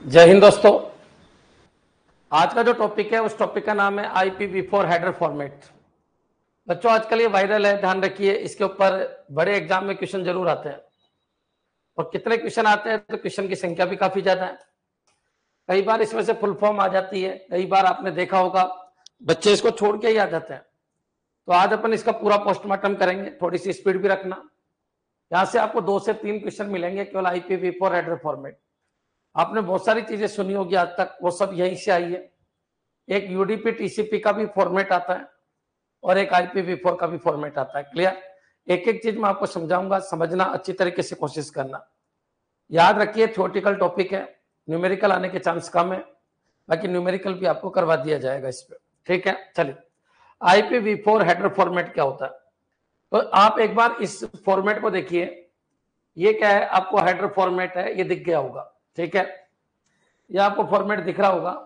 जय हिंद दोस्तों। आज का जो टॉपिक है उस टॉपिक का नाम है IPv4 हेडर फॉर्मेट। बच्चों आजकल ये वायरल है, ध्यान रखिए। इसके ऊपर बड़े एग्जाम में क्वेश्चन जरूर आते हैं और कितने क्वेश्चन आते हैं तो क्वेश्चन की संख्या भी काफी ज्यादा है। कई बार इसमें से फुल फॉर्म आ जाती है, कई बार आपने देखा होगा बच्चे इसको छोड़ के ही आ जाते हैं। तो आज अपन इसका पूरा पोस्टमार्टम करेंगे, थोड़ी सी स्पीड भी रखना। यहाँ से आपको 2 से 3 क्वेश्चन मिलेंगे केवल IPv4 हेडर फॉर्मेट। आपने बहुत सारी चीजें सुनी होगी आज तक, वो सब यहीं से आई है। एक UDP TCP का भी फॉर्मेट आता है और एक IPv4 का भी फॉर्मेट आता है। क्लियर? एक एक चीज मैं आपको समझाऊंगा, समझना अच्छी तरीके से कोशिश करना। याद रखिए थ्योरेटिकल टॉपिक है, न्यूमेरिकल आने के चांस कम है, बाकी न्यूमेरिकल भी आपको करवा दिया जाएगा इस पे। ठीक है, चलिए। IPv4 हेडर फॉर्मेट क्या होता है तो आप एक बार इस फॉर्मेट को देखिए। ये क्या है, आपको हेडर फॉर्मेट है, ये दिख गया होगा। ठीक है, ये आपको फॉर्मेट दिख रहा होगा।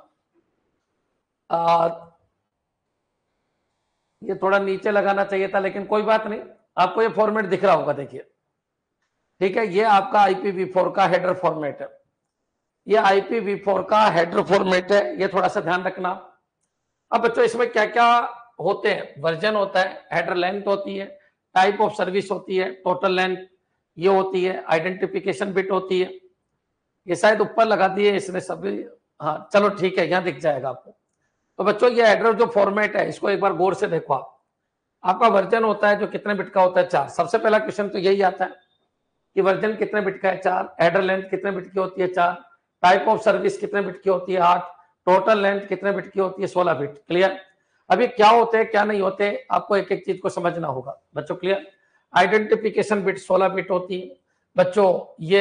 ये थोड़ा नीचे लगाना चाहिए था लेकिन कोई बात नहीं, आपको ये फॉर्मेट दिख रहा होगा, देखिए। ठीक है, ये आपका IPv4 का हेडर फॉर्मेट है। ये IPv4 का हेडर फॉर्मेट है, ये थोड़ा सा ध्यान रखना। अब बच्चों इसमें क्या क्या होते हैं, वर्जन होता है, हेडर लेंथ होती है, टाइप ऑफ सर्विस होती है, टोटल लेंथ ये होती है, आइडेंटिफिकेशन बिट होती है। ये शायद ऊपर लगा दिए इसने सभी। हाँ चलो ठीक है, यहाँ दिख जाएगा आपको। तो बच्चों ये हेडर जो फॉर्मेट है इसको एक बार गौर से देखो आप। आपका वर्जन होता है जो कितने बिट का होता है, 4। सबसे पहला क्वेश्चन तो यही आता है कि वर्जन कितने बिट का है, 4। हेडर लेंथ कितने बिट की होती है, 4। टाइप ऑफ सर्विस कितने बिट की होती है, 8। टोटल लेंथ कितने बिट की होती है, 16 बिट। क्लियर? अभी क्या होते हैं क्या नहीं होते, आपको एक एक चीज को समझना होगा बच्चों। क्लियर? आइडेंटिफिकेशन बिट 16 बिट होती है बच्चों।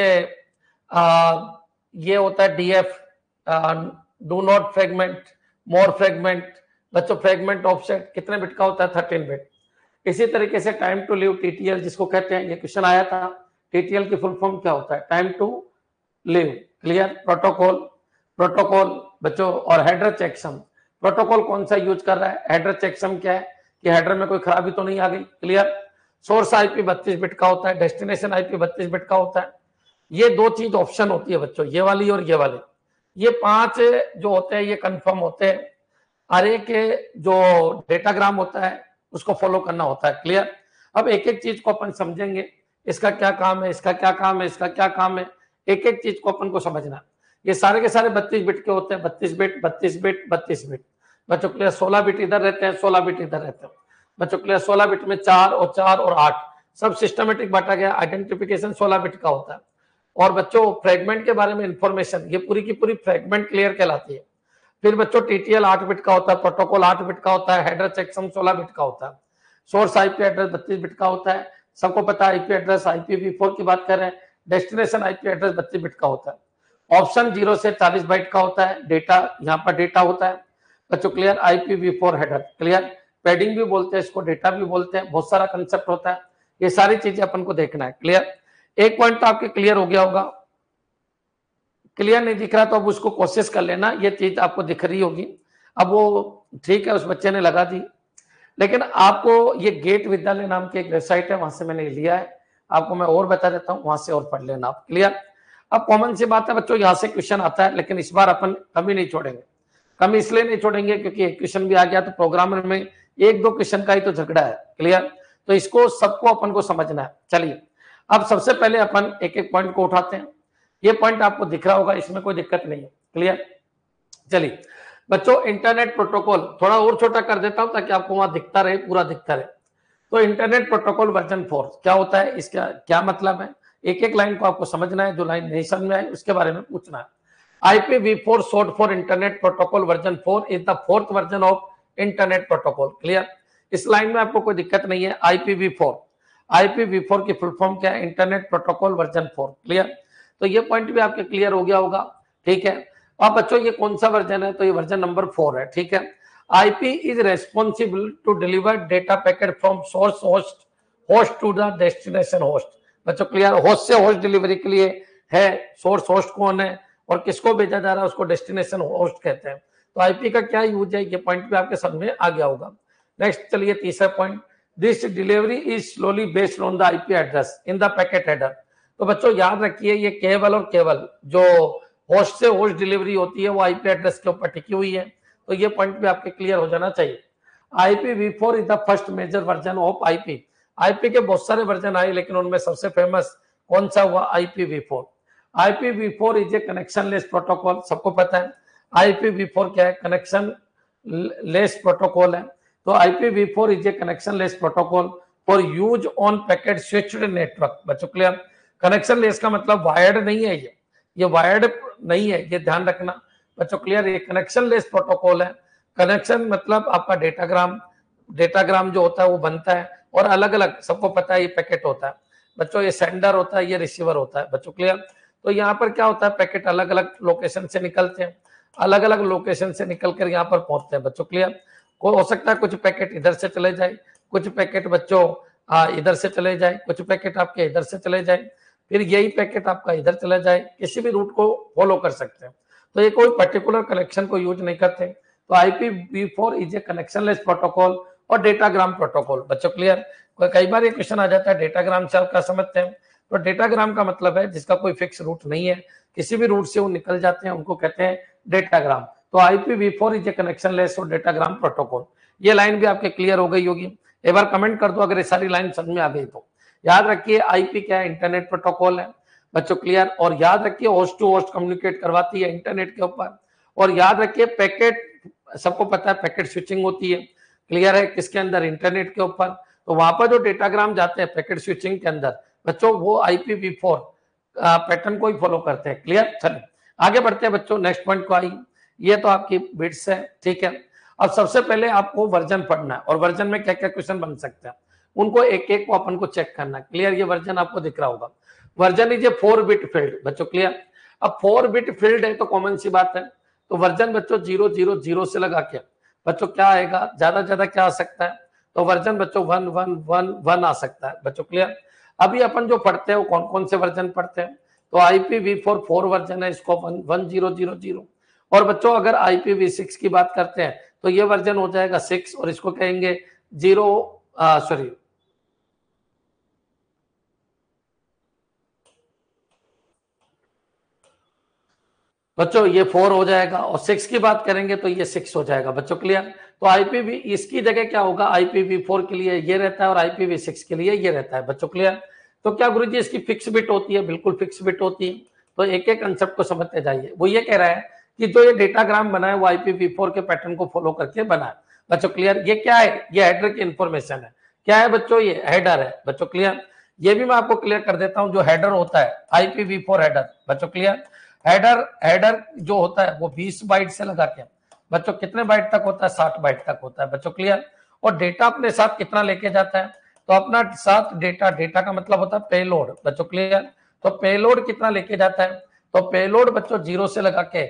ये होता है DF, do not fragment, more fragment. बच्चों फ्रेगमेंट ऑफसेट कितने बिट का होता है, 13 बिट। इसी तरीके से टाइम टू लिव TTL जिसको कहते हैं, ये क्वेश्चन आया था। TTL की फुल फॉर्म क्या होता है, time to live. Clear? Protocol, protocol बच्चों। और हेडर चेकसम, प्रोटोकॉल कौन सा यूज कर रहा है, हेडर चेकसम क्या है कि हेडर में कोई खराबी तो नहीं आ गई। क्लियर? सोर्स IP 32 बिट का होता है, डेस्टिनेशन IP 32 बिट का होता है। ये 2 चीज ऑप्शन होती है बच्चों, ये वाली और ये वाली। ये 5 जो होते हैं ये कंफर्म होते हैं। अरे के जो डेटाग्राम होता है उसको फॉलो करना होता है। क्लियर? अब एक एक चीज को अपन समझेंगे, इसका क्या काम है, इसका क्या काम है, इसका क्या काम है, एक एक चीज को अपन को समझना। ये सारे के सारे 32 बिट के होते हैं, 32 बिट 32 बिट 32 बिट बच्चों। क्लियर? 16 बिट इधर रहते हैं, 16 बिट इधर रहते हैं बच्चों। क्लियर? 16 बिट में 4 और 4 और 8 सब सिस्टमेटिक बांटा गया। आइडेंटिफिकेशन 16 बिट का होता है। और बच्चों फ्रेगमेंट के बारे में इंफॉर्मेशन, ये पूरी की पूरी फ्रेगमेंट क्लियर कहलाती है। फिर बच्चों TTL 8 बिट का होता है, प्रोटोकॉल 8 बिट का होता है, हेडर चेकसम 16 बिट का होता है, सोर्स IP एड्रेस 32 बिट का होता है। सबको पता है IP एड्रेस, IPv4 की बात कर रहे हैं, डेस्टिनेशन IP एड्रेस 32 बिट का होता है। ऑप्शन 0 से 40 बाइट का होता है। डेटा, यहाँ पर डेटा होता है बच्चों। Clear? IPv4 header. Clear? Padding भी बोलते हैं इसको, डेटा भी बोलते हैं, बहुत सारा कंसेप्ट होता है। ये सारी चीजें अपन को देखना है। क्लियर? एक पॉइंट तो आपके क्लियर हो गया होगा। क्लियर नहीं दिख रहा तो अब उसको कोशिश कर लेना, ये चीज आपको दिख रही होगी। अब वो ठीक है, उस बच्चे ने लगा दी, लेकिन आपको ये गेट विद्यालय नाम की एक वेबसाइट है, वहां से मैंने लिया है। आपको मैं और बता देता हूँ, वहां से और पढ़ लेना आप। क्लियर? अब कॉमन सी बात है बच्चों, यहाँ से क्वेश्चन आता है, लेकिन इस बार अपन कमी नहीं छोड़ेंगे। कमी इसलिए नहीं छोड़ेंगे क्योंकि एक क्वेश्चन भी आ गया तो प्रोग्रामर में 1-2 क्वेश्चन का ही तो झगड़ा है। क्लियर? तो इसको सबको अपन को समझना है। चलिए, अब सबसे पहले अपन एक एक पॉइंट को उठाते हैं। ये पॉइंट आपको दिख रहा होगा, इसमें कोई दिक्कत नहीं है। क्लियर? चलिए बच्चों, इंटरनेट प्रोटोकॉल थोड़ा और छोटा कर देता हूं ताकि आपको वहां दिखता रहे, पूरा दिखता रहे। तो इंटरनेट प्रोटोकॉल वर्जन 4 क्या होता है, इसका क्या मतलब है, एक एक लाइन को आपको समझना है। जो लाइन नहीं समझ में आए उसके बारे में पूछना है। IPv4 short for internet protocol version 4 is the 4th version of internet protocol. Clear? इस लाइन में आपको कोई दिक्कत नहीं है। IPv4 की फुल फॉर्म क्या है, इंटरनेट प्रोटोकॉल वर्जन 4। क्लियर? तो ये पॉइंट भी आपके क्लियर हो गया होगा। ठीक है, अब बच्चों ये कौन सा वर्जन है, तो ये वर्जन नंबर 4 है। ठीक है, IP is responsible to deliver data packet from source host to the destination host. बच्चों क्लियर? होस्ट से होस्ट डिलीवरी के लिए है, सोर्स होस्ट कौन है और किसको भेजा जा रहा है उसको डेस्टिनेशन होस्ट कहते हैं। तो IP का क्या यूज है, ये पॉइंट भी आपके समझ में आ गया होगा। नेक्स्ट चलिए, तीसरा point, this delivery is slowly based on the IP address in the packet header. तो बच्चों याद रखिए, ये केवल और केवल जो होस्ट से होस्ट डिलीवरी होती है वो आईपी एड्रेस के ऊपर टिकी हुई है। तो ये पॉइंट भी आपके क्लियर हो जाना चाहिए। IPv4 is the first major version of IP. IP के बहुत सारे वर्जन आए लेकिन उनमें सबसे फेमस कौन सा हुआ? IPv4। IPv4 is a connectionless protocol, सबको पता है IPv4 क्या है? कनेक्शन लेस प्रोटोकॉल है। तो IPv4 is a connectionless protocol for use on packet switched network. बच्चों क्लियर? कनेक्शन लेस का मतलब वायर्ड नहीं है, ये वायर्ड नहीं है, ये ध्यान रखना बच्चों। क्लियर? ये कनेक्शन लेस प्रोटोकॉल है। कनेक्शन मतलब आपका डेटाग्राम जो होता है वो बनता है और अलग अलग, सबको पता है ये पैकेट होता है बच्चों, ये सेंडर होता है, ये रिसीवर होता है बच्चों। क्लियर? तो यहाँ पर क्या होता है? पैकेट अलग अलग लोकेशन से निकलते हैं, अलग अलग लोकेशन से निकल कर यहाँ पर पहुंचते हैं बच्चों। क्लियर? को हो सकता है कुछ पैकेट इधर से चले जाए, कुछ पैकेट बच्चों इधर से चले जाए, कुछ पैकेट आपके इधर से चले जाए, फिर यही पैकेट आपका इधर चला जाए, किसी भी रूट को फॉलो कर सकते हैं। तो ये कोई पर्टिकुलर कनेक्शन को यूज नहीं करते। तो IPv4 is a connectionless protocol और डेटाग्राम प्रोटोकॉल बच्चों। क्लियर? कई बार ये क्वेश्चन आ जाता है डेटाग्राम से आप क्या समझते हैं? तो डेटाग्राम का मतलब है जिसका कोई फिक्स रूट नहीं है, किसी भी रूट से वो निकल जाते हैं, उनको कहते हैं डेटाग्राम। तो IPv4 इज ए कनेक्शनलेस और डेटाग्राम प्रोटोकॉल। ये लाइन भी आपके क्लियर हो गई होगी। एक बार कमेंट कर दो अगर ये सारी लाइन समझ में आ गई तो। याद रखिए आईपी क्या है? इंटरनेट प्रोटोकॉल है बच्चों। क्लियर? और याद रखिए होस्ट टू होस्ट कम्युनिकेट करवाती है इंटरनेट के ऊपर। और याद रखिए पैकेट, सबको पता है पैकेट स्विचिंग होती है। क्लियर है? किसके अंदर? इंटरनेट के ऊपर। तो वहां पर जो डेटाग्राम जाते हैं पैकेट स्विचिंग के अंदर बच्चों, वो IPv4 पैटर्न को ही फॉलो करते हैं। क्लियर? चलिए आगे बढ़ते हैं बच्चों, नेक्स्ट पॉइंट को आई। ये तो आपकी बिट्स है, ठीक है। अब सबसे पहले आपको वर्जन पढ़ना है और वर्जन में क्या क्या क्वेश्चन बन सकते हैं उनको एक एक को अपन को चेक करना है। क्लियर? ये वर्जन आपको दिख रहा होगा। Version is a four bit field बच्चों। क्लियर? अब 4-बिट फील्ड है तो कॉमन सी बात है, तो वर्जन बच्चों 000 से लगा के बच्चों क्या आएगा? ज्यादा क्या आ सकता है? तो वर्जन बच्चों 1111 आ सकता है बच्चों। क्लियर? अभी अपन जो पढ़ते हैं वो कौन कौन से वर्जन पढ़ते हैं? तो IPv4 4 वर्जन है, इसको 1000। और बच्चों अगर IPv6 की बात करते हैं तो ये वर्जन हो जाएगा 6 और इसको कहेंगे 0 सॉरी बच्चों ये 4 हो जाएगा और 6 की बात करेंगे तो ये 6 हो जाएगा बच्चों। क्लियर? तो IPv इसकी जगह क्या होगा? IPv4 के लिए ये रहता है और IPv6 के लिए ये रहता है बच्चों। क्लियर? तो क्या गुरुजी इसकी फिक्स बिट होती है? बिल्कुल फिक्स बिट होती है। तो एक एक कंसेप्ट को समझते जाइए। वो ये कह रहा है कि जो ये डेटाग्राम बना है वो IPv4 के पैटर्न को फॉलो करके बना है बच्चों। क्लियर? ये क्या है? ये हेडर की इंफॉर्मेशन है। क्या है बच्चों? ये हेडर है बच्चों। क्लियर? ये भी मैं आपको क्लियर कर देता हूं, जो हेडर होता है IPv4 हेडर बच्चों। क्लियर? हेडर जो होता है वो 20 बाइट से लगा के बच्चों कितने बाइट तक होता है? 60 बाइट तक होता है बच्चों। क्लियर? और डेटा अपने साथ कितना लेके जाता है? तो अपना साथ डेटा का मतलब होता है पेलोड बच्चों। क्लियर? तो पेलोड कितना लेके जाता है? तो पेलोड बच्चों 0 से लगा के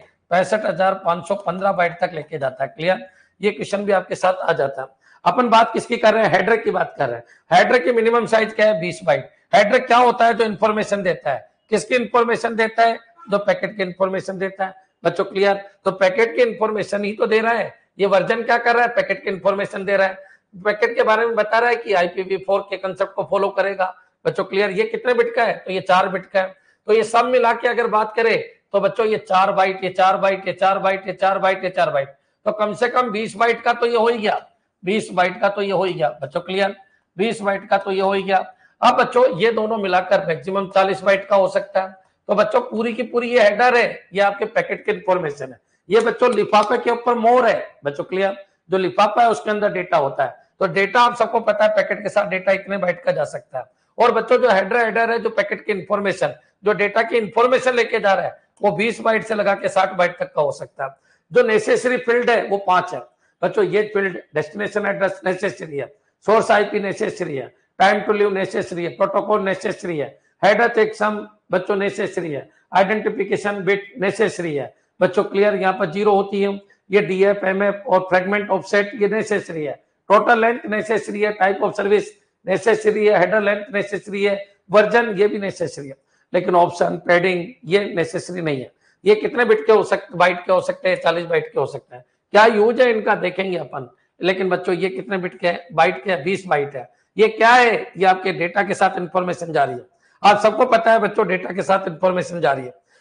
65,515 बाइट तक लेके जाता है। क्लियर? ये क्वेश्चन भी आपके साथ आ जाता है। अपन बात किसकी कर रहे हैं? हेडर की बात कर रहे हैं। हेडर की मिनिमम साइज क्या है? 20 बाइट। हेडर क्या होता है? जो इन्फॉर्मेशन देता है। किसकी इन्फॉर्मेशन देता है? जो पैकेट की इन्फॉर्मेशन देता है बच्चों। क्लियर? तो पैकेट की इन्फॉर्मेशन ही तो दे रहा है। ये वर्जन क्या कर रहा है? पैकेट की इन्फॉर्मेशन दे रहा है, पैकेट के बारे में बता रहा है कि IPv4 के कंसेप्ट को फॉलो करेगा बच्चों। क्लियर? ये कितने बिट का है? तो ये 4 बिट का है। तो ये सब मिला के अगर बात करें तो बच्चों ये 4 बाइट, ये 4 बाइट, ये 4 बाइट, ये 4 बाइट, ये 4 बाइट, तो कम से कम 20 बाइट का तो ये हो ही गया। 20 बाइट का तो ये हो ही गया बच्चों। क्लियर? 20 बाइट का तो ये हो ही गया। अब बच्चों ये दोनों मिलाकर मैक्सिमम 40 बाइट का हो सकता है। तो बच्चों पूरी की पूरी ये हेडर है, ये आपके पैकेट की इंफॉर्मेशन है। ये बच्चों लिफाफे के ऊपर मोहर है बच्चों। क्लियर? जो लिफाफा है उसके अंदर डेटा होता है। तो डेटा आप सबको पता है पैकेट के साथ डेटा इतने बाइट का जा सकता है। और बच्चों जो हेडर है, जो पैकेट की इंफॉर्मेशन, जो डेटा की इंफॉर्मेशन लेके जा रहा है, वो 20 बाइट से लगा के 60 बाइट तक का हो सकता है। जो नेसेसरी फील्ड है वो 5 है बच्चों। ये फील्ड डेस्टिनेशन एड्रेस नेसेसरी है, सोर्स IP नेसेसरी है, टाइम टू लीव नेसेसरी है, प्रोटोकॉल नेसेसरी है, हेडर चेकसम बच्चों नेसेसरी है, आइडेंटिफिकेशन बिट नेसेसरी है बच्चों। क्लियर? यहाँ पर 0 होती है। ये DF MF और फ्रेगमेंट ऑफसेट ये नेसेसरी है, टोटल लेंथ नेसेसरी है, टाइप ऑफ सर्विस नेसेसरी है, हेडर लेंथ नेसेसरी है, वर्जन ये भी नेसेसरी है, लेकिन ऑप्शन पैडिंग ये नेसेसरी नहीं है। ये कितने बिट के हो सकते? बाइट के हो सकते हैं, 40 बाइट के हो सकते हैं। क्या यूज है इनका देखेंगे अपन, लेकिन बच्चों ये कितने बिट के बाइट के? 20 बाइट है। ये क्या है? ये आपके डेटा के साथ इंफॉर्मेशन जा रही है। आप सबको पता है बच्चों डेटा के साथ इंफॉर्मेशन जा रही है।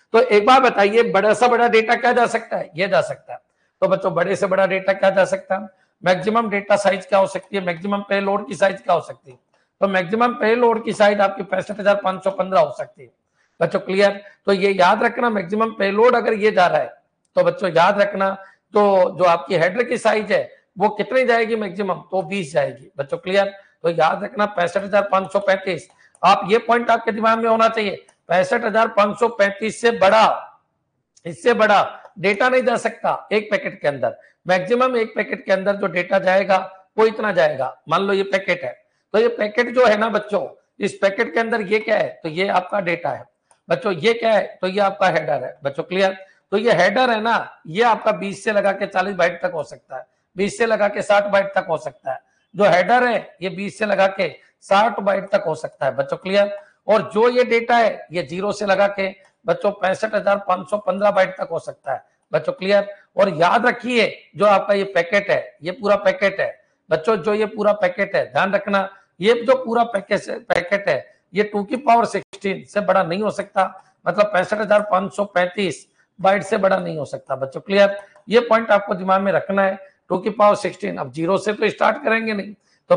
तो एक बार बताइए, बड़ा से बड़ा डेटा क्या जा सकता है? ये जा सकता है। तो बच्चों बड़े से बड़ा डेटा क्या जा सकता है? मैक्सिमम डेटा साइज क्या हो सकती है? मैक्सिमम पेलोड की साइज क्या हो सकती है? तो मैक्सिमम पेलोड की साइज आपकी 65,515 हो सकती है। बच्चों क्लियर? तो ये याद रखना, मैक्सिमम पेलोड अगर ये जा रहा है तो बच्चों याद रखना, तो जो आपकी हेडर की साइज है वो कितनी जाएगी मैक्सिमम? तो 20 जाएगी। बच्चों क्लियर? तो याद रखना 65,535। आप ये पॉइंट आपके दिमाग में होना चाहिए, 65,535 से बड़ा, इससे बड़ा डेटा नहीं जा सकता एक पैकेट के अंदर। मैक्सिमम एक पैकेट के अंदर जो डेटा जाएगा वो इतना जाएगा। मान लो ये पैकेट है, तो ये पैकेट जो है ना बच्चों, इस पैकेट के अंदर ये क्या है? तो ये आपका डेटा है। बच्चों ये क्या है? तो ये आपका हेडर है। बच्चों क्लियर? तो ये हेडर है ना, ये आपका 20 से लगा के 40 बाइट तक हो सकता है, 20 से लगा के 60 बाइट तक हो सकता है। जो हेडर है ये 20 से लगा के 60 बाइट तक हो सकता है। बच्चों क्लियर? और जो ये डेटा है ये 0 से लगा के बच्चों 65,515 बाइट तक हो सकता है। बच्चों क्लियर? और याद रखिए, जो आपका ये पैकेट है, ये पूरा पैकेट है बच्चों, जो ये पूरा पैकेट है, ध्यान रखना, ये जो पूरा पैकेट है ये 2 की पावर 16 से बड़ा नहीं हो सकता, मतलब 65,535 बाइट से बड़ा नहीं हो सकता। बच्चों क्लियर? ये पॉइंट आपको दिमाग में रखना है। 2 की पावर 16, अब 0 से तो स्टार्ट करेंगे नहीं, तो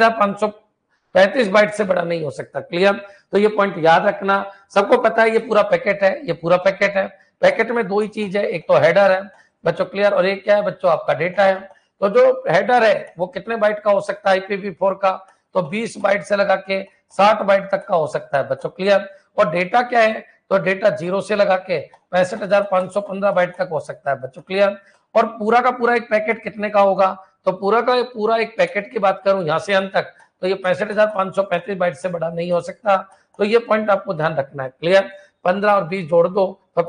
65,535 बाइट से बड़ा नहीं हो सकता। क्लियर? तो ये पॉइंट याद रखना। सबको पता है ये पूरा पैकेट है, ये पूरा पैकेट है। पैकेट में दो ही चीज है, एक तो हेडर है बच्चों क्लियर, और एक क्या है बच्चों? आपका डेटा है। तो जो हेडर है वो कितने बाइट का हो सकता है IPv4 का? तो 20 बाइट से लगा के 60 बाइट तक का हो सकता है। बच्चों क्लियर? और डेटा क्या है? तो डेटा 0 से लगा के 65,515 बाइट तक हो सकता है। बच्चों क्लियर? और पूरा का पूरा एक पैकेट कितने का होगा? तो पूरा का पूरा एक पैकेट की बात करूं यहां से अंत तक, तो ये 65,535 बाइट से बड़ा नहीं हो सकता। तो ये पॉइंट आपको ध्यान रखना है। क्लियर? 15 और 20 जोड़ दो तो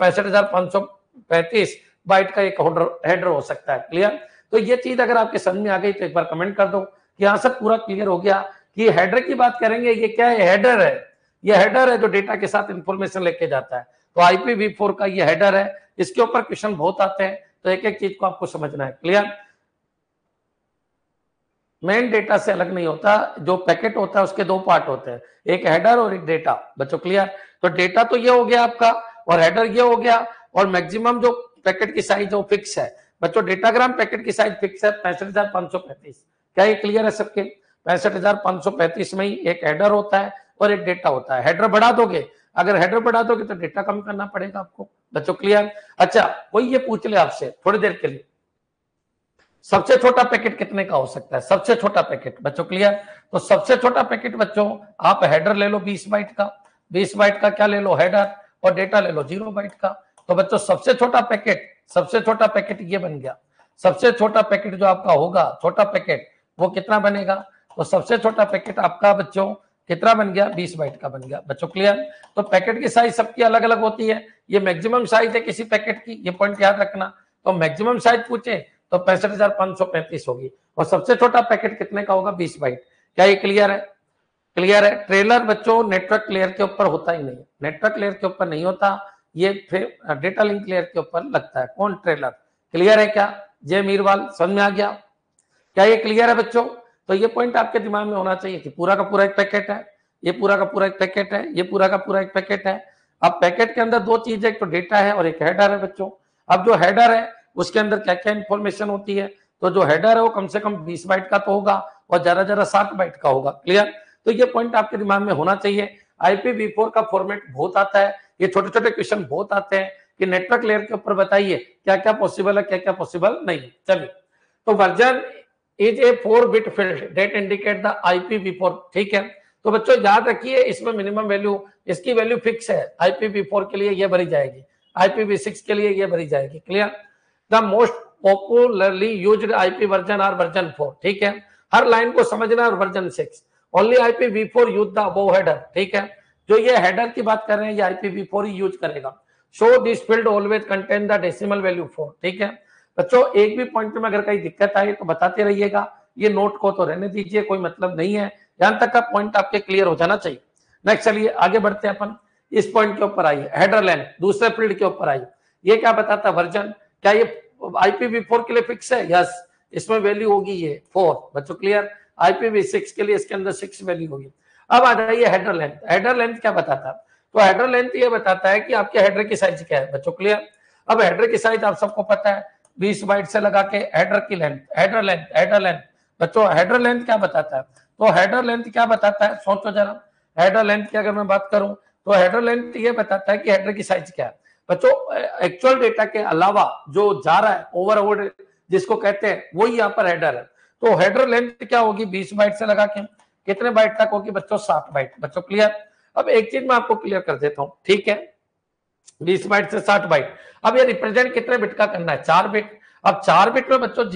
65,535 बाइट का एक हेडर हो सकता है। क्लियर? तो ये चीज अगर आपके समझ में आ गई तो एक बार कमेंट कर दो कि यहां से पूरा क्लियर हो गया कि हेडर की बात करेंगे। ये क्या है? हेडर है। ये हेडर है जो डेटा के साथ इंफॉर्मेशन लेके जाता है। तो IPv4 का ये हेडर है। इसके ऊपर क्वेश्चन बहुत आते हैं, तो एक एक चीज को आपको समझना है। क्लियर? मेन डेटा से अलग नहीं होता, जो पैकेट होता है उसके दो पार्ट होते हैं, एक हेडर और एक डेटा। बच्चों क्लियर? तो डेटा तो ये हो गया आपका, और हेडर ये हो गया, और मैक्सिमम जो पैकेट की साइज है वो फिक्स है। बच्चों डेटाग्राम पैकेट की साइज फिक्स है 65,535। क्या ये क्लियर है सबके? 65,535 में ही एक हेडर होता है और एक डेटा होता है। हेडर बढ़ा दोगे, अगर हेडर बढ़ा दोगे तो डेटा कम करना पड़ेगा आपको। बच्चों क्लियर? अच्छा, कोई ये पूछ ले आपसे थोड़ी देर के लिए, सबसे छोटा पैकेट कितने का हो सकता है? सबसे छोटा पैकेट। बच्चों क्लियर? तो सबसे छोटा पैकेट बच्चों, आप हेडर ले लो 20 बाइट का, 20 बाइट का क्या ले लो? हेडर, और डेटा ले लो 0 बाइट का। तो बच्चों सबसे छोटा पैकेट ये बन गया। सबसे छोटा पैकेट जो आपका होगा, छोटा पैकेट, वो कितना बनेगा? तो सबसे छोटा पैकेट आपका बच्चों कितना बन गया? 20 बाइट का बन गया। बच्चों क्लियर? तो पैकेट की साइज सबकी अलग अलग होती है। ये मैक्सिमम साइज है किसी पैकेट की, ये पॉइंट याद रखना। तो मैक्सिमम साइज पूछे तो 65,535 होगी, और सबसे छोटा पैकेट कितने का होगा? 20 बाइट। क्या ये क्लियर है? क्लियर है? ट्रेलर बच्चों नेटवर्क लेयर के ऊपर होता ही नहीं, नेटवर्क लेयर के ऊपर नहीं होता, ये फिर डेटा लिंक लेयर के ऊपर लगता है। कौन? ट्रेलर। क्लियर है क्या? जय मीरवाल, समझ में आ गया? क्या ये क्लियर है बच्चों? तो ये पॉइंट आपके दिमाग में होना चाहिए कि पूरा का पूरा एक पैकेट है, ये पूरा का पूरा एक पैकेट है, ये पूरा का पूरा एक पैकेट है। अब पैकेट के अंदर दो चीजें, एक तो डेटा है और एक हेडर है बच्चों। अब जो हेडर है उसके अंदर क्या क्या इंफॉर्मेशन होती है? तो जो हेडर है वो कम से कम 20 बाइट का तो होगा, और ज्यादा 60 बाइट का होगा। क्लियर? तो ये पॉइंट आपके दिमाग में होना चाहिए। IPv4 का फॉर्मेट बहुत आता है, ये छोटे छोटे क्वेश्चन बहुत आते हैं कि नेटवर्क लेयर के ऊपर बताइए क्या क्या पॉसिबल है, क्या क्या पॉसिबल नहीं। चलिए, तो version is a 4-bit field that indicate the IPv4। ठीक है? तो बच्चों याद रखिए, इसमें मिनिमम वैल्यू, इसकी वैल्यू फिक्स है। IPv4 के लिए ये भरी जाएगी, IPv6 के लिए ये भरी जाएगी। Clear? The most popularly used IP version are version 4। ठीक है? हर लाइन को समझना, और वर्जन 6 only IPv4 use the above header. ठीक है? जो ये हेडर की बात कर रहे हैं ये IPv4 ही यूज करेगा। So this field always contain the decimal value 4। ठीक है बच्चों? एक भी पॉइंट में अगर कहीं दिक्कत आए तो बताते रहिएगा, ये नोट को तो रहने दीजिए, कोई मतलब नहीं है, यहां तक का पॉइंट आपके क्लियर हो जाना चाहिए। नेक्स्ट चलिए आगे बढ़ते हैं अपन, इस पॉइंट के ऊपर आइए, हेडर लेंथ दूसरे फील्ड के ऊपर आइए। ये क्या बताता है? वर्जन। क्या ये IPv4 के लिए फिक्स है? यस, इसमें वैल्यू होगी ये 4। बच्चों क्लियर? IPv6 के लिए इसके अंदर 6 वैल्यू होगी। अब आ जाइए हेडर लेंथ। हेडर लेंथ क्या बताता है? तो हेडर लेंथ ये बताता है कि आपके हेडर की साइज क्या है बच्चों, क्लियर। अब हेडर की साइज आप सबको पता है 20 बाइट से लगा के हेडर की लेंथ, हेडर लेंथ बच्चों, हेडर लेंथ क्या बताता है? तो हेडर लेंथ क्या बताता है, सोचो जरा। हेडर लेंथ की अगर मैं बात करूं तो हेडर लेंथ ये बताता है कि हेडर की साइज क्या है बच्चों। एक्चुअल डेटा के अलावा जो जा रहा है ओवरऑल जिसको कहते हैं वही यहाँ पर हेडर है। तो हेडर लेंथ क्या होगी, 20 बाइट से लगा के कितने बाइट तक होगी बच्चों, 60 बाइट बच्चों, क्लियर। अब एक चीज मैं आपको क्लियर कर देता हूं, ठीक है, 20 बाइट से 60 बाइट। अब ये रिप्रेजेंट कितने बिट का करना है, 4 बिट। अब 4 बिट में बच्चों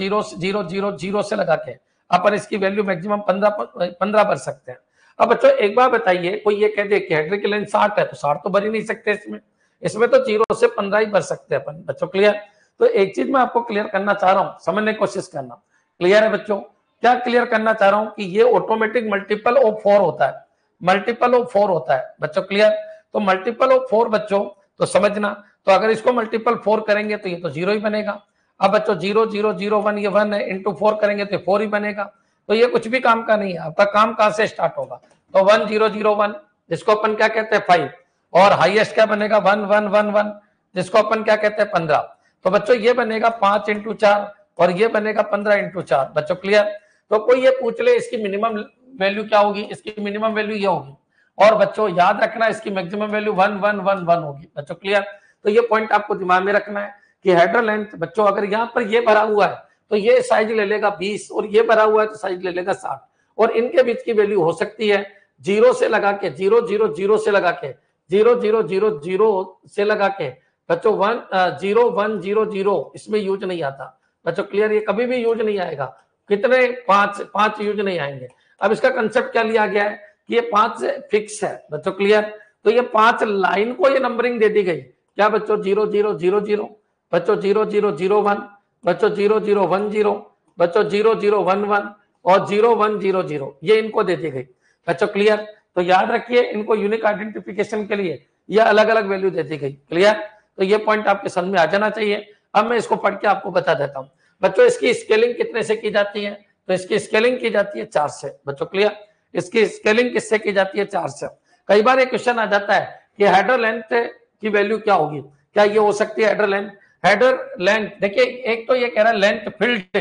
0 से लगा के अपन इसकी वैल्यू मैक्सिमम 15 भर सकते हैं। अब बच्चों एक बार बताइए, कोई ये कह दे कि हेडर की लेंथ 60 है तो 60 तो भर ही नहीं सकते इसमें तो 0 से 15 ही भर सकते हैं अपन बच्चों, क्लियर। तो एक चीज मैं आपको क्लियर करना चाह रहा हूं, समझने की कोशिश करना, क्लियर है बच्चों। क्या क्लियर करना चाह रहा हूं कि ये ऑटोमेटिक मल्टीपल ऑफ 4 होता है, मल्टीपल ऑफ 4 होता है बच्चों, क्लियर। तो मल्टीपल ऑफ 4 बच्चों तो समझना, तो अगर इसको मल्टीपल 4 करेंगे तो ये तो 0 ही बनेगा। अब बच्चों 0 0 0 1 ये 1 है, इंटू 4 करेंगे तो 4 ही बनेगा। तो ये कुछ भी काम का नहीं है, आपका काम कहां से स्टार्ट होगा, तो 1 0 0 1 जिसको अपन क्या कहते हैं 5, और हाईएस्ट क्या बनेगा 1 1 1 1 जिसको अपन क्या कहते हैं 15। तो बच्चों ये बनेगा 5 इंटू 4 और ये बनेगा 15 इंटू 4 बच्चों, क्लियर। तो कोई ये पूछ ले इसकी मिनिमम वैल्यू क्या होगी, इसकी मिनिमम वैल्यू ये होगी, और बच्चों याद रखना इसकी मैक्सिमम वैल्यू 1 1 1 1 होगी बच्चों, क्लियर। तो ये पॉइंट आपको दिमाग में रखना है कि हेडर लेंथ बच्चों अगर यहाँ पर ये भरा हुआ है तो ये साइज ले लेगा 20 और ये भरा हुआ है तो साइज ले लेगा 60, और इनके बीच की वैल्यू हो सकती है 0 से लगा के 0 0 0 से लगा के 0 0 0 0 से लगा के बच्चों 1 0 1 0 0 इसमें यूज नहीं आता बच्चों, क्लियर। ये कभी भी यूज नहीं आएगा, कितने 5 यूज नहीं आएंगे। अब इसका कंसेप्ट क्या लिया गया है कि ये 5 फिक्स है बच्चों, क्लियर। तो ये 5 लाइन को ये नंबरिंग दे दी गई, क्या बच्चों 0 0 0 0 बच्चों 0 0 0 1 बच्चों 0 0 1 0 बच्चों 0 0 1 1 और 0 1 0 0 ये इनको दे दी गई बच्चों, क्लियर। तो याद रखिए इनको यूनिक आइडेंटिफिकेशन के लिए ये अलग अलग वैल्यू दे दी गई, क्लियर। तो ये पॉइंट आपके समझ में आ जाना चाहिए। अब मैं इसको पढ़ के आपको बता देता हूं बच्चों, इसकी स्केलिंग कितने से की जाती है, तो इसकी स्केलिंग की जाती है 4 से बच्चों, क्लियर। इसकी स्केलिंग किससे की जाती है, 4 से। कई बार एक क्वेश्चन आ जाता है कि हेडर लेंथ की वैल्यू क्या होगी, क्या ये हो सकती है हेडर लेंथ। हेडर लेंथ देखिए, एक तो ये कह रहा है लेंथ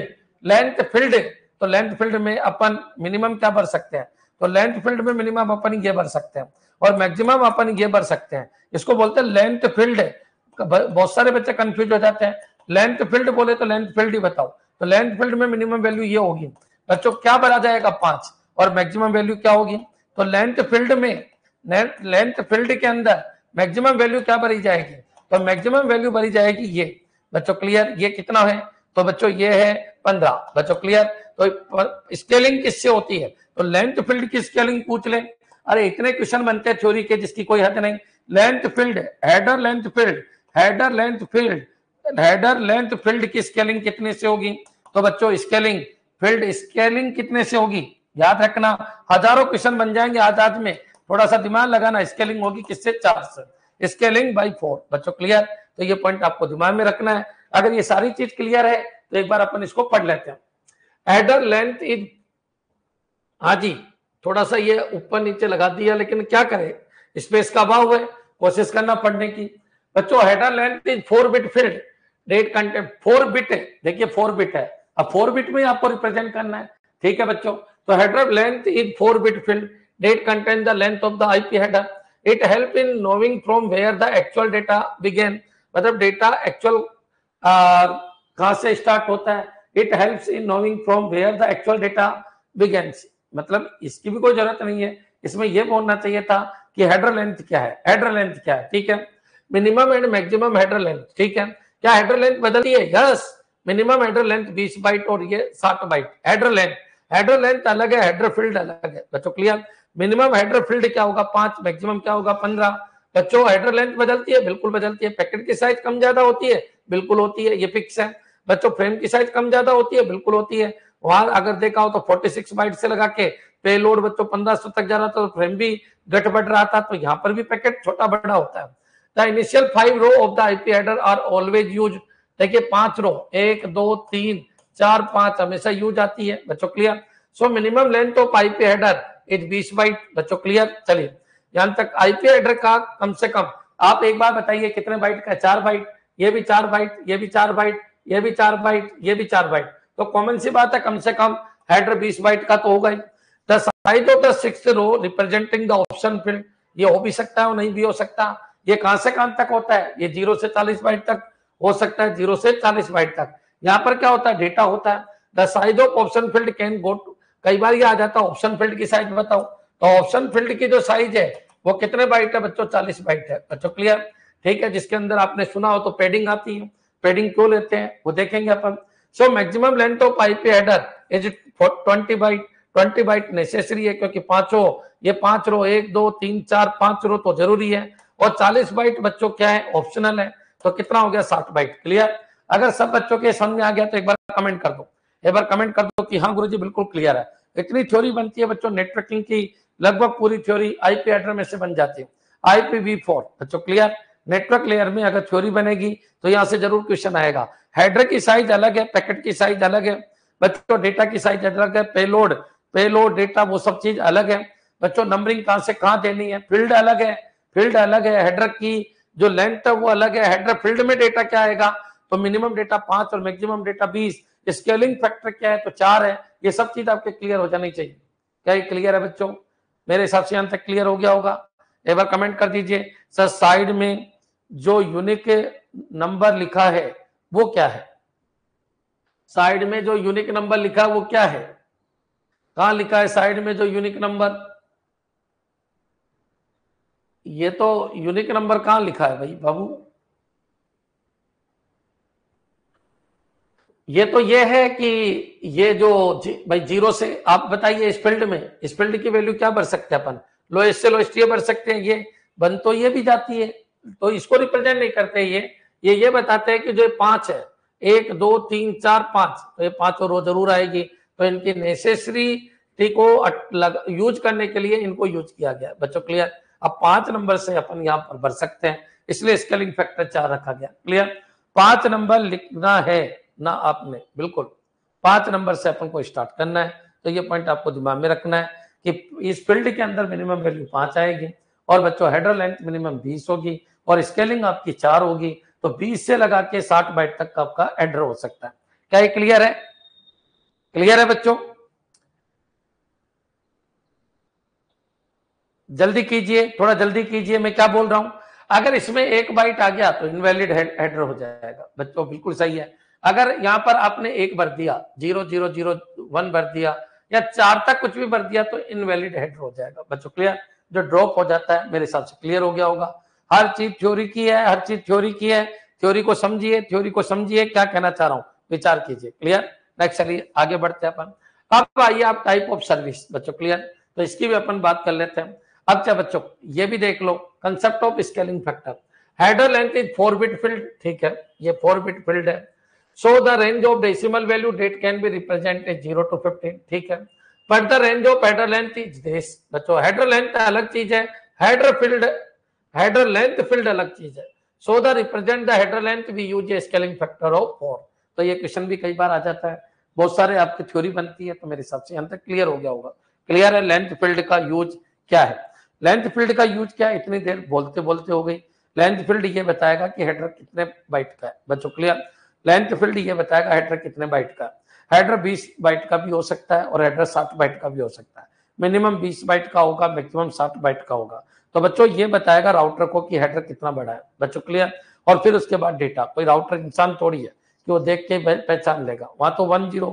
फील्ड, तो लेंथ फील्ड में अपन मिनिमम क्या भर सकते हैं, तो लेंथ फील्ड में मिनिमम अपन ये भर सकते हैं और मैक्सिमम अपन ये भर सकते हैं, इसको बोलते हैं लेंथ फील्ड। बहुत सारे बच्चे कंफ्यूज हो जाते हैं, लेंथ फील्ड बोले तो लेंथ फील्ड ही बताओ, तो लेंथ फील्ड में मिनिमम वैल्यू ये होगी बच्चों, क्या भरा जाएगा 5 और मैक्सिमम वैल्यू क्या होगी, तो लेंथ फील्ड में लेंथ फील्ड के अंदर मैक्सिमम वैल्यू क्या भरी जाएगी, तो मैक्सिमम वैल्यू भरी जाएगी ये बच्चों, क्लियर। ये कितना है, तो बच्चों ये है 15 बच्चों, क्लियर। तो स्केलिंग किससे होती है, तो लेंथ फील्ड की स्केलिंग पूछ ले, अरे इतने क्वेश्चन बनते हैं थ्योरी के जिसकी कोई हद नहीं। Length field, header length field, header length field, header length field की स्केलिंग कितने से होगी, तो बच्चों स्केलिंग फील्ड स्केलिंग कितने से होगी, याद रखना, हजारों क्वेश्चन बन जाएंगे आज में, थोड़ा सा दिमाग लगाना। स्केलिंग होगी किससे, 4 से, स्केलिंग बाय 4 बच्चों, क्लियर। तो ये पॉइंट आपको दिमाग में रखना है। अगर ये सारी चीज क्लियर है तो एक बार अपन इसको पढ़ लेते हैं। हेडर लेंथ इज, हाँ जी, थोड़ा सा ये ऊपर नीचे लगा दिया, लेकिन क्या करें, स्पेस का अभाव है, कोशिश करना पढ़ने की बच्चों। Header length is 4 bit field, that content 4 bit है, देखिए 4 बिट है, अब 4 बिट में आपको रिप्रेजेंट करना है, ठीक है बच्चों। तो header length is 4 bit field, that content the length of the IP header, it help in knowing from where the actual data begin, मतलब डेटा एक्चुअल कहां से स्टार्ट होता है, it helps in knowing from where the actual data begins, मतलब इसकी भी कोई जरूरत नहीं है, इसमें यह बोलना चाहिए था कि हेडर लेंथ क्या है, हेडर लेंथ क्या है, ठीक है। Minimum and maximum header length, ठीक है। क्या हेडर लेंथ बदलती है, yes, minimum header length 20 byte और ये 60 बाइट हेडर लेंथ अलग है, हेडर फील्ड अलग है बच्चों, क्लियर। मिनिमम हेडर फील्ड क्या होगा 5, मैक्सिमम क्या होगा 15 बच्चों। हेडर लेंथ बदलती है, बिल्कुल बदलती है। पैकेट की साइज कम ज्यादा होती है, बिल्कुल होती है, ये फिक्स है बच्चों। फ्रेम की साइज कम ज्यादा होती है, बिल्कुल होती है। वहां अगर देखा हो तो 46 बाइट से लगा के पेलोड बच्चों 1500 तक जा रहा था, तो फ्रेम भी घट बढ़ रहा था, तो यहाँ पर भी पैकेट छोटा बड़ा होता है। The initial 5 row of the IP header are always use, देखिए 5 रो, 1 2 3 4 5 हमेशा यूज आती है बच्चों, clear. So minimum length of IP header is 20 byte बच्चों, क्लियर। चलिए यहां तक आईपी एड्रेस का कम से कम आप एक बार बताइए कितने बाइट का है? 4 बाइट, ये भी 4 बाइट, ये भी 4 बाइट, ये भी 4 बाइट, ये भी 4 बाइट। तो कॉमन सी बात है कम से कम हेडर 20 बाइट का तो होगा ही। The size of the 6th row representing the option field, ये हो भी सकता है और नहीं भी हो सकता। ये कहां से कहां तक होता है? ये 0 से 40 बाइट तक हो सकता है, 0 से 40 बाइट तक। यहाँ पर क्या होता है? डेटा होता है। The size of option field can go to, कई बार ये आ जाता है ऑप्शन फील्ड की साइज बताओ, तो ऑप्शन फील्ड की जो साइज है वो कितने बाइट है बच्चों? 40 बाइट है बच्चों, क्लियर? ठीक है, जिसके अंदर आपने सुना हो तो पैडिंग आती है, पैडिंग क्यों लेते हैं वो देखेंगे अपन। So maximum length of IP header is 20 byte. 20 byte necessary है क्योंकि पांचों, ये 5 रो, 1 2 3 4 5 रो तो जरूरी है, और 40 बाइट बच्चों क्या है? ऑप्शनल है। तो कितना हो गया? 60 बाइट, क्लियर? अगर सब बच्चों के समझ में आ गया तो एक बार कमेंट कर दो, एक बार कमेंट कर दो कि हाँ गुरुजी बिल्कुल क्लियर है। इतनी थ्योरी बनती है बच्चों नेटवर्किंग की, लगभग पूरी थ्योरी आईपी एड्रेस में से बन जाती है। IPv4 बच्चों क्लियर? नेटवर्क लेयर में अगर थ्योरी बनेगी तो यहां से जरूर क्वेश्चन आएगा। हेडर की साइज अलग है, पैकेट की साइज अलग है बच्चों, डेटा की साइज अलग है, पेलोड डेटा वो सब चीज अलग है बच्चों। नंबरिंग कहां से कहां देनी है, फील्ड अलग है, फील्ड अलग है। हेडर की जो लेंथ है वो अलग है। हेडर फील्ड में डेटा क्या आएगा? तो मिनिमम डेटा 5 और मैक्सिमम डेटा 20। स्केलिंग फैक्टर क्या है? तो 4 है। ये सब चीज आपके क्लियर हो जानी चाहिए। क्या ये क्लियर है बच्चों? मेरे हिसाब से यहां तक क्लियर हो गया होगा। एक बार कमेंट कर दीजिए सर साइड में जो यूनिक नंबर लिखा है वो क्या है? साइड में जो यूनिक नंबर लिखा है वो क्या है? कहां लिखा है साइड में जो यूनिक नंबर? ये तो यूनिक नंबर कहां लिखा है भाई बाबू? ये तो ये है कि ये जो भाई 0 से आप बताइए इस फील्ड में, इस फील्ड की वैल्यू क्या भर सकते हैं अपन? लोएस्ट से लोएस्ट ये भर सकते हैं, ये बन तो ये भी जाती है, तो इसको रिप्रेजेंट नहीं करते। ये बताते हैं कि जो 5 है, 1 2 3 4 5, तो ये 5 रो जरूर आएगी। तो इनकी नेसेसरी को यूज करने के लिए इनको यूज किया गया बच्चों, क्लियर? अब 5 नंबर से अपन यहाँ पर भर सकते हैं, इसलिए स्केलिंग फैक्टर 4 रखा गया, क्लियर? 5 नंबर लिखना है ना आपने, बिल्कुल 5 नंबर से अपन को स्टार्ट करना है। तो ये पॉइंट आपको दिमाग में रखना है कि इस फील्ड के अंदर मिनिमम वैल्यू 5 आएगी, और बच्चों हेडर लेंथ मिनिमम 20 होगी, और स्केलिंग आपकी 4 होगी। तो 20 से लगा के 60 बाइट तक का आपका हेडर हो सकता है। क्या ये क्लियर है? क्लियर है बच्चों? जल्दी कीजिए, थोड़ा जल्दी कीजिए, मैं क्या बोल रहा हूं। अगर इसमें 1 बाइट आ गया तो इनवैलिड हेडर हो जाएगा बच्चों, बिल्कुल सही है। अगर यहां पर आपने 1 भर दिया, 0001 भर दिया, या 4 तक कुछ भी भर दिया तो इनवैलिड हेडर हो जाएगा बच्चों, क्लियर? जो ड्रॉप हो जाता है, मेरे हिसाब से क्लियर हो गया होगा। हर चीज थ्योरी की है, हर चीज थ्योरी की है। थ्योरी को समझिए, थ्योरी को समझिए, क्या कहना चाह रहा हूं, विचार कीजिए, क्लियर? नेक्स्ट चलिए आगे बढ़ते हैं अपन। अब आइए आप टाइप ऑफ सर्विस बच्चों, क्लियर? तो इसकी भी अपन बात कर लेते हैं। अब क्या बच्चों, ये भी देख लो concept of scaling factor. Header length is 4 bit field, ठीक है, ये 4 बिट फील्ड है। So the range of decimal value that can be represented 0 to 15, ठीक है। But the range of header length is this बच्चों, हेडर लेंथ अलग चीज है, हेडर लेंथ फील्ड अलग चीज है। So the represent the header length we use a scaling factor of 4। तो ये क्वेश्चन भी कई बार आ जाता है, बहुत सारे आपकी थ्योरी बनती है, तो मेरे हिसाब से यहां तक क्लियर हो गया होगा। क्लियर है लेंथ फील्ड का यूज क्या है? लेंथ फील्ड का यूज क्या है? इतनी देर बोलते बोलते हो गई। लेंथ फील्ड ये बताएगा कि हेडर कितने बाइट का है बच्चों, क्लियर? लेंथ फील्ड ये बताएगा हेडर कितने बाइट का है। हेडर 20 बाइट का भी हो सकता है और हेडर 60 बाइट का भी हो सकता है। मिनिमम 20 बाइट का होगा, मैक्सिमम 60 बाइट का होगा। तो बच्चों ये बताएगा राउटर को कि हेडर कितना बड़ा है बच्चों, क्लियर? और फिर उसके बाद डेटा, कोई राउटर इंसान थोड़ी है कि वो देख के पहचान लेगा। वहां तो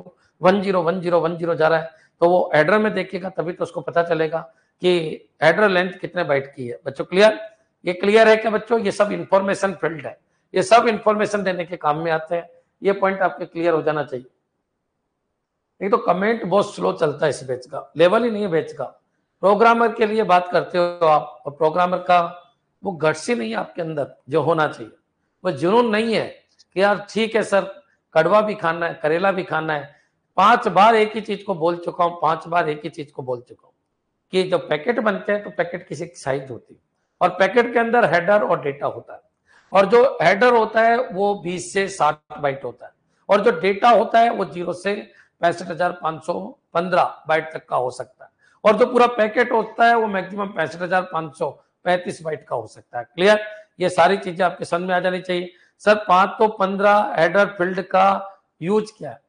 10101010 जा रहा है, तो वो हेडर में देखेगा तभी तो उसको पता चलेगा कि हेडर लेंथ कितने बाइट की है बच्चों, क्लियर? ये क्लियर है क्या बच्चों? ये सब इंफॉर्मेशन फील्ड है, ये सब इंफॉर्मेशन देने के काम में आते हैं। ये पॉइंट आपके क्लियर हो जाना चाहिए। नहीं तो कमेंट बहुत स्लो चलता है इस बैच का, लेवल ही नहीं है बैच का। प्रोग्रामर के लिए बात करते हो आप, और प्रोग्रामर का वो गट्स ही नहीं है आपके अंदर जो होना चाहिए। वो जुनून नहीं है कि यार ठीक है सर, कड़वा भी खाना है, करेला भी खाना है। 5 बार एक ही चीज को बोल चुका हूं, 5 बार एक ही चीज को बोल चुका हूं कि जब पैकेट बनते हैं तो पैकेट किसी साइज होती है, और पैकेट के अंदर हेडर और डेटा होता है, और जो हेडर होता है वो 20 से 60 बाइट होता है, और जो डेटा होता है वो 0 से 65,515 बाइट तक का हो सकता है। और जो पूरा पैकेट होता है वो मैक्सिमम 65,535 बाइट का हो सकता है। क्लियर? ये सारी चीजें आपके समझ में आ जानी चाहिए। सर 5 तो 15 हेडर फील्ड का यूज क्या है?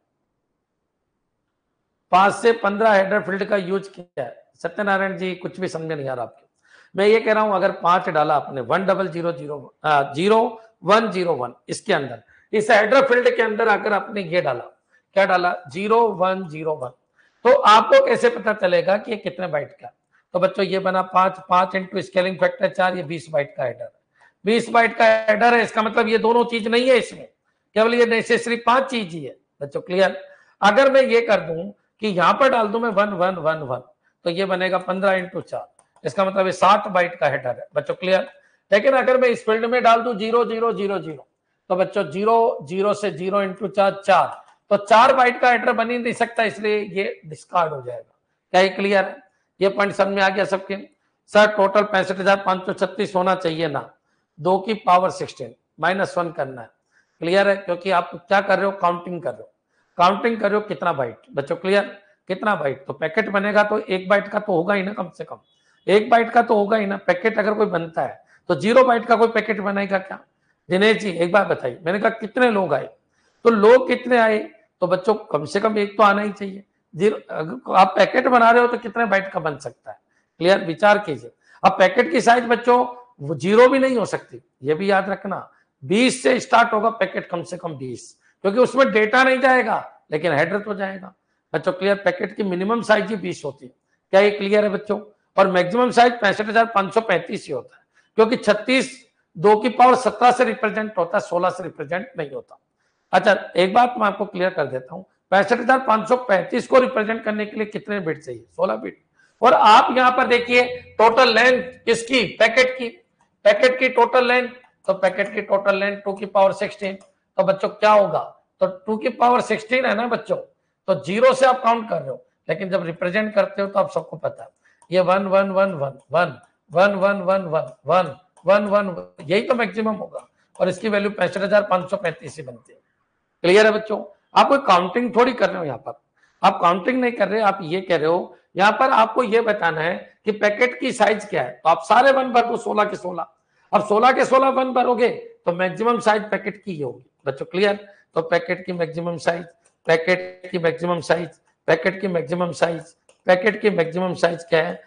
5 से 15 हेडर फील्ड का यूज क्या है? सत्यनारायण जी कुछ भी समझ में नहीं आ रहा आपके। मैं ये कह रहा हूं अगर 5 डाला आपने 10001 इसके अंदर, इस हेडर फील्ड के अंदर अगर आपने ये डाला, क्या डाला? 0101, तो आपको कैसे पता चलेगा कि ये कितने बाइट का? तो बच्चों ये बना 5 इंटू स्केलिंग फैक्टर 4, ये 20 बाइट का हेडर, 20 बाइट का हेडर है। इसका मतलब ये दोनों चीज नहीं है इसमें, केवल ये नेसेसरी 5 चीज ही है बच्चों। क्लियर? अगर मैं ये कर दूं कि यहां पर डाल दूं मैं 1111, तो ये बनेगा 15 इंटू 4, इसका मतलब 60 बाइट का हेडर है बच्चों। क्लियर? लेकिन अगर मैं इस फील्ड में डाल दूं 0000, तो बच्चों 0 से 0 इंटू 4, तो 4 बाइट का हेडर बन ही नहीं सकता, इसलिए ये डिस्कार्ड हो जाएगा। क्या ये क्लियर है? ये पॉइंट समझ में आ गया सबके? सर टोटल 65,536 होना चाहिए ना, 2 की पावर 16 -1 करना है। क्लियर है? क्योंकि आप क्या कर रहे हो? काउंटिंग कर रहे हो, काउंटिंग कर रहे हो कितना बाइट बच्चों। क्लियर? कितना बाइट? तो पैकेट बनेगा तो 1 बाइट का तो होगा ही ना, कम से कम 1 बाइट का तो होगा ही ना। पैकेट अगर कोई बनता है तो 0 बाइट का कोई पैकेट बनाएगा क्या? दिनेश जी एक बार बताइए। मैंने कहा कितने लोग आए, तो लोग कितने आए? तो बच्चों कम से कम 1 तो आना ही चाहिए। 0, अगर आप पैकेट बना रहे हो तो कितने बाइट का बन सकता है? क्लियर? विचार कीजिए। अब पैकेट की साइज बच्चों वो 0 भी नहीं हो सकती, ये भी याद रखना। 20 से स्टार्ट होगा पैकेट, कम से कम 20, क्योंकि उसमें डेटा नहीं जाएगा लेकिन हेडर तो जाएगा बच्चों। क्लियर? पैकेट की मिनिमम साइज ही 20 होती है। क्या ये क्लियर है बच्चों? और मैक्सिमम साइज 65,535 ही होता है, क्योंकि 36 2 की पावर 17 से रिप्रेजेंट होता है, 16 से रिप्रेजेंट नहीं होता। अच्छा एक बात मैं आपको क्लियर कर देता हूं, 65,535 को रिप्रेजेंट करने के लिए कितने बिट चाहिए? 16 बिट। और आप यहां पर देखिए टोटल लेंथ किसकी? पैकेट की। पैकेट की टोटल लेंथ, तो पैकेट की टोटल लेंथ 2 की पावर 16, तो बच्चों क्या होगा? तो 2 की पावर 16 है ना बच्चों, तो 0 से आप काउंट कर रहे हो, लेकिन जब रिप्रेजेंट करते हो तो आप सबको पता है ये 1 1 1 1 1 1 1 1 1 1 1 1, यही तो मैक्सिमम होगा, और इसकी वैल्यू 65,535 ही बनती है। क्लियर है बच्चों? आप कोई काउंटिंग थोड़ी कर रहे हो यहाँ पर, आप काउंटिंग नहीं कर रहे, आप ये कह रहे हो यहाँ पर आपको ये बताना है कि पैकेट की साइज क्या है, तो आप सारे 1 भर दो, 16 के 16। अब 16 के 16 1 भरोगे तो मैक्सिमम साइज पैकेट की होगी बच्चों। क्लियर? तो पैकेट की मैक्सिमम साइज, पैकेट की मैक्सिमम साइज, पैकेट की मैक्सिमम साइज, पैकेट की मैक्सिमम साइज क्या है?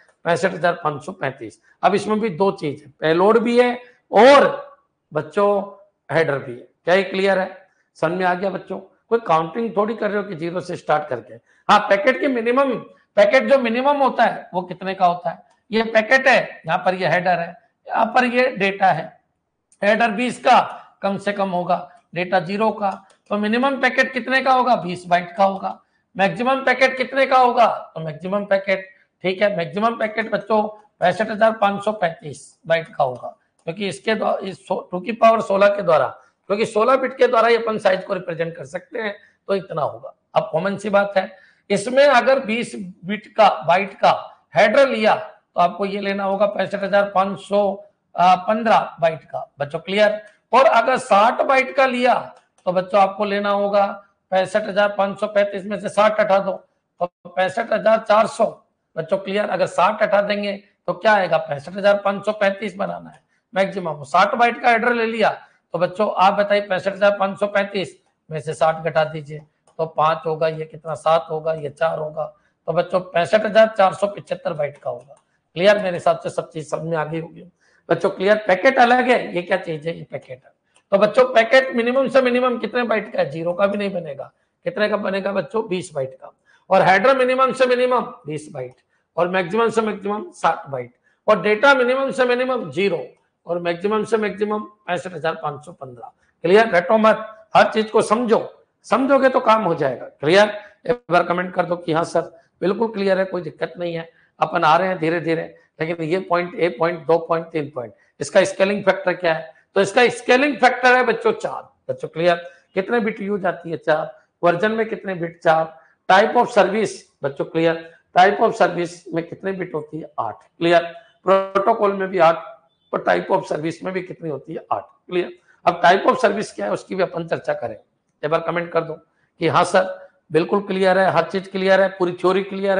65,535। अब इसमें भी 2 चीज है, पेलोड भी है और बच्चों हेडर भी है। क्या ये क्लियर है? समझ में आ गया बच्चों? कोई काउंटिंग थोड़ी कर रहे हो कि 0 से स्टार्ट करके। हाँ पैकेट की मिनिमम, पैकेट जो मिनिमम होता है वो कितने का होता है? ये पैकेट है, यहाँ पर ये हेडर है, यहाँ पर ये डेटा है। हेडर 20 का कम से कम होगा, डेटा 0 का, तो मिनिमम पैकेट कितने का होगा? 20 बाइट का होगा। मैक्सिमम पैकेट कितने का होगा? तो मैक्सिमम पैकेट, ठीक है, मैक्सिमम पैकेट बच्चों 65,535 बाइट का होगा, क्योंकि इसके द्वारा इस 2 की पावर 16 के द्वारा, क्योंकि 16 बिट के द्वारा ही अपन साइज को रिप्रेजेंट कर सकते हैं, तो इतना होगा। अब कॉमन सी बात है, इसमें अगर 20 बिट का बाइट का हेडर लिया तो आपको ये लेना होगा 65,515 बाइट का बच्चों। क्लियर? और अगर 60 बाइट का लिया तो बच्चों आपको लेना होगा 65,535 में से 60 हटा दो तो 65,400 बच्चों। क्लियर? अगर 60 हटा देंगे तो क्या आएगा? 65,535 बनाना है मैक्सिमम। 60 बाइट का हेडर ले लिया तो बच्चों आप बताइए 65,535 में से 60 घटा दीजिए तो 5 होगा, ये कितना? 7 होगा, ये 4 होगा, तो बच्चों 65,475 बाइट का होगा। क्लियर? मेरे हिसाब से सब चीज समझ में आ गई होगी बच्चों। क्लियर? पैकेट अलग है, ये क्या चीज है? ये पैकेट है। तो बच्चों पैकेट मिनिमम से मिनिमम कितने बाइट का है? 0 का भी नहीं बनेगा। कितने का बनेगा बच्चों? 20 बाइट का। और हेडर मिनिमम से मिनिमम 20 बाइट और मैक्सिमम से मैक्सिमम 60 बाइट, और डेटा मिनिमम से मिनिमम 0 और मैक्सिमम से मैक्सिमम 65,515। क्लियर? रटो मत, हर चीज को समझो, समझोगे तो काम हो जाएगा। क्लियर? एक बार कमेंट कर दो कि हाँ सर बिल्कुल क्लियर है, कोई दिक्कत नहीं है, अपन आ रहे हैं धीरे धीरे। लेकिन ये पॉइंट, ए पॉइंट, 2 पॉइंट, 3 पॉइंट, इसका स्केलिंग फैक्टर क्या है? तो इसका स्केलिंग फैक्टर है बच्चों 4 बच्चों। क्लियर? कितने बिट यूज आती है? 4। वर्जन में कितने बिट? 4। टाइप ऑफ सर्विस बच्चों। क्लियर? टाइप ऑफ सर्विस में कितने बिट होती है? 8। क्लियर? प्रोटोकॉल में भी 8 और टाइप ऑफ सर्विस में भी कितनी होती है? 8। क्लियर? अब टाइप ऑफ सर्विस क्या है उसकी भी अपन चर्चा करें। एक बार कमेंट कर दो कि हाँ सर बिल्कुल क्लियर है, हर चीज क्लियर है, पूरी थ्योरी क्लियर है,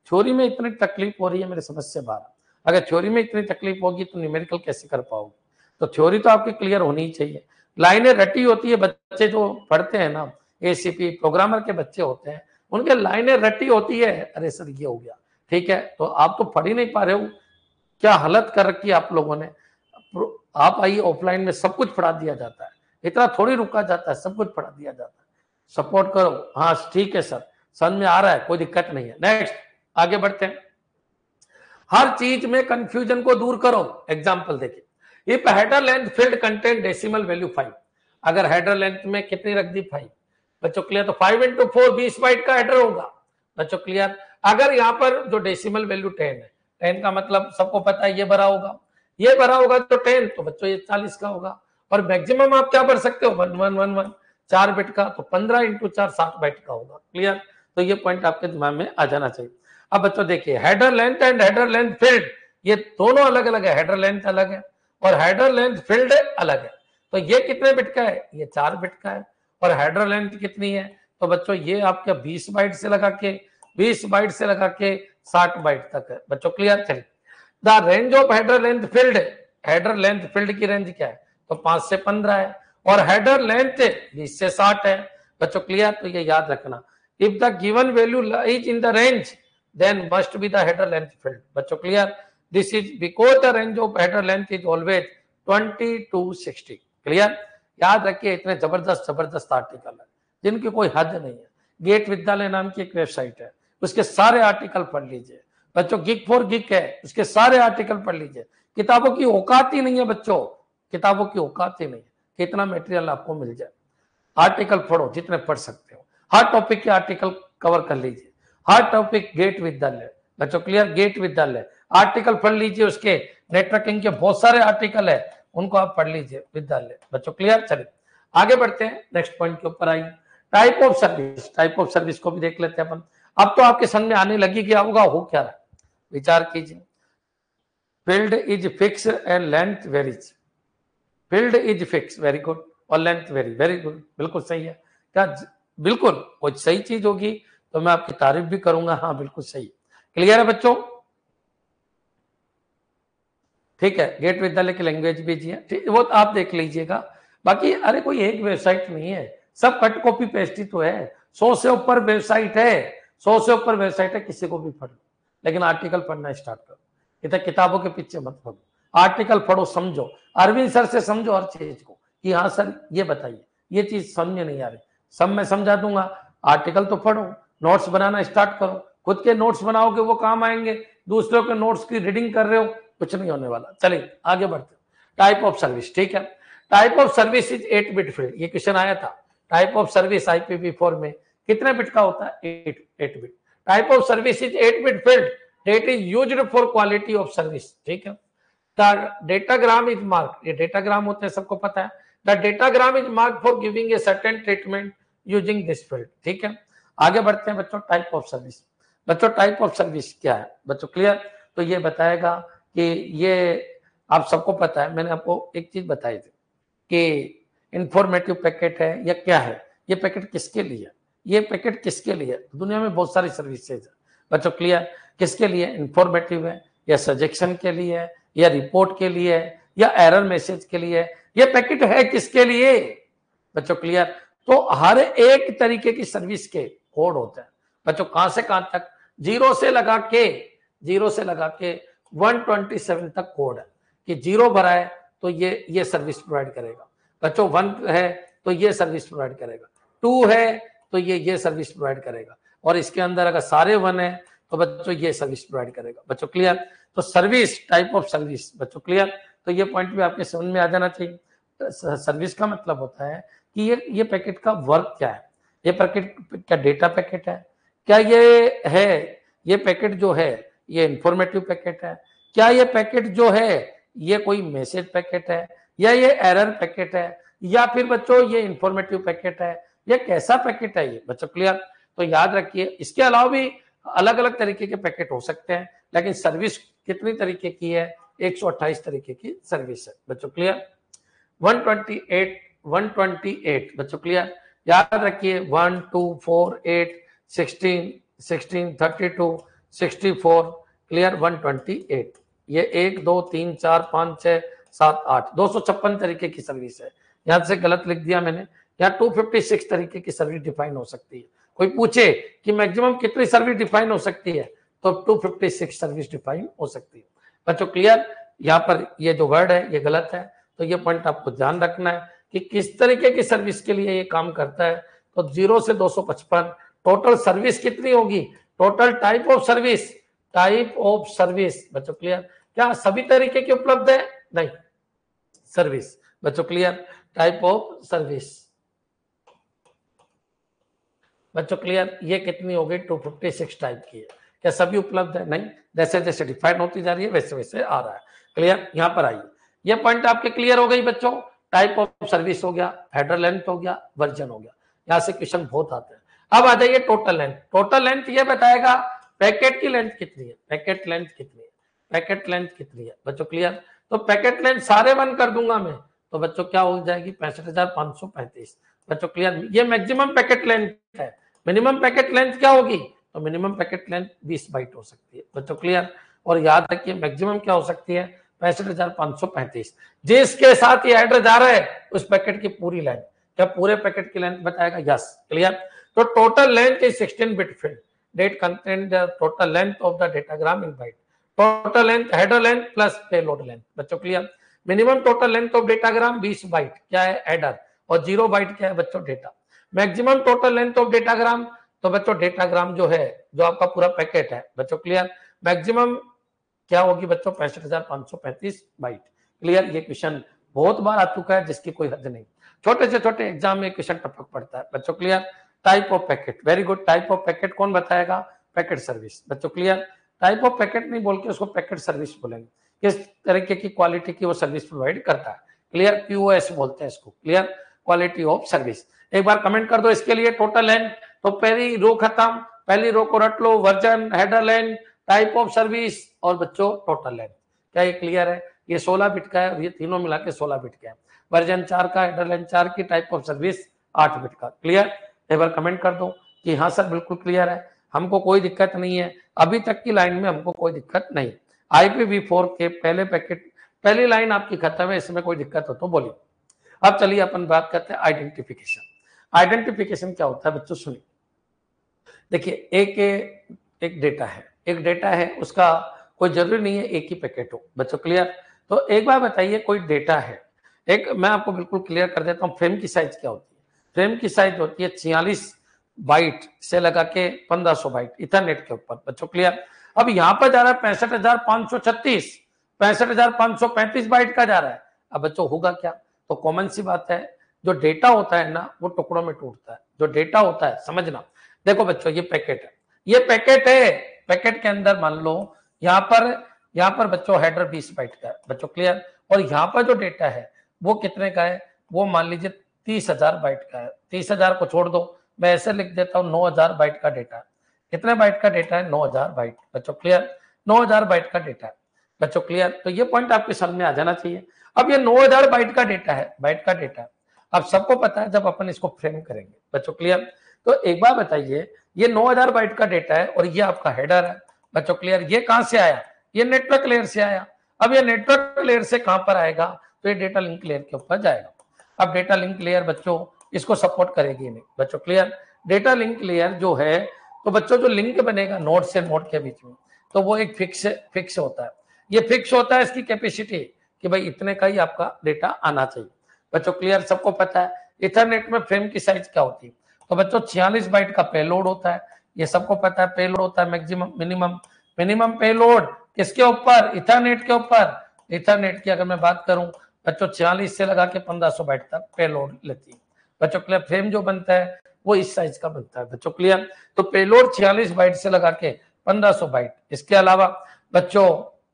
थ्योरी में इतनी तकलीफ हो रही है मेरे समझ से बाहर। अगर थ्योरी में इतनी तकलीफ होगी तो न्यूमेरिकल कैसे कर पाओगे? तो थ्योरी तो आपकी क्लियर होनी ही चाहिए। लाइनें रटी होती है, बच्चे जो पढ़ते हैं ना, एसीपी प्रोग्रामर के बच्चे होते हैं, उनके लाइनें रटी होती है, अरे सर ये हो गया, ठीक है, तो आप तो पढ़ ही नहीं पा रहे हो। क्या हालत कर रखी है आप लोगों ने। आप आइए ऑफलाइन में सब कुछ पढ़ा दिया जाता है, इतना थोड़ी रुका जाता है, सब कुछ पढ़ा दिया जाता है। सपोर्ट करो, हाँ ठीक है सर, समझ में आ रहा है, कोई दिक्कत नहीं है। नेक्स्ट आगे बढ़ते हैं। हर चीज में कंफ्यूजन को दूर करो। एग्जांपल देखिए, if header length field content decimal value 5, अगर हेडर लेंथ में कितनी रख दी 5, बच्चों क्लियर, तो 5 into 4 20 बाइट का हेडर होगा। बच्चों क्लियर, अगर यहाँ पर जो डेसिमल वैल्यू 10 है, 10 का मतलब सबको पता है ये भरा होगा, ये भरा होगा तो 10, तो बच्चों ये 40 का होगा। और मैक्सिमम आप क्या भर सकते हो, 1111 4 बिट का, तो 15 into 4 60 बाइट का होगा। क्लियर, तो ये पॉइंट आपके दिमाग में आ जाना चाहिए। अब बच्चों देखिए, header length and header length field, ये दोनों अलग अलग है, हेडर लेंथ अलग है और हेडर लेंथ फील्ड अलग है। तो ये कितने बिट का है, ये 4 बिट का है। और हेडर लेंथ कितनी है, तो बच्चों ये आपका 20 बाइट से लगा के 60 बाइट तक है। बच्चों क्लियर, चलिए the range of header length field, header length field की रेंज क्या है, तो 5 से 15 है, और हेडर लेंथ 20 से 60 है। बच्चों क्लियर, तो ये याद रखना, if the given value lies in the range then must be the header length field. बच्चों clear, this is because the range of header length is always 20 to 60. Clear, याद रखिए, इतने जबरदस्त आर्टिकल है जिनकी कोई हद नहीं है। गेट विद्यालय नाम की एक वेबसाइट है, उसके सारे आर्टिकल पढ़ लीजिए। बच्चों गिक फॉर गिक है, उसके सारे आर्टिकल पढ़ लीजिए। किताबों की औकात ही नहीं है बच्चों, किताबों की औकात ही नहीं है कि इतना मटेरियल आपको मिल जाए। आर्टिकल पढ़ो जितने पढ़ सकते हो, हर टॉपिक के आर्टिकल कवर कर लीजिए। हर टॉपिक गेट विद्यालय, बच्चों क्लियर, गेट विद्यालय आर्टिकल पढ़ लीजिए, उसके नेटवर्किंग के बहुत सारे आर्टिकल है, उनको आप पढ़ लीजिए विद्यालय। बच्चों क्लियर, चलिए आगे बढ़ते हैं, नेक्स्ट पॉइंट के ऊपर आइए। Type of service, type of service को भी देख लेते हैं अपन। अब तो आपके समझ में आने लगी क्या होगा, हो क्या रहा है, विचार कीजिए। Field is fix and length varies, field is fix, very good, और लेंथ वेरी गुड, बिल्कुल सही है। क्या बिल्कुल कोई सही चीज होगी तो मैं आपकी तारीफ भी करूंगा, हाँ बिल्कुल सही। क्लियर है बच्चों, ठीक है, गेट विद्यालय की लैंग्वेज भी जी है, वो आप देख लीजिएगा। बाकी अरे कोई एक वेबसाइट नहीं है, सब कट कॉपी पेस्ट ही तो है। 100 से ऊपर वेबसाइट है, 100 से ऊपर वेबसाइट है, किसी को भी पढ़ लो, लेकिन आर्टिकल पढ़ना स्टार्ट करो। इतना किताबों के पीछे मत पढ़ो, आर्टिकल पढ़ो, समझो। अरविंद सर से समझो हर चीज को कि हाँ सर ये बताइए, ये चीज समझ में नहीं आ रही, सब मैं समझा दूंगा। आर्टिकल तो पढ़ो, नोट्स बनाना स्टार्ट करो, खुद के नोट्स बनाओगे वो काम आएंगे, दूसरों के नोट्स की रीडिंग कर रहे हो कुछ नहीं होने वाला। चलिए आगे बढ़ते हैं। टाइप ऑफ सर्विस, ठीक है, type of service is 8 bit field, ये क्वेश्चन आया था। टाइप ऑफ सर्विस IPv4 में कितने बिट का होता है, 8 bit. Type of service is 8 bit field that is used for quality of service, ठीक है। The datagram is marked, ये डेटाग्राम होते हैं सबको पता है। The datagram is marked for giving a certain treatment using this field, ठीक है। आगे बढ़ते हैं बच्चों, टाइप ऑफ सर्विस। बच्चों टाइप ऑफ सर्विस क्या है, बच्चों क्लियर, तो ये बताएगा कि ये आप सबको पता है, मैंने आपको एक चीज बताई थी कि इंफॉर्मेटिव पैकेट है या क्या है, ये पैकेट किसके लिए, ये पैकेट किसके लिए, दुनिया में बहुत सारी सर्विसेज है बच्चों क्लियर, किसके लिए, इंफॉर्मेटिव है या सजेशन के लिए है या रिपोर्ट के लिए है या एरर मैसेज के लिए है, ये पैकेट है किसके लिए बच्चों क्लियर। तो हर एक तरीके की सर्विस के कोड होते हैं बच्चों, कहां से कहां तक, 0 से लगा के 127 तक कोड है कि 0 भरा है तो ये सर्विस प्रोवाइड करेगा बच्चों, 1 है तो ये सर्विस प्रोवाइड करेगा, 2 है तो ये सर्विस प्रोवाइड करेगा, और इसके अंदर अगर सारे 1 है तो बच्चों ये सर्विस प्रोवाइड करेगा बच्चों क्लियर। तो सर्विस, टाइप ऑफ सर्विस बच्चों क्लियर, तो ये पॉइंट भी आपके समझ में आ जाना चाहिए। सर्विस का मतलब होता है कि ये पैकेट का वर्क क्या है, ये पैकेट क्या डेटा पैकेट है, क्या ये है, ये पैकेट जो है ये इंफॉर्मेटिव पैकेट है, क्या ये पैकेट जो है ये कोई मैसेज पैकेट है, या ये एरर पैकेट है, या फिर बच्चों ये इंफॉर्मेटिव पैकेट है, ये कैसा पैकेट है ये बच्चों क्लियर। तो याद रखिए, इसके अलावा भी अलग अलग तरीके के पैकेट हो सकते हैं, लेकिन सर्विस कितनी तरीके की है, 128 तरीके की सर्विस है बच्चों क्लियर। 128 बच्चों क्लियर, याद रखिए 1 2 4 8 16 16 32 64, क्लियर 128। ये 1 2 3 4 5 6 7 8 256 तरीके की सर्विस है। यहां से गलत लिख दिया मैंने, यहाँ 256 तरीके की सर्विस डिफाइन हो सकती है। कोई पूछे कि मैक्सिमम कितनी सर्विस डिफाइन हो सकती है, तो 256 सर्विस डिफाइन हो सकती है। बच्चों क्लियर, यहाँ पर ये जो वर्ड है ये गलत है, तो ये पॉइंट आपको ध्यान रखना है कि किस तरीके की सर्विस के लिए ये काम करता है। तो 0 से 255 टोटल सर्विस कितनी होगी, total type of service, type of service. बच्चों क्लियर, क्या सभी तरीके की उपलब्ध है, नहीं, सर्विस। बच्चों क्लियर, टाइप ऑफ सर्विस। बच्चों क्लियर, ये कितनी हो गई, 256 टाइप की है। क्या सभी उपलब्ध है, नहीं, जैसे जैसे डिफाइन होती जा रही है वैसे वैसे आ रहा है। क्लियर, यहां पर आइए, ये पॉइंट आपके क्लियर हो गई बच्चों। टाइप ऑफ सर्विस हो गया, हेडर लेंथ हो गया, वर्जन हो गया। यहां से क्वेश्चन बहुत आते हैं। अब आ जाइए टोटल लेंथ। टोटल लेंथ ये बताएगा पैकेट की लेंथ कितनी है, पैकेट लेंथ कितनी है, पैकेट लेंथ कितनी है। बच्चों क्लियर, तो पैकेट लेंथ सारे वन कर दूंगा मैं, तो बच्चों क्या हो जाएगी, 65,535। बच्चों क्लियर, ये मैक्सिमम पैकेट लेंथ है। मिनिमम पैकेट लेंथ क्या होगी, तो मिनिमम पैकेट लेंथ 20 बाइट हो सकती है। बच्चों क्लियर, और याद रखिए मैक्सिमम क्या हो सकती है, 65,535। जिसके साथ ये हेडर जा रहा है उस पैकेट की पूरी लेंथ, क्या पूरे पैकेट की लेंथ बताएगा, यस। क्लियर, तो total length is 16 bit field that contain the total length of the datagram in byte. Total length header length plus payload length. बच्चों clear, minimum total length of datagram 20 byte, क्या है header, और 0 byte क्या है बच्चों data. Maximum total length of datagram, तो बच्चों datagram जो है, जो आपका पूरा पैकेट है, बच्चों क्लियर, मैक्सिमम क्या होगी बच्चों, 65,535 बाइट। क्लियर, ये क्वेश्चन बहुत बार आ चुका है जिसकी कोई हद नहीं। छोटे से छोटे एग्जाम में क्वेश्चन टपक पड़ता है। बच्चों clear, type of packet, very good. Type of packet कौन बताएगा, पैकेट सर्विस। बच्चों क्लियर, टाइप ऑफ पैकेट नहीं बोल के उसको पैकेट सर्विस बोलेंगे, किस तरीके की क्वालिटी की वो सर्विस प्रोवाइड करता है। क्लियर, क्यूओएस बोलते हैं इसको। Clear, quality of service. एक बार कमेंट कर दो इसके लिए टोटल लेंथ, तो पहली रो खत्म, पहली रो को रट लो, version, header length, type of service और बच्चों टोटल लेंथ। क्या ये क्लियर है, ये 16 बिट का है और ये तीनों मिला के 16 बिट का है। वर्जन 4 का, हेडर लेंथ 4 की, टाइप ऑफ सर्विस 8 बिट का। क्लियर, एक बार कमेंट कर दो कि हाँ सर बिल्कुल क्लियर है, हमको कोई दिक्कत नहीं है, अभी तक की लाइन में हमको कोई दिक्कत नहीं। IPv4 के पहले पैकेट, पहली लाइन आपकी खत्म है, इसमें कोई दिक्कत हो तो बोलिए। अब चलिए अपन बात करते हैं आइडेंटिफिकेशन। आइडेंटिफिकेशन क्या होता है बच्चों, सुनिए। देखिए एक डेटा है, एक डेटा है, उसका कोई जरूरी नहीं है एक ही पैकेट हो। बच्चों क्लियर, तो एक बार बताइए, कोई डेटा है, एक मैं आपको बिल्कुल क्लियर कर देता हूँ, फ्रेम की साइज क्या होती है। फ्रेम की साइज होती है 46 बाइट से लगा के 1500 बाइट इथरनेट के ऊपर। बच्चों क्लियर, अब यहाँ पर जा रहा है 65,536, 65,535 बाइट का जा रहा है। अब बच्चों होगा क्या, तो कॉमन सी बात है, जो डेटा होता है ना वो टुकड़ों में टूटता है। जो डेटा होता है, समझना, देखो बच्चों ये पैकेट है, ये पैकेट है, पैकेट के अंदर मान लो यहाँ पर बच्चों हेडर 20 बाइट का है। बच्चों क्लियर, और यहाँ पर जो डेटा है वो कितने का है, वो मान लीजिए 30,000 बाइट का है। 30,000 को छोड़ दो, मैं ऐसे लिख देता हूँ 9,000 बाइट का डेटा। कितने बाइट का डेटा है, 9,000 बाइट। बच्चों क्लियर, 9,000 बाइट का डेटा है। बच्चों क्लियर, तो ये पॉइंट आपके समझ में आ जाना चाहिए। अब ये 9,000 बाइट का डेटा है, बाइट का डेटा है। अब सबको पता है जब अपन इसको फ्रेम करेंगे। बच्चों क्लियर, तो एक बार बताइए, ये 9,000 बाइट का डेटा है और ये आपका हेडर है। बच्चों क्लियर, ये कहां से आया, ये नेटवर्क लेयर से आया। अब ये नेटवर्क लेयर से कहां पर आएगा, तो ये डेटा लिंक लेयर के ऊपर जाएगा। अब डेटा लिंक लेयर बच्चों इसको सपोर्ट करेगी नहीं। बच्चों क्लियर, डेटा लिंक लेयर जो है, तो बच्चों जो लिंक बनेगा नोड से नोड के बीच में, तो वो एक फिक्स होता है। ये फिक्स होता है इसकी कैपेसिटी कि भाई इतने का ही आपका डेटा आना चाहिए। बच्चों क्लियर, सबको पता है इथरनेट में फ्रेम की साइज क्या होती है, तो बच्चों 46 बाइट का पेलोड होता है। ये सबको पता है, पेलोड होता है मैक्सिमम, मिनिमम पेलोड किसके ऊपर, इथरनेट के ऊपर। इथरनेट की अगर मैं बात करूं बच्चों 46 से लगा के 1500 बाइट तक पेलोड लेती है। बच्चों क्लियर, फ्रेम जो बनता है वो इस साइज का बनता है। बच्चों क्लियर, तो पेलोड 46 बाइट से लगा के 1500 बाइट। इसके अलावा बच्चों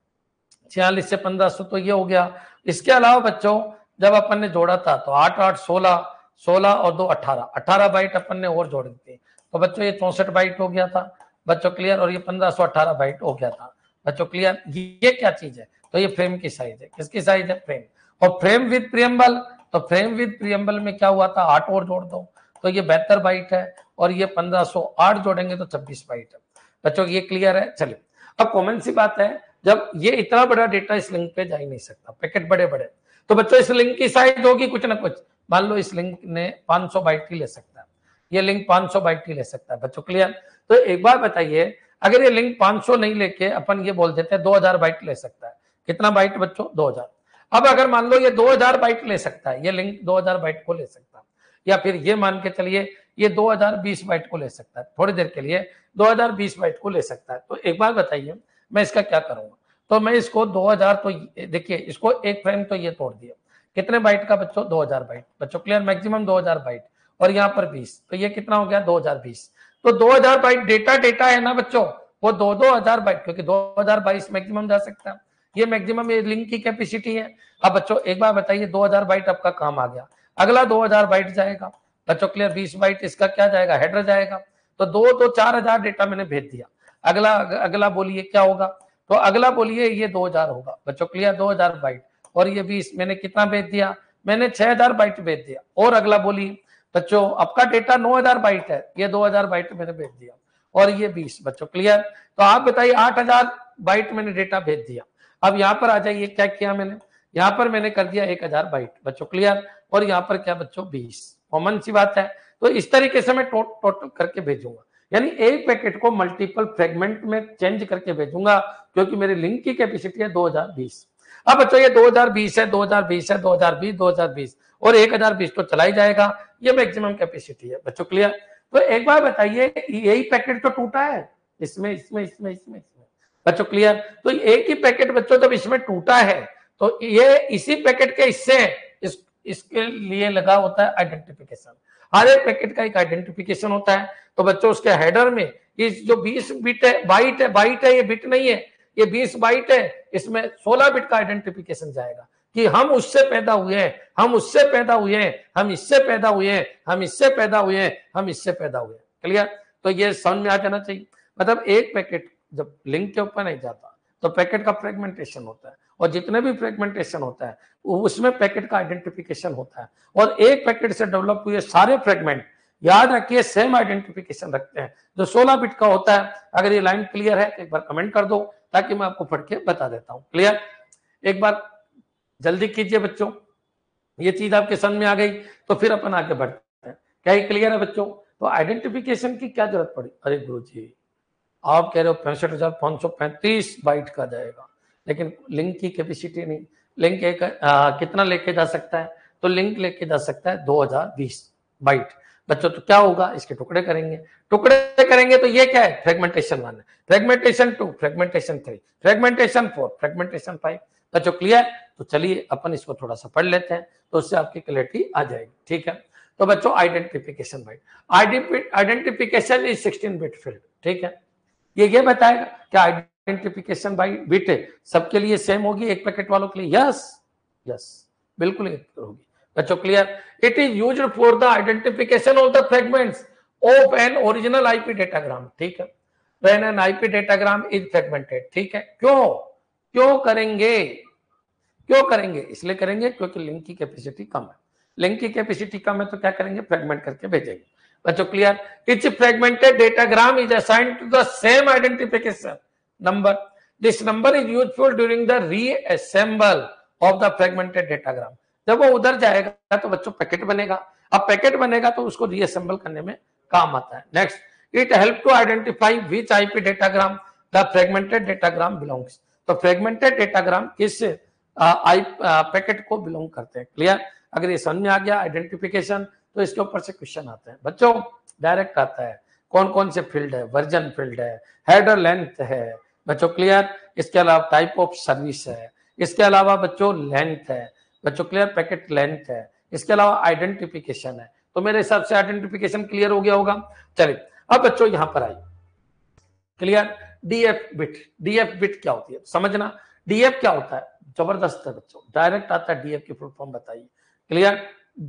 46 से 1500 तो ये हो गया। इसके अलावा बच्चों जब अपन ने जोड़ा था तो 8 8 16 16 और 2 18 बाइट अपन ने और जोड़ दी थी, तो बच्चों ये 64 बाइट हो गया था। बच्चों क्लियर, और ये 1518 बाइट हो गया था। बच्चों क्लियर, ये क्या चीज है, तो ये फ्रेम की साइज है। किसकी साइज है, फ्रेम। और फ्रेम विद प्रियम्बल, तो फ्रेम विद प्रियम्बल में क्या हुआ था, 8 और जोड़ दो तो ये 72 बाइट है, और ये 1508 जोड़ेंगे तो 26 बाइट है। बच्चों ये क्लियर है? चलिए अब कॉमन सी बात है, जब ये इतना बड़ा डेटा इस लिंक पे जा ही नहीं सकता, पैकेट बड़े बड़े, तो बच्चों इस लिंक की साइज होगी कुछ ना कुछ। मान लो इस लिंक ने 500 बाइट ही ले सकता है, ये लिंक 500 बाइट ही ले सकता है बच्चों, क्लियर? तो एक बार बताइए, अगर ये लिंक 500 नहीं लेके अपन ये बोल देते हैं 2000 बाइट ले सकता है, कितना बाइट बच्चों? 2000। अब अगर मान लो ये 2000 बाइट ले सकता है, ये लिंक 2000 बाइट को ले सकता है, या फिर ये मान के चलिए ये 2020 बाइट को ले सकता है, थोड़ी देर के लिए 2020 बाइट को ले सकता है, तो एक बार बताइए मैं इसका क्या करूंगा? तो मैं इसको 2000, तो देखिए इसको एक फ्रेम तो ये तोड़ दिया, कितने बाइट का बच्चों? 2000 बाइट बच्चों, क्लियर? मैक्सिमम 2000 बाइट, और यहाँ पर 20, तो ये कितना हो गया? 2020। तो 2000 बाइट डेटा है ना बच्चों, वो 2000 बाइट, क्योंकि 2022 मैक्सिमम जा सकता है, ये मैक्सिमम ये लिंक की कैपेसिटी है। अब बच्चों एक बार बताइए 2000 बाइट आपका काम आ गया, अगला 2000 बाइट जाएगा बच्चों, क्लियर? 20 बाइट इसका क्या जाएगा? हेडर जाएगा। तो 4000 डेटा मैंने भेज दिया, अगला बोलिए क्या होगा? तो अगला बोलिए ये 2000 होगा बच्चों, क्लियर? 2000 बाइट, और ये 20, मैंने कितना भेज दिया? मैंने 6000 बाइट भेज दिया। और अगला बोलिए बच्चों, आपका डेटा 9000 बाइट है, ये 2000 बाइट मैंने भेज दिया, और ये 20 बच्चों, क्लियर? तो आप बताइए 8000 बाइट मैंने डेटा भेज दिया। अब यहाँ पर आ जाइए, क्या किया मैंने? यहाँ पर मैंने कर दिया 1000 बाइट बच्चों, क्लियर? और यहाँ पर क्या बच्चों? 20। कॉमन सी बात है। तो इस तरीके से मैं टोटल करके भेजूंगा, यानी एक पैकेट को मल्टीपल फ्रेगमेंट में चेंज करके भेजूंगा, क्योंकि मेरी लिंक की कैपेसिटी है 2020। अब बच्चों ये 2020 है, 2020 है, 2020, 2020 और 1020 तो चला ही जाएगा, ये मैक्सिमम कैपेसिटी है बच्चों, क्लियर? तो एक बार बताइए, यही पैकेट तो टूटा है इसमें बच्चों, क्लियर? तो एक ही पैकेट बच्चों जब इसमें टूटा है, तो ये इसी पैकेट के हिस्से इसके लिए लगा होता है आइडेंटिफिकेशन। हर एक पैकेट का एक आइडेंटिफिकेशन होता है। तो बच्चों उसके हेडर में इस जो 20 बिट है, बाइट है, ये बिट नहीं है, ये 20 बाइट है, इसमें 16 बिट का आइडेंटिफिकेशन जाएगा कि हम उससे पैदा हुए हैं, हम उससे पैदा हुए हैं, हम इससे पैदा हुए हैं, हम इससे पैदा हुए हैं, हम इससे पैदा हुए हैं, क्लियर? तो ये समझ में आ जाना चाहिए। मतलब एक पैकेट जब लिंक के ऊपर नहीं जाता तो पैकेट का फ्रेगमेंटेशन होता है, और जितने भी फ्रेगमेंटेशन होता है उसमें पैकेट का आइडेंटिफिकेशन होता है, और एक पैकेट से डेवलप हुए सारे फ्रेगमेंट याद रखिए सेम आइडेंटिफिकेशन रखते हैं, जो 16 बिट का होता है। अगर ये लाइन क्लियर है तो एक बार कमेंट कर दो, ताकि मैं आपको पढ़ के बता देता हूं, क्लियर? एक बार जल्दी कीजिए बच्चों, ये चीज आपके समझ में आ गई तो फिर अपन आगे बढ़ते हैं। क्या ये क्लियर है बच्चों? तो आइडेंटिफिकेशन की क्या जरूरत पड़ी? अरे गुरु जी आप कह रहे हो 65,535 बाइट का जाएगा, लेकिन लिंक की कैपेसिटी नहीं, लिंक एक कितना लेके जा सकता है? तो लिंक लेके जा सकता है 2020 बाइट बच्चों। तो क्या होगा? इसके टुकड़े करेंगे तो ये क्या है? फ्रेगमेंटेशन 1 है, फ्रेगमेंटेशन 2, फ्रेगमेंटेशन 3, फ्रेगमेंटेशन 4, फ्रेगमेंटेशन 5 बच्चों, क्लियर? तो चलिए अपन इसको थोड़ा सा पढ़ लेते हैं, तो उससे आपकी क्लैरिटी आ जाएगी, ठीक है? तो बच्चों identification byte, identification is 16 bit field, ठीक है? ये बताएगा क्या आइडेंटिफिकेशन बाय बिट सबके लिए सेम होगी, एक पैकेट वालों के लिए? यस बिल्कुल एक होगी बच्चों, clear? It is used for the identification of the fragments of an original IP datagram, ठीक है? When an IP datagram is fragmented, ठीक है? क्यों करेंगे? इसलिए करेंगे क्योंकि लिंक की कैपेसिटी कम है। लिंक की कैपेसिटी कम है तो क्या करेंगे? फ्रेगमेंट करके भेजेंगे बच्चों, clear? Each fragmented datagram is assigned to the same identification number. This number is useful during the reassemble of the fragmented datagram. जब वो उधर जाएगा तो बच्चों पैकेट बनेगा, अब पैकेट बनेगा तो उसको रीअसेंबल करने में काम आता है। Next, it help to identify which IP datagram the fragmented datagram belongs. तो फ्रेगमेंटेड डेटाग्राम किस पैकेट को बिलोंग करते हैं, क्लियर? अगर ये समझ में आ गया आइडेंटिफिकेशन, तो इसके ऊपर से क्वेश्चन आते हैं बच्चों, डायरेक्ट आता है। कौन कौन से फील्ड है? वर्जन फील्ड है, हेडर लेंथ है बच्चों, क्लियर? इसके अलावा टाइप ऑफ सर्विस है, इसके अलावा बच्चों लेंथ है बच्चों, क्लियर? पैकेट लेंथ है, इसके अलावा आइडेंटिफिकेशन है। तो मेरे हिसाब से आइडेंटिफिकेशन क्लियर हो गया होगा। चलिए अब बच्चों यहां पर आइए, क्लियर? डीएफ बिट क्या होती है समझना। डीएफ क्या होता है? जबरदस्त है बच्चों, डायरेक्ट आता है डीएफ की फुल फॉर्म बताइए, क्लियर?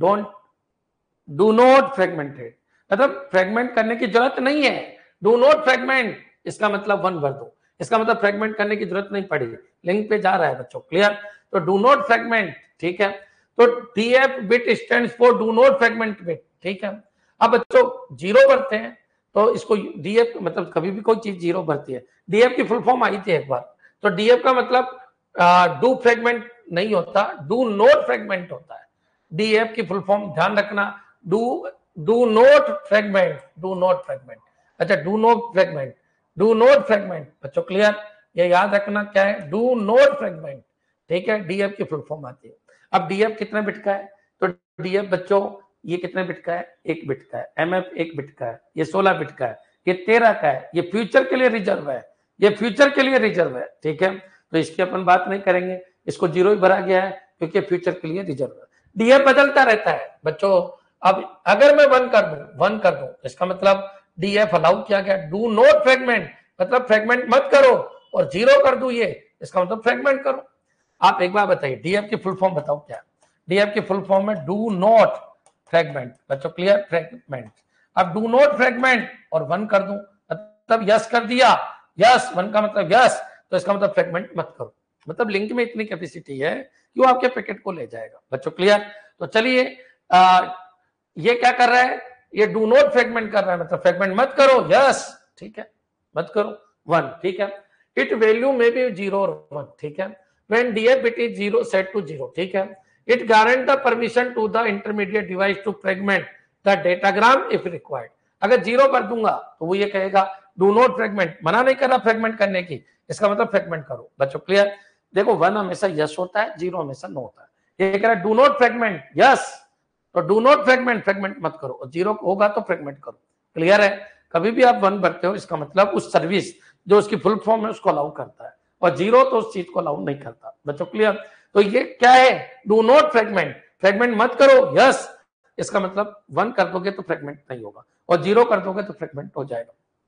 डू नॉट फ्रेगमेंटेड, मतलब फ्रेगमेंट करने की जरूरत नहीं है। डू नॉट फ्रेगमेंट इसका मतलब 1 भर दो, इसका मतलब फ्रेगमेंट करने की जरूरत नहीं पड़ी, लिंक पे जा रहा है बच्चों, क्लियर? तो डू नॉट फ्रेगमेंट, ठीक है? तो DF bit stands for do not fragment bit, ठीक है? अब बच्चों 0 भरते हैं तो इसको डीएफ मतलब कभी भी कोई चीज जीरो भरती है, डीएफ की फुल फॉर्म आई थी एक बार, तो डीएफ का मतलब डू फ्रेगमेंट नहीं होता, डू नोट फ्रेगमेंट होता है। डीएफ की फुल फॉर्म ध्यान रखना, do not fragment, do not fragment. अच्छा, do not fragment, do not fragment, बच्चों क्लियर, ये याद रखना क्या है, डू नोट फ्रेगमेंट, ठीक है, डीएफ की फुल फॉर्म आती है। अब डीएफ कितने बिट का है, तो डीएफ बच्चों ये कितने बिट का है, 1 बिट का है, एमएफ 1 बिट का है, ये 16 बिट का है, ये 13 का है, ये फ्यूचर के लिए रिजर्व है, ये फ्यूचर के लिए रिजर्व है, ठीक है, तो इसकी अपन बात नहीं करेंगे, इसको 0 ही भरा गया है क्योंकि फ्यूचर के लिए रिजर्व है। डीएफ बदलता रहता है बच्चों। अब अगर मैं 1 कर दूं, इसका मतलब डीएफ अलाउ किया गया, डू नोट फ्रेगमेंट मतलब फ्रेगमेंट मत करो, और 0 कर दूं ये, इसका मतलब फ्रेगमेंट करो। आप एक बार बताइए डीएफ की फुल फॉर्म बताओ क्या, डीएफ की फुल फॉर्म है डू नॉट फ्रेगमेंट, बच्चों क्लियर, फ्रेगमेंट। अब डू नॉट फ्रेगमेंट और 1 कर दूं मतलब यस कर दिया, यस 1 का मतलब यस, तो इसका मतलब फ्रेगमेंट मत करो, मतलब लिंक में इतनी कैपेसिटी है कि वो आपके पैकेट को ले जाएगा, बच्चों क्लियर। तो चलिए ये क्या कर रहा है, ये डू नॉट फ्रेगमेंट कर रहा है, मतलब फ्रेगमेंट मत करो, यस, ठीक है, मत करो 1, ठीक है। इट वैल्यू में भी 0 और 1, ठीक है। When DF bit is 0 set to 0, ठीक है। It grant the permission to the intermediate device to fragment the datagram if required. अगर 0 कर दूंगा तो वो ये कहेगा डू नॉट फ्रेगमेंट, मना नहीं कर रहा फ्रेगमेंट करने की, इसका मतलब फ्रेगमेंट करो, बच्चों क्लियर। देखो 1 हमेशा यस होता है, 0 हमेशा नो होता है। ये कह रहा है डू नॉट फ्रेगमेंट, यस, तो डू नॉट फ्रेगमेंट, फ्रेगमेंट मत करो, और 0 होगा तो फ्रेगमेंट करो, क्लियर है। कभी भी आप 1 भरते हो, इसका मतलब उस सर्विस जो उसकी फुल फॉर्म है उसको अलाउ करता है, और 0 तो उस चीज को अलाउ नहीं करता, बच्चों क्लियर। तो ये क्या है, डू नॉट फ्रेगमेंट, फ्रेगमेंट मत करो, यस, इसका मतलब 1 कर दोगे तो फ्रेगमेंट नहीं होगा, और 0 कर दोगे तो फ्रेगमेंट हो जाएगा,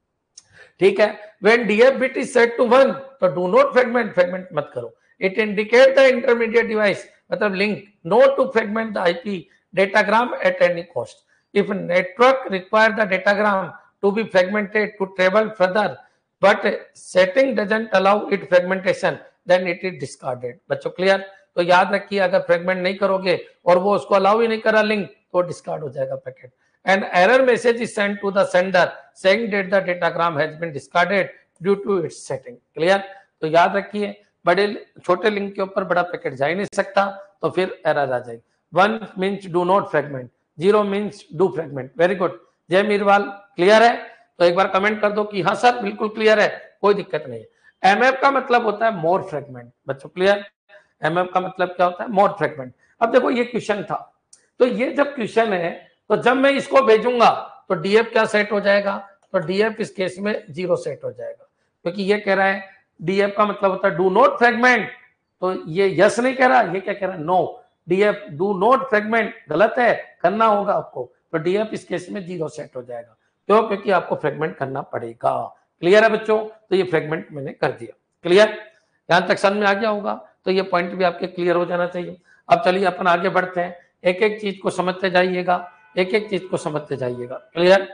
ठीक है। When DF bit is set to 1, तो डू नॉट फ्रेगमेंट, फ्रेगमेंट मत करो। It indicate the intermediate device मतलब link not to fragment the IP datagram at any cost. If network require the datagram to be fragmented to travel further but setting doesn't allow it fragmentation, then it is discarded, बच्चों clear. तो याद रखिए अगर fragment नहीं करोगे और वो उसको अलाउ ही नहीं करा लिंक, तो डिस्कार्ड हो जाएगा packet. And error message is send to the sender saying that the datagram has been discarded due to its setting, clear. तो याद रखिए बड़े छोटे लिंक के ऊपर बड़ा पैकेट जा ही नहीं सकता, तो फिर एरर आ जाएगी। 1 means do not fragment, 0 means do fragment. Very good, Jai Meerwal, clear है। तो एक बार कमेंट कर दो कि हाँ सर बिल्कुल क्लियर है, कोई दिक्कत नहीं है। एमएफ का मतलब होता है मोर फ्रेगमेंट, बच्चों क्लियर। एमएफ का मतलब क्या होता है, मोर फ्रेगमेंट। अब देखो ये क्वेश्चन था, तो ये जब क्वेश्चन है तो जब मैं इसको भेजूंगा तो डीएफ क्या सेट हो जाएगा, तो डीएफ इस केस में 0 सेट हो जाएगा, क्योंकि ये कह रहा है डीएफ का मतलब होता है डू नॉट फ्रेगमेंट, तो ये यस नहीं कह रहा, ये क्या कह रहा है, no. DF do not fragment गलत है, करना होगा आपको, तो डीएफ इस केस में 0 सेट हो जाएगा, क्यों, क्योंकि आपको फ्रेगमेंट करना पड़ेगा, क्लियर है बच्चों। तो ये फ्रेगमेंट मैंने कर दिया, क्लियर, यहां तक समझ में आ गया होगा, तो ये पॉइंट भी आपके क्लियर हो जाना चाहिए। अब चलिए अपन आगे बढ़ते हैं, एक एक चीज को समझते जाइएगा, एक एक चीज को समझते जाइएगा, क्लियर।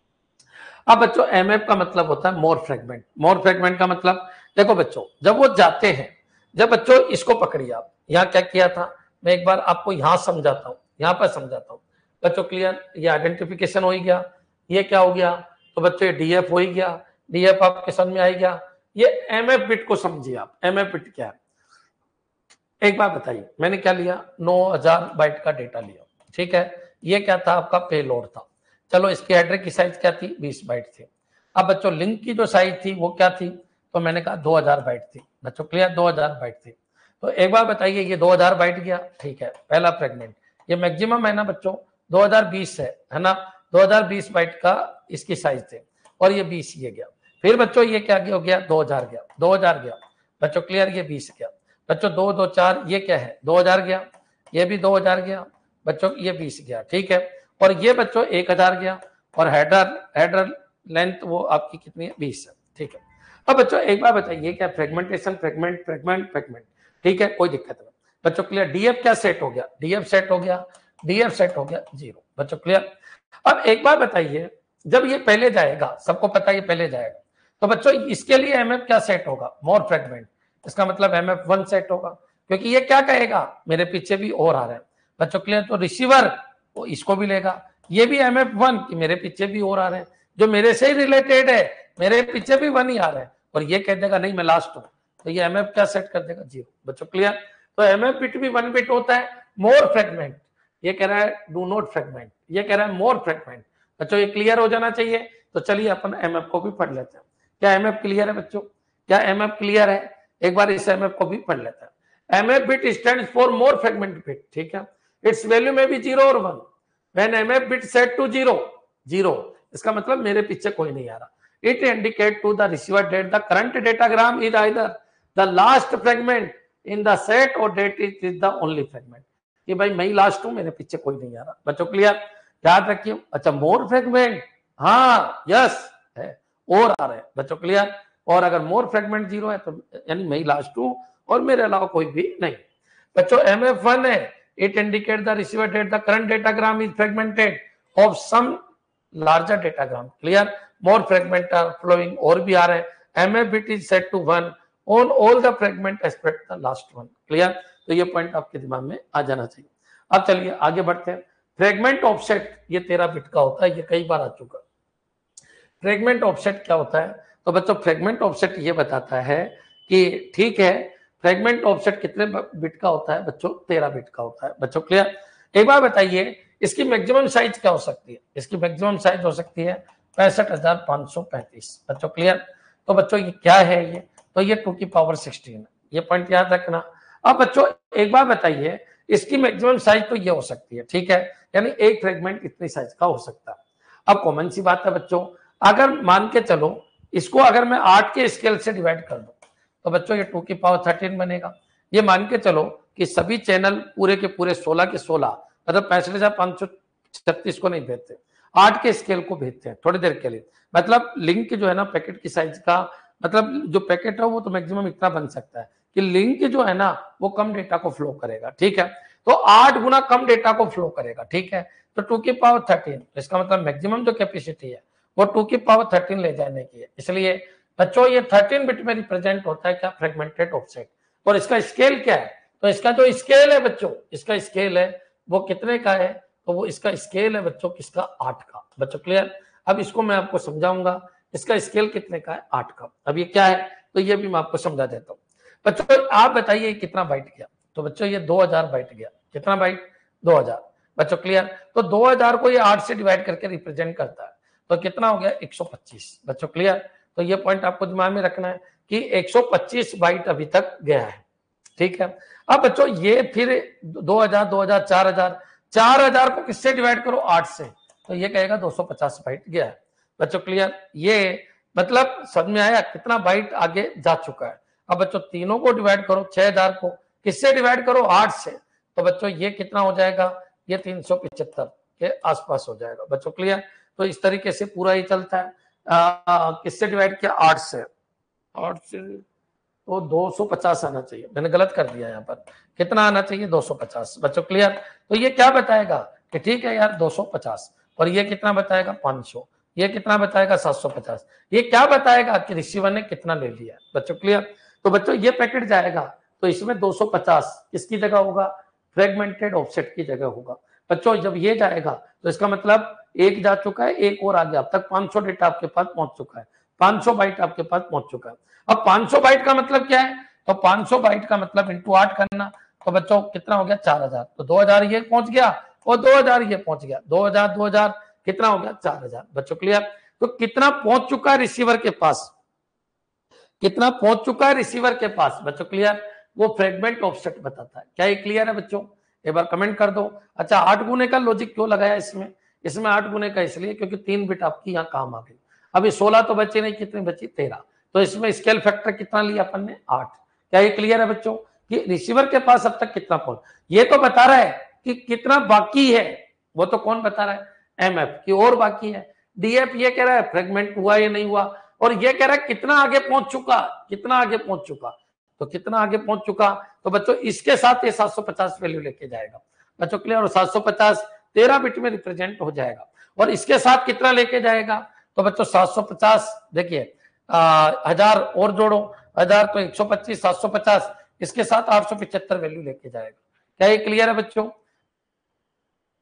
अब बच्चों एमएफ का मतलब होता है मोर फ्रेगमेंट। मोर फ्रेगमेंट का मतलब देखो बच्चों, जब वो जाते हैं, जब बच्चों इसको पकड़िए आप, यहाँ क्या किया था, मैं एक बार आपको यहां समझाता हूँ, यहाँ पर समझाता हूँ बच्चों, क्लियर। ये आइडेंटिफिकेशन हो गया, ये क्या हो गया, तो बच्चों ये डीएफ हो ही गया, डीएफ आपके समझ में आ गया। ये एमएफ बिट को समझिए आप, एमएफ बिट क्या है, एक बार बताइए। मैंने क्या लिया, 9000 बाइट का डेटा लिया, ठीक है। ये क्या था, आपका पेलोड था। चलो इसके एड्रेस की साइज क्या थी, 20 बाइट थी। अब बच्चों लिंक की जो साइज थी वो क्या थी, तो मैंने कहा 2000 बाइट थी, बच्चों क्लियर, 2000 बाइट थी। तो एक बार बताइए ये 2000 बाइट गया, ठीक है, पहला फ्रेगमेंट। ये मैक्सिमम है ना बच्चों, 2020 है ना, 2020 बाइट का इसकी साइज थे, और ये 20 ये गया। फिर बच्चों ये क्या हो गया, 2000 गया, 2000 गया बच्चों क्लियर, ये 20 गया बच्चों, 2 2 4 ये क्या है, 2000 गया, ये भी 2000 गया बच्चों, ये 20 गया, ठीक है। और ये बच्चों 1000 गया, और हेडर लेंथ वो आपकी कितनी है, 20 है, ठीक है। अब बच्चों एक बार बताइए क्या फ्रेगमेंटेशन, फ्रेगमेंट फ्रेगमेंट फ्रेगमेंट, ठीक है, कोई दिक्कत नहीं बच्चों क्लियर। डीएफ क्या सेट हो गया, डीएफ सेट हो गया, डीएफ सेट हो गया 0 बच्चों क्लियर। अब एक बार बताइए जब ये पहले जाएगा, सबको पता है ये पहले जाएगा, तो बच्चों इसके लिए एमएफ क्या सेट होगा, मोर फ्रेगमेंट, इसका मतलब एमएफ 1 सेट होगा, क्योंकि ये क्या कहेगा, मेरे पीछे भी और आ रहा है बच्चों क्लियर। तो रिसीवर वो इसको भी लेगा, ये भी एमएफ 1 कि मेरे पीछे भी और आ रहे हैं, जो मेरे से ही रिलेटेड है, मेरे पीछे भी 1 ही आ रहा है, और ये कह देगा नहीं मैं लास्ट हूं, तो ये एमएफ क्या सेट कर देगा 0। बच्चों क्लियर? तो एमएफ बिट भी 1 बिट होता है। मोर फ्रेगमेंट, ये कह रहा है डू नॉट फ्रेगमेंट, ये कह रहा है मोर फ्रेगमेंट। बच्चों ये क्लियर हो जाना चाहिए। तो चलिए अपन एमएफ को भी पढ़ लेते हैं। क्या एमएफ क्लियर है बच्चों? क्या एमएफ क्लियर है? एक बार इस एमएफ को भी पढ़ लेते हैं। MF bit stands for more fragment bit, ठीक है। इट्स वैल्यू में भी 0 और 1। When MF bit set to 0, 0, इसका मतलब मेरे पीछे कोई नहीं आ रहा। It indicate to the receiver that the current datagram is either the last fragment in the set और that is the only fragment, कि भाई मैं ही लास्ट हूं, मेरे पीछे कोई नहीं आ रहा। बच्चों क्लियर? याद रखिए। अच्छा मोर फ्रेगमेंट, हाँ यस है, और आ रहे हैं। बच्चों क्लियर? और अगर मोर फ्रेगमेंट 0 है तो यानी मैं ही लास्ट हूं और मेरे अलावा कोई भी नहीं। बच्चों MF1 है, it indicate the receiver that the current datagram is fragmented of some larger datagram. Clear? More fragment are flowing, और भी आ रहे हैं। MF bit is set to 1 on all the fragment except the last one. Clear? तो ये point आपके दिमाग में आ जाना चाहिए। अब चलिए आगे बढ़ते हैं। फ्रेगमेंट ऑफसेट ये 13 बिट का होता है, ये कई बार आ चुका। फ्रेगमेंट ऑफसेट क्या होता है? तो बच्चों फ्रेगमेंट ऑफसेट ये बताता है कि ठीक है, फ्रेगमेंट ऑफसेट कितने बिट का होता है बच्चों? 13 बिट का होता है। बच्चों क्लियर? एक बार बताइए इसकी मैक्सिमम साइज क्या हो सकती है? इसकी मैक्सिमम साइज हो सकती है 65,535। बच्चों क्लियर? तो बच्चों ये क्या है? ये तो ये 2 की पावर 16 है, ये पॉइंट याद रखना। अब बच्चों एक बार बताइए इसकी मैक्सिमम साइज तो ये हो सकती है, ठीक है, यानी एक फ्रेगमेंट इतनी साइज का हो सकता है। अब कॉमन सी बात है बच्चों, अगर मान के चलो इसको अगर मैं 8 के स्केल से डिवाइड कर दूं तो बच्चों ये 2 की पावर 13 बनेगा। ये मान के चलो कि सभी चैनल पूरे के पूरे 16 के 16 मतलब 65,536 को नहीं भेजते, 8 के स्केल को भेजते हैं थोड़ी देर के लिए। मतलब लिंक जो है ना पैकेट की साइज का, मतलब जो पैकेट है वो तो मैक्सिमम इतना बन सकता है कि लिंक जो है ना वो कम डेटा को फ्लो करेगा, ठीक है। तो 8 गुना कम डेटा को फ्लो करेगा, ठीक है। तो 2 की पावर 13, इसका मतलब मैक्सिमम जो कैपेसिटी है वो 2 की पावर 13 ले जाने की है। इसलिए बच्चों ये 13 बिट में रिप्रेजेंट होता है क्या? Fragmented offset. और इसका स्केल क्या है? तो इसका जो स्केल है बच्चों, इसका स्केल है वो कितने का है? तो वो इसका स्केल है बच्चों किसका? 8 का। बच्चों क्लियर? अब इसको मैं आपको समझाऊंगा, इसका स्केल कितने का है? 8 का। अब ये क्या है तो ये भी मैं आपको समझा देता हूँ। बच्चों आप बताइए कितना बाइट गया? तो बच्चों ये 2000 बाइट गया। कितना बाइट? 2000। बच्चों क्लियर? तो 2000 को ये 8 से डिवाइड करके रिप्रेजेंट करता है, तो कितना हो गया? 125। बच्चों क्लियर? तो ये पॉइंट आपको दिमाग में रखना है कि 125 बाइट अभी तक गया है, ठीक है। अब बच्चों ये फिर 2000 2000 4000 4000 को किससे डिवाइड करो? 8 से, तो ये कहेगा 250 बाइट गया है। बच्चों क्लियर? ये मतलब समझ में आया कितना बाइट आगे जा चुका है। अब बच्चों तीनों को डिवाइड करो, 6000 को किससे डिवाइड करो? 8 से, तो बच्चों ये कितना हो जाएगा? ये 375 के आसपास हो जाएगा। बच्चों क्लियर? तो इस तरीके से पूरा ही चलता है। किससे डिवाइड किया? 8 से। 8 से तो 250 आना चाहिए, मैंने गलत कर दिया यहाँ पर। कितना आना चाहिए? 250। बच्चों क्लियर? तो ये क्या बताएगा कि ठीक है यार 250, और ये कितना बताएगा? 500, ये कितना बताएगा? 750। ये क्या बताएगा कि रिसीवर ने कितना ले लिया? बच्चों क्लियर? तो बच्चों ये पैकेट जाएगा तो इसमें 250 किसकी जगह होगा? फ्रेगमेंटेड ऑफसेट की जगह होगा। बच्चों जब ये जाएगा तो इसका मतलब एक जा चुका है, एक और आ गया। अब तक 500 डेटा आपके पास पहुंच चुका है, 500 बाइट आपके पास पहुंच चुका है। अब 500 बाइट का मतलब क्या है? तो 500 बाइट का मतलब इंटू 8 करना, तो बच्चों कितना हो गया? 4000। तो 2000 ये पहुंच गया और 2000 ये पहुंच गया, 2000 2000 कितना हो गया? 4000। बच्चों क्लियर? तो कितना पहुंच चुका है रिसीवर के पास? कितना पहुंच चुका है रिसीवर के पास? बच्चों क्लियर? वो फ्रेगमेंट ऑफसेट बताता है। क्या ये क्लियर है बच्चों? एक बार कमेंट कर दो। अच्छा 8 गुने का लॉजिक क्यों लगाया इसमें? इसमें 8 गुने का इसलिए क्योंकि 3 बिट आपकी यहाँ काम आ गई। अभी 16 तो बचे नहीं, कितनी बची? 13। तो इसमें स्केल फैक्टर कितना लिया अपन ने? 8। क्या ये क्लियर है बच्चों कि रिसीवर के पास अब तक कितना पहुंच? ये तो बता रहा है कि कितना बाकी है, वो तो कौन बता रहा है? एमएफ की और बाकी है। डीएफ ये कह रहा है फ्रेगमेंट हुआ या नहीं हुआ, और ये कह रहा है कितना आगे पहुंच चुका, कितना आगे पहुंच चुका। तो कितना आगे पहुंच चुका? तो बच्चों इसके साथ ये 750 वैल्यू लेके जाएगा। बच्चों क्लियर? और 750 13 बिट में रिप्रेजेंट हो जाएगा। और इसके साथ कितना लेके जाएगा? तो बच्चों 750 देखिए 1000 और जोड़ो, 1000 तो 125, 750 इसके साथ 875 वैल्यू लेके जाएगा। क्या ये क्लियर है बच्चों?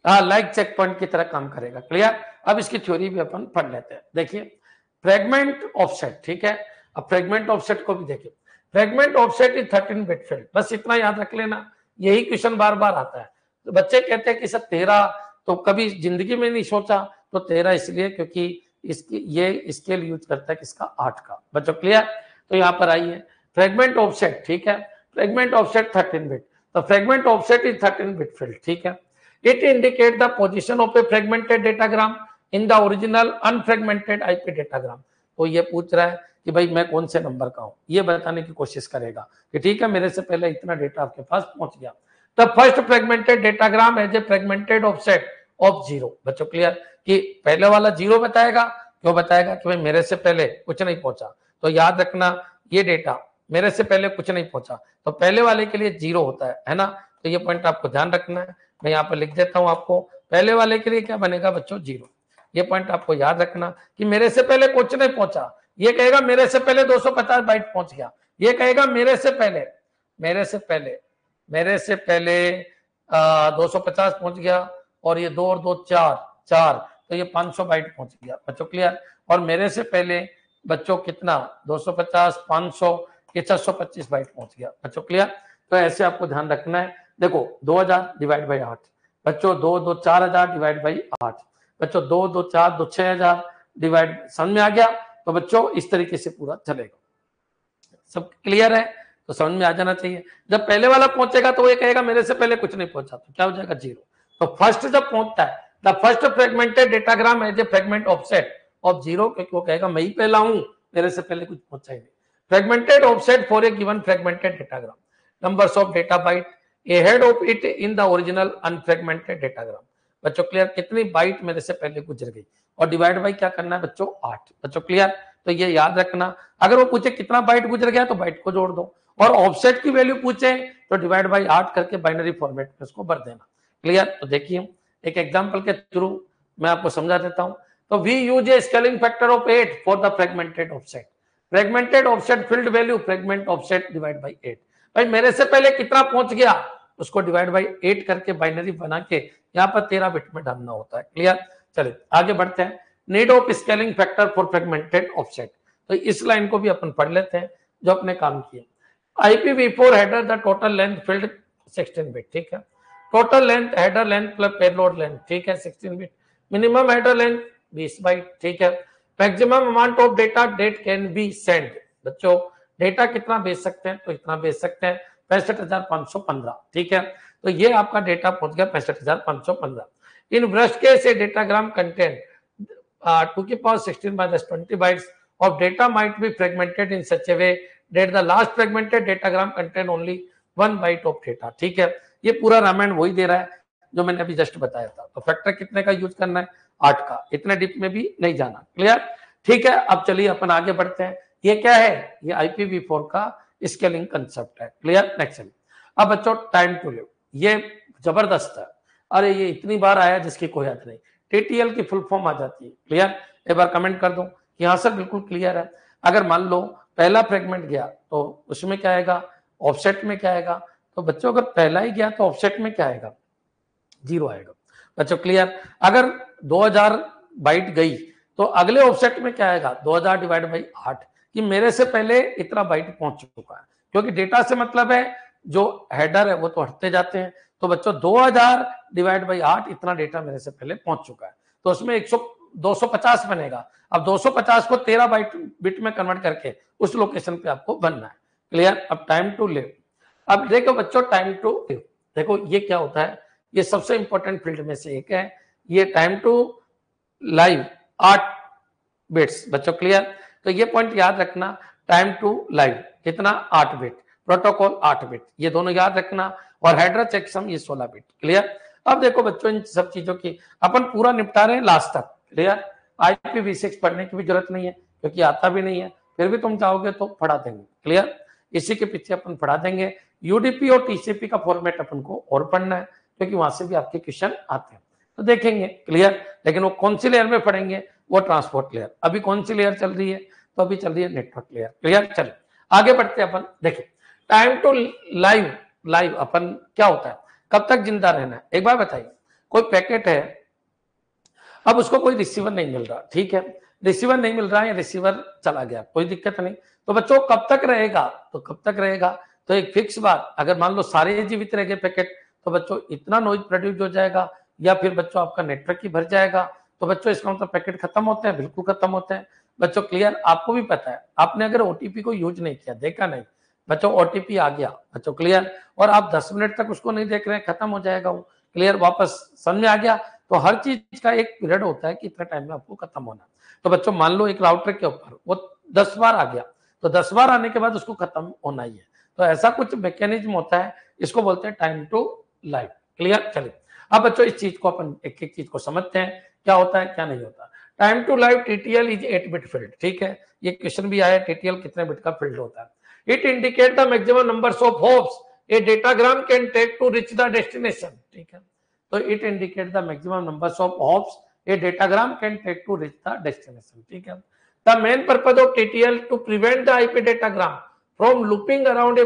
लाइक चेक पॉइंट की तरह काम करेगा। क्लियर? अब इसकी थ्योरी भी अपन पढ़ लेते हैं। देखिए फ्रेगमेंट ऑफसेट, ठीक है। अब फ्रेगमेंट ऑफसेट को भी देखिए, fragment offset is 13 bit field, बस इतना याद रख लेना, यही क्वेश्चन बार बार आता है। तो बच्चे कहते हैं कि सर 13 तो कभी जिंदगी में नहीं सोचा, तो 13 इसलिए क्योंकि इसकी ये स्केल यूज करता है किसका, 8 का। बच्चों क्लियर? तो यहाँ पर आइए फ्रेगमेंट ऑफसेट, ठीक है। फ्रेगमेंट ऑफसेट 13 बिट, तो fragment offset is 13 bit field, ठीक है। It indicate the position of a fragmented datagram in the original unfragmented IP datagram. तो ये पूछ रहा है कि भाई मैं कौन से नंबर का हूं, ये बताने की कोशिश करेगा कि ठीक है मेरे से पहले इतना डेटा आपके पास पहुंच गया। The first fragmented datagram as a fragmented offset of 0। बच्चों क्लियर? कि पहले वाला 0 बताएगा, क्यों बताएगा कि भाई मेरे से पहले कुछ नहीं पहुंचा। तो याद रखना ये डेटा मेरे से पहले कुछ नहीं पहुंचा, तो पहले वाले के लिए 0 होता है ना। तो ये पॉइंट आपको ध्यान रखना है। मैं यहाँ पर लिख देता हूं आपको, पहले वाले के लिए क्या बनेगा बच्चों, 0। ये पॉइंट आपको याद रखना कि मेरे से पहले कुछ नहीं पहुंचा, ये कहेगा मेरे से पहले 250 बाइट पहुंच गया, ये कहेगा मेरे से पहले 250 पहुंच गया, और ये 2 और 2 4, तो ये 500 बाइट पहुंच गया। बच्चों क्लियर? और मेरे से पहले बच्चों कितना, 250 500, ये 625 बाइट पहुंच गया। बच्चों क्लियर? तो ऐसे आपको ध्यान रखना है। देखो 2000 डिवाइड बाई 8, बच्चों 2 2 4000 डिवाइड बाई 8, बच्चों 2 2 4 2 6000 डिवाइड, समझ में आ गया? तो बच्चों इस तरीके से पूरा चलेगा। सब क्लियर है? तो समझ में आ जाना चाहिए। जब पहले वाला पहुंचेगा तो ये कहेगा मेरे से पहले कुछ नहीं पहुंचा, तो क्या हो जाएगा, 0। तो फर्स्ट जब पहुंचता है, the first fragmented datagram as a fragment offset of 0, क्योंकि वो कहेगा मैं ही पहला हूं, मेरे से पहले कुछ पहुंचा ही नहीं। Fragmented offset for a given fragmented datagram, numbers of data byte ahead of it in the original unfragmented datagram। बच्चों क्लियर? कितनी बाइट मेरे से पहले गुजर गई, और डिवाइड बाई क्या करना है बच्चों, 8। बच्चों क्लियर? तो ये याद रखना, अगर वो पूछे कितना बाइट गुजर गया तो बाइट को जोड़ दो, और ऑफसेट की वैल्यू पूछे तो डिवाइड बाई 8 करके बाइनरी फॉर्मेट में उसको भर देना। क्लियर? तो देखिए एक एग्जांपल के थ्रू मैं आपको समझा देता हूं। तो we use a scaling factor of 8 for the fragmented offset. Fragmented offset field value fragment offset divide by 8। भाई मेरे से पहले कितना पहुंच गया, उसको डिवाइड बाई 8 करके बाइनरी बना के यहाँ पर 13 बिट में डालना होता है। क्लियर? चलिए आगे बढ़ते हैं। Need of scaling factor for fragmented offset, तो इस लाइन को भी अपन पढ़ लेते हैं जो अपने काम किए। IPv4 header the total length field 16 bit, ठीक है। Total length header length plus payload length, ठीक है, 16 bit. Minimum header length 20 byte, ठीक है। Maximum amount of data that can be send, बच्चों डेटा कितना भेज सकते हैं, तो इतना भेज सकते हैं 65,515, ठीक है। तो ये आपका डेटा पहुंच गया 65,515। In worst case a datagram content 2 की power 16 by 20 bytes of data might be fragmented in such a way that the last fragmented datagram contain only 1 byte of data, ठीक है। ये पूरा रामायण वही दे रहा है जो मैंने अभी जस्ट बताया था। तो फैक्टर कितने का यूज करना है, 8 का, इतने डीप में भी नहीं जाना। क्लियर? ठीक है, अब चलिए अपन आगे बढ़ते हैं। ये क्या है, ये IPv4 का स्केलिंग कंसेप्ट है। क्लियर? नेक्स्ट। अब बच्चों टाइम टू लिव, ये जबरदस्त है। अरे ये इतनी बार आया जिसकी कोई हद नहीं। TTL की फुल फॉर्म आ जाती है। क्लियर? एक बार कमेंट कर दो कि हाँ सर बिल्कुल क्लियर है। अगर मान लो पहला फ्रेगमेंट गया तो उसमें क्या आएगा, ऑफसेट में क्या आएगा, तो बच्चों अगर पहला ही गया तो ऑफसेट में क्या आएगा, 0 आएगा। बच्चों क्लियर? अगर 2000 बाइट गई तो अगले ऑफसेट में क्या आएगा, 2000 डिवाइड बाई 8, कि मेरे से पहले इतना बाइट पहुंच चुका है। क्योंकि डेटा से मतलब है जो हेडर है वो तो हटते जाते हैं। तो बच्चों 2000 डिवाइड बाई 8 इतना डेटा मेरे से पहले पहुंच चुका है, तो उसमें 250 बनेगा। अब 250 को 13 बिट में कन्वर्ट करके उस लोकेशन पे आपको बनना है। क्लियर? अब टाइम टू लिव, अब देखो बच्चों टाइम टू लिव, देखो ये क्या होता है, ये सबसे इंपॉर्टेंट फील्ड में से एक है। ये टाइम टू लाइव 8 बिट्स। बच्चों क्लियर? तो ये पॉइंट याद रखना, टाइम टू लाइव कितना, 8 बिट, प्रोटोकॉल 8 बिट, ये दोनों याद रखना, और हेडर चेकसम ये 16 बिट। क्लियर? अब देखो बच्चों इन सब चीजों की अपन पूरा निपटा रहे हैं लास्ट तक। क्लियर? IPv6 पढ़ने की भी जरूरत नहीं है क्योंकि आता भी नहीं है, फिर भी तुम चाहोगे तो पढ़ा देंगे। क्लियर? इसी के पीछे अपन पढ़ा देंगे। UDP और TCP का फॉर्मेट अपन को और पढ़ना है क्योंकि वहां से भी आपके क्वेश्चन आते हैं, तो देखेंगे। क्लियर? लेकिन वो कौन सी लेयर में पढ़ेंगे, वो ट्रांसपोर्ट लेयर। अभी कौन सी लेयर चल रही है, तो अभी चल रही है नेटवर्क लेयर। क्लियर? चलो आगे बढ़ते हैं अपन। देखिए टाइम टू लाइव अपन क्या होता है, कब तक जिंदा रहना है, एक बार बताइए। कोई पैकेट है, अब उसको कोई रिसीवर नहीं मिल रहा, ठीक है, रिसीवर नहीं मिल रहा है, रिसीवर चला गया, कोई दिक्कत नहीं। तो बच्चों कब तक रहेगा, तो कब तक रहेगा, तो एक फिक्स बात, अगर मान लो सारे जीवित रह गए पैकेट, तो बच्चों इतना नॉइज प्रोड्यूस हो जाएगा, या फिर बच्चों आपका नेटवर्क ही भर जाएगा। तो बच्चों इसका मतलब पैकेट खत्म होते हैं, बिल्कुल खत्म होते हैं। बच्चों क्लियर, आपको भी पता है, आपने अगर ओटीपी को यूज नहीं किया, देखा नहीं, बच्चों ओटीपी आ गया, बच्चों क्लियर, और आप 10 मिनट तक उसको नहीं देख रहे हैं, खत्म हो जाएगा वो, क्लियर, वापस समझ में आ गया। तो हर चीज का एक पीरियड होता है कि इतना टाइम में आपको खत्म होना। तो बच्चों मान लो एक राउटर के ऊपर वो 10 बार आ गया, तो 10 बार आने के बाद उसको खत्म होना ही है। तो ऐसा कुछ मैकेनिज्म होता है, इसको बोलते हैं टाइम टू लाइफ, क्लियर। चलिए अब बच्चों इस चीज को अपन एक एक चीज को समझते हैं, क्या होता है क्या नहीं होता। Time to life TTL is 8 bit field, ठीक है, ये क्वेश्चन भी आया, टीटीएल कितने बिट का फील्ड होता है। It indicate the maximum numbers of hops a datagram can take to reach the destination, ठीक है। तो it indicate the maximum numbers of hops a datagram can take to reach the destination, ठीक है। The main purpose of TTL to prevent the IP datagram from looping around a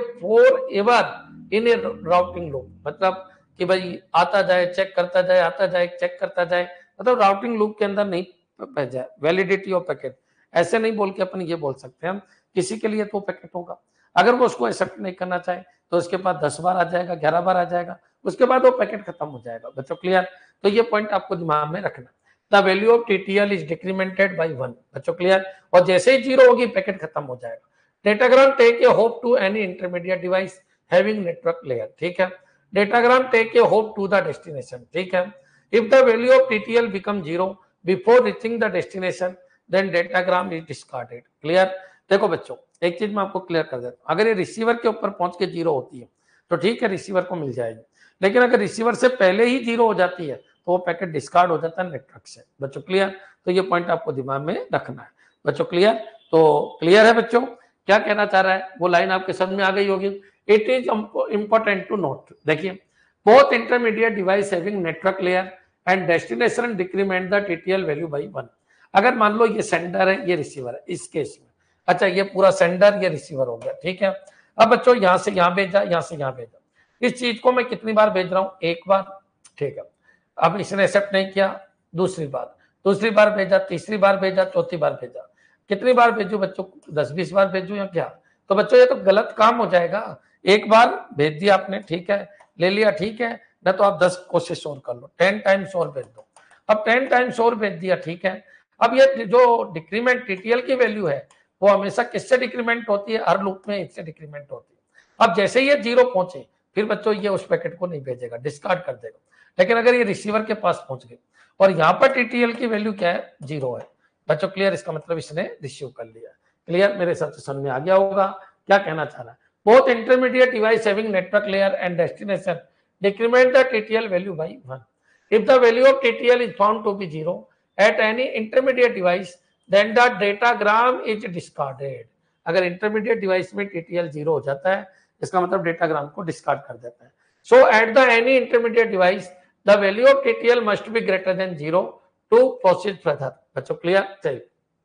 forever in a routing loop, मतलब कि भाई आता जाए check करता जाए, आता जाए चेक करता जाए, मतलब राउटिंग लूप के अंदर नहीं बह जाए। वैलिडिटी ऑफ पैकेट ऐसे नहीं बोल के अपन ये बोल सकते हैं, हम किसी के लिए तो पैकेट होगा, अगर वो उसको एक्सेप्ट नहीं करना चाहे तो उसके पास 10 बार आ जाएगा, 11 बार आ जाएगा, उसके बाद वो पैकेट खत्म हो जाएगा। बच्चों क्लियर, तो ये पॉइंट आपको दिमाग में रखना। The value of TTL is decremented by 1, बच्चों क्लियर, और जैसे ही 0 होगी पैकेट खत्म हो जाएगा। Datagram take a hop to any intermediate device having network layer, ठीक है। Datagram take a hop to the destination, ठीक है। If the value of TTL become 0 before reaching the destination then datagram is discarded, clear. देखो बच्चों एक चीज मैं आपको क्लियर कर देता हूं, अगर ये रिसीवर के ऊपर पहुंच के 0 होती है तो ठीक है, रिसीवर को मिल जाएगी, लेकिन अगर रिसीवर से पहले ही 0 हो जाती है तो वो पैकेट डिस्कार्ड हो जाता है नेटवर्क से, बच्चों क्लियर। तो ये पॉइंट आपको दिमाग में रखना है, बच्चों क्लियर। तो क्लियर है बच्चों, क्या कहना चाह रहा है, वो लाइन आपके समझ में आ गई होगी। It is important to note, देखिए, both intermediate device having network layer and destination decrement the TTL value by 1। अगर मान लो ये सेंडर है, ये रिसीवर है, इस केस में, अच्छा ये पूरा सेंडर, ये रिसीवर हो गया, ठीक है। अब बच्चों यहां से यहां भेजा, यहां से यहां भेजा, इस चीज को मैं कितनी बार भेज रहा हूं, एक बार, ठीक है। अब इसने एक्सेप्ट नहीं किया, दूसरी बार भेजा, तीसरी बार भेजा, चौथी बार भेजा, कितनी बार भेजू बच्चों, 10-20 बार भेजू या क्या। तो बच्चों ये तो गलत काम हो जाएगा, एक बार भेज दिया आपने, ठीक है, ले लिया, ठीक है ना, तो आप 10 कोशिश और कर लो, 10 टाइम्स और भेज दो। अब 10 टाइम्स और भेज दिया, ठीक है। अब ये जो डिक्रीमेंट टीटीएल की वैल्यू है वो हमेशा किससे डिक्रीमेंट होती है, हर लूप में इससे डिक्रीमेंट होती है। अब जैसे ये 0 पहुंचे फिर बच्चों ये उस पैकेट को नहीं भेजेगा, डिस्कार्ड कर देगा। लेकिन अगर ये रिसीवर के पास पहुंच गए और यहाँ पर टीटीएल की वैल्यू क्या है, 0 है, बच्चों क्लियर, इसका मतलब इसने रिसीव कर लिया, क्लियर, मेरे हिसाब से समझ में आ गया होगा क्या कहना चाह रहा है। Both intermediate device having network layer and destination decrement the TTL value by 1। If the value of TTL is found to be 0 at any intermediate device then the datagram is discarded. अगर intermediate device में TTL 0 हो जाता है इसका मतलब datagram को discard कर देता है। So at the any intermediate device the value of TTL must be greater than 0 to proceed further, बच्चों क्लियर। चलिए,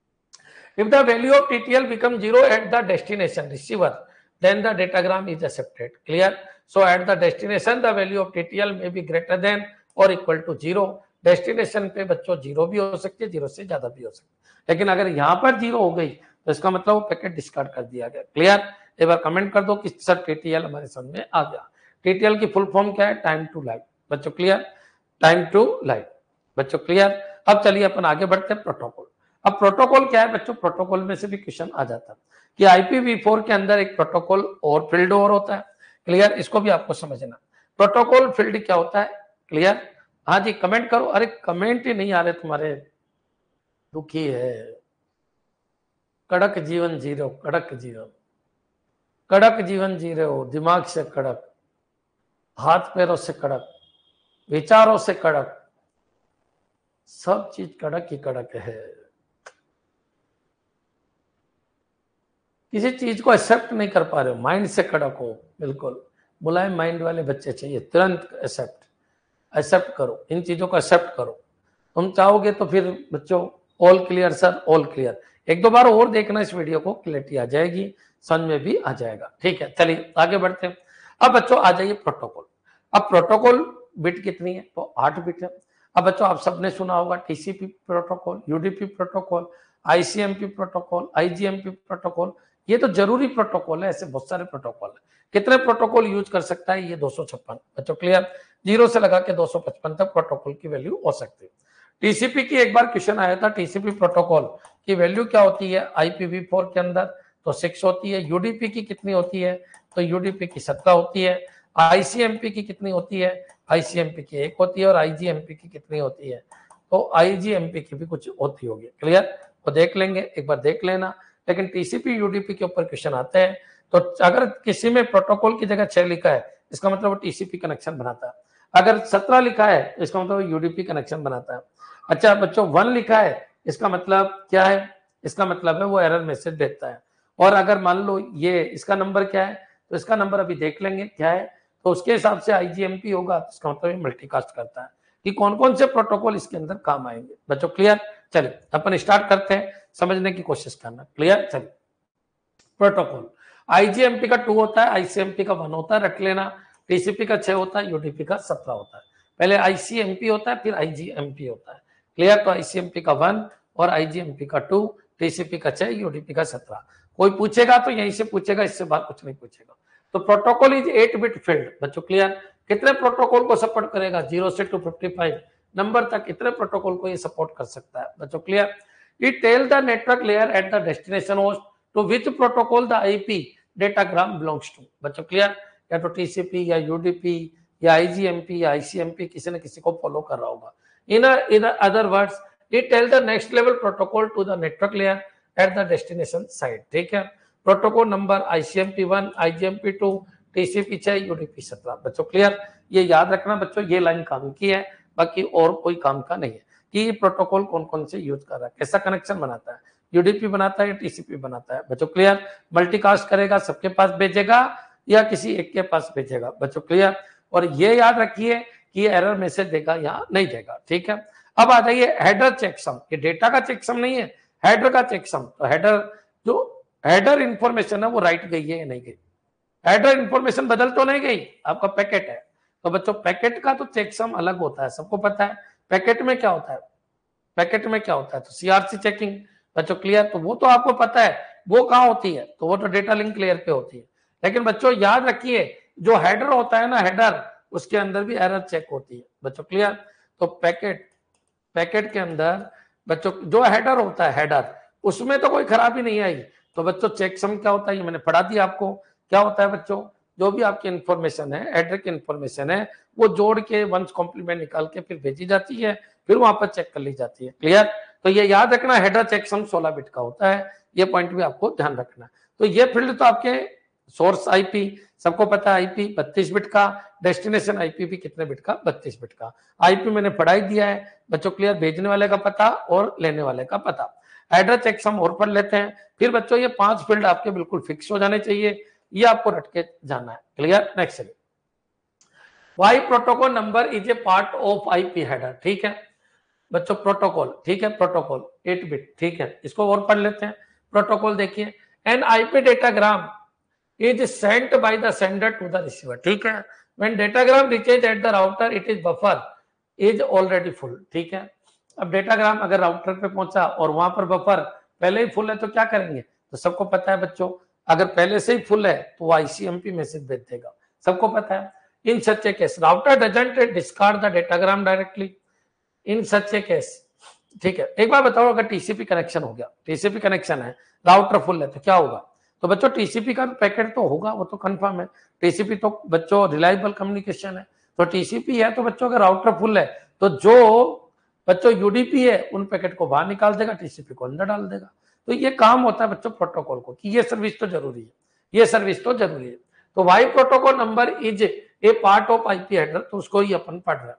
if the value of TTL become 0 at the destination receiver then the datagram is accepted, clear. So at the destination the value of TTL may be greater than or equal to 0। Destination पे बच्चों 0 भी हो सकती है, 0 से ज्यादा भी हो सकती है, लेकिन अगर यहाँ पर 0 हो गई तो इसका मतलब वो पैकेट डिस्कार्ड कर दिया गया, क्लियर। एक बार कमेंट कर दो कि सर टीटीएल हमारे समझ में आ गया। टीटीएल की फुल फॉर्म क्या है, टाइम टू लाइफ, बच्चों क्लियर, टाइम टू लाइफ, बच्चों क्लियर। अब चलिए अपन आगे बढ़ते हैं प्रोटोकॉल। अब प्रोटोकॉल क्या है बच्चों, प्रोटोकॉल में से भी क्वेश्चन आ जाता है कि IPv4 के अंदर एक प्रोटोकॉल और फील्ड और होता है, क्लियर, इसको भी आपको समझना। प्रोटोकॉल फील्ड क्या होता है, क्लियर। हाँ जी कमेंट करो, अरे कमेंट ही नहीं आ रहे तुम्हारे, दुखी है। कड़क जीवन जी रहे हो, कड़क जीवन जी रहे हो, दिमाग से कड़क, हाथ पैरों से कड़क, विचारों से कड़क, सब चीज कड़क ही कड़क है। किसी चीज को एक्सेप्ट नहीं कर पा रहे हो, माइंड से कड़क हो, बिल्कुल मुलायम माइंड वाले बच्चे चाहिए, तुरंत एक्सेप्ट करो, इन चीजों को एक्सेप्ट करो। तुम चाहोगे तो फिर बच्चों all clear sir, all clear, 1-2 बार और देखना इस वीडियो को, क्लियरिटी आ जाएगी, समझ में भी आ जाएगा, ठीक है। चलिए आगे बढ़ते हैं। अब बच्चों आ जाइए प्रोटोकॉल। अब प्रोटोकॉल बिट कितनी है, तो 8 बिट है। अब बच्चों आप सबने सुना होगा TCP protocol, UDP protocol, ICMP protocol, IGMP protocol, ये तो जरूरी प्रोटोकॉल है, ऐसे बहुत सारे प्रोटोकॉल है। कितने प्रोटोकॉल यूज कर सकता है, ये 256 बच्चों क्लियर, 0 से लगा के 255 तक प्रोटोकॉल की वैल्यू हो सकती है। टीसीपी की एक बार क्वेश्चन आया था, टीसीपी प्रोटोकॉल की वैल्यू क्या होती है IPv4 के अंदर, तो 6 होती है। यूडीपी की कितनी होती है, तो यूडीपी की 17 होती है। आईसीएमपी की कितनी होती है, आईसीएमपी की 1 होती है। और आईजीएमपी की कितनी होती है, तो आईजीएमपी की भी कुछ होती होगी, क्लियर, तो देख लेंगे, एक बार देख लेना। लेकिन टीसीपी यूडीपी के ऊपर क्वेश्चन आते हैं, तो अगर किसी में प्रोटोकॉल की जगह 6 लिखा है, इसका मतलब वो टीसीपी कनेक्शन बनाता है। अगर 17 लिखा है, इसका मतलब यूडीपी कनेक्शन बनाता है। अच्छा बच्चों 1 लिखा है, इसका मतलब क्या है, इसका मतलब है वो एरर मैसेज देता है। और अगर मान लो ये इसका नंबर क्या है, तो इसका नंबर अभी देख लेंगे क्या है, तो उसके हिसाब से आईजीएमपी होगा, इसका मतलब ये मल्टीकास्ट करता है कि कौन कौन से प्रोटोकॉल इसके अंदर काम आएंगे। बच्चों क्लियर, चलिए अपन स्टार्ट करते हैं, समझने की कोशिश करना, क्लियर। चलिए प्रोटोकॉल, आईजीएमपी का 2 होता है, आईसीएमपी का 1 होता है, रख लेना। टीसीपी का 6 होता है, यूडीपी का 17 होता है। पहले आईसीएमपी होता है, फिर आईजीएमपी होता है, क्लियर। तो आईसीएमपी का 1 और आईजीएमपी का 2, टीसीपी का 6, यूडीपी का 17। कोई पूछेगा तो यहीं से पूछेगा, इससे बात कुछ नहीं पूछेगा। तो प्रोटोकॉल इज 8 बिट फील्ड, बच्चों क्लियर। कितने प्रोटोकॉल को सपोर्ट करेगा, 0 से 255 नंबर तक कितने प्रोटोकॉल को ये सपोर्ट कर सकता है, बच्चों clear. It tell the network layer at the destination host to which protocol the IP datagram belongs to, बच्चों क्लियर। या तो टीसीपी या यूडीपी या आईजीएमपी या आईसीएमपी किसी न किसी को फॉलो कर रहा होगा। In other words it tell the next level protocol to the network layer at the destination site, ठीक है। Protocol number ICMP 1, IGMP 2, TCP 6, UDP 17, बच्चों क्लियर। ये याद रखना बच्चों, ये लाइन काम की है, बाकी और कोई काम का नहीं है कि ये प्रोटोकॉल कौन कौन से यूज कर रहा है, कैसा कनेक्शन बनाता है, यूडीपी बनाता है या टीसीपी बनाता है, बच्चों क्लियर। मल्टीकास्ट करेगा, सबके पास भेजेगा या किसी एक के पास भेजेगा, बच्चों क्लियर। और ये याद रखिए कि एरर मैसेज देगा या नहीं देगा, ठीक है। अब आ जाइए हेडर चेकसम, ये डेटा का चेकसम नहीं है, हेडर का चेकसम। तो हेडर, जो हेडर इंफॉर्मेशन है वो राइट गई है या नहीं गई, हेडर इंफॉर्मेशन बदल तो नहीं गई, आपका पैकेट है। तो बच्चों पैकेट का तो चेकसम अलग होता है, सबको पता है पैकेट में क्या होता है, पैकेट में क्या होता है, तो सीआरसी चेकिंग, बच्चों क्लियर। तो वो तो आपको पता है वो कहाँ होती है, तो वो तो डेटा लिंक लेयर पे होती है। लेकिन बच्चों याद रखिए जो हेडर होता है ना, हेडर, उसके अंदर भी एरर चेक होती है, बच्चों क्लियर। तो पैकेट के अंदर बच्चों जो हेडर होता है, हेडर, उसमें तो कोई खराबी नहीं आई। तो बच्चों चेकसम क्या होता है, ये मैंने पढ़ा दिया आपको। क्या होता है बच्चों, जो भी आपकी इंफॉर्मेशन है, हेडर की इंफॉर्मेशन है, वो जोड़ के वंस कॉम्प्लीमेंट निकाल के फिर भेजी जाती है, फिर वहां पर चेक कर ली जाती है, क्लियर। तो ये याद रखना, हेडर चेकसम 16 बिट का होता है, ये पॉइंट भी आपको ध्यान रखना। तो ये फील्ड तो आपके सोर्स आईपी सबको पता है, आईपी 32 बिट का, डेस्टिनेशन आईपी भी कितने बिट का, 32 बिट का। आईपी मैंने पढ़ाई दिया है बच्चों क्लियर, भेजने वाले का पता और लेने वाले का पता। हेडर चेकसम और पढ़ लेते हैं। फिर बच्चों ये 5 फील्ड आपके बिल्कुल फिक्स हो जाने चाहिए, ये आपको रट के जाना है, क्लियर। नेक्स्ट चलिए, why protocol number is a part of IP header, ठीक है बच्चों। प्रोटोकॉल, ठीक है, प्रोटोकॉल 8 बिट, ठीक है। इसको और पढ़ लेते हैं। प्रोटोकॉल देखिए, an IP datagram is sent by the sender to the receiver, ठीक है। When datagram reaches at the router it is buffer is already full, ठीक है। अब डेटाग्राम अगर राउटर पे पहुंचा और वहां पर बफर पहले ही फुल है तो क्या करेंगे, तो सबको पता है बच्चों, अगर पहले से ही फुल है तो आईसीएमपी मैसेज भेज देगा, सबको पता है। In such a case router doesn't discard the datagram directly, in such a case, ठीक है। एक बार बताओ, अगर टीसीपी कनेक्शन हो गया, टीसीपी कनेक्शन है, राउटर फुल है, तो क्या होगा, तो बच्चों टीसीपी का पैकेट तो होगा, वो तो कंफर्म है। टीसीपी तो बच्चों रिलायबल कम्युनिकेशन है, तो टीसीपी है, तो बच्चों अगर राउटर फुल है तो जो बच्चों यूडीपी है उन पैकेट को बाहर निकाल देगा, टीसीपी को अंदर डाल देगा। तो ये काम होता है बच्चों प्रोटोकॉल को, कि ये सर्विस तो जरूरी है, ये सर्विस तो जरूरी है। तो why protocol number is a part of IP header, तो उसको ही अपन पढ़ रहे हैं।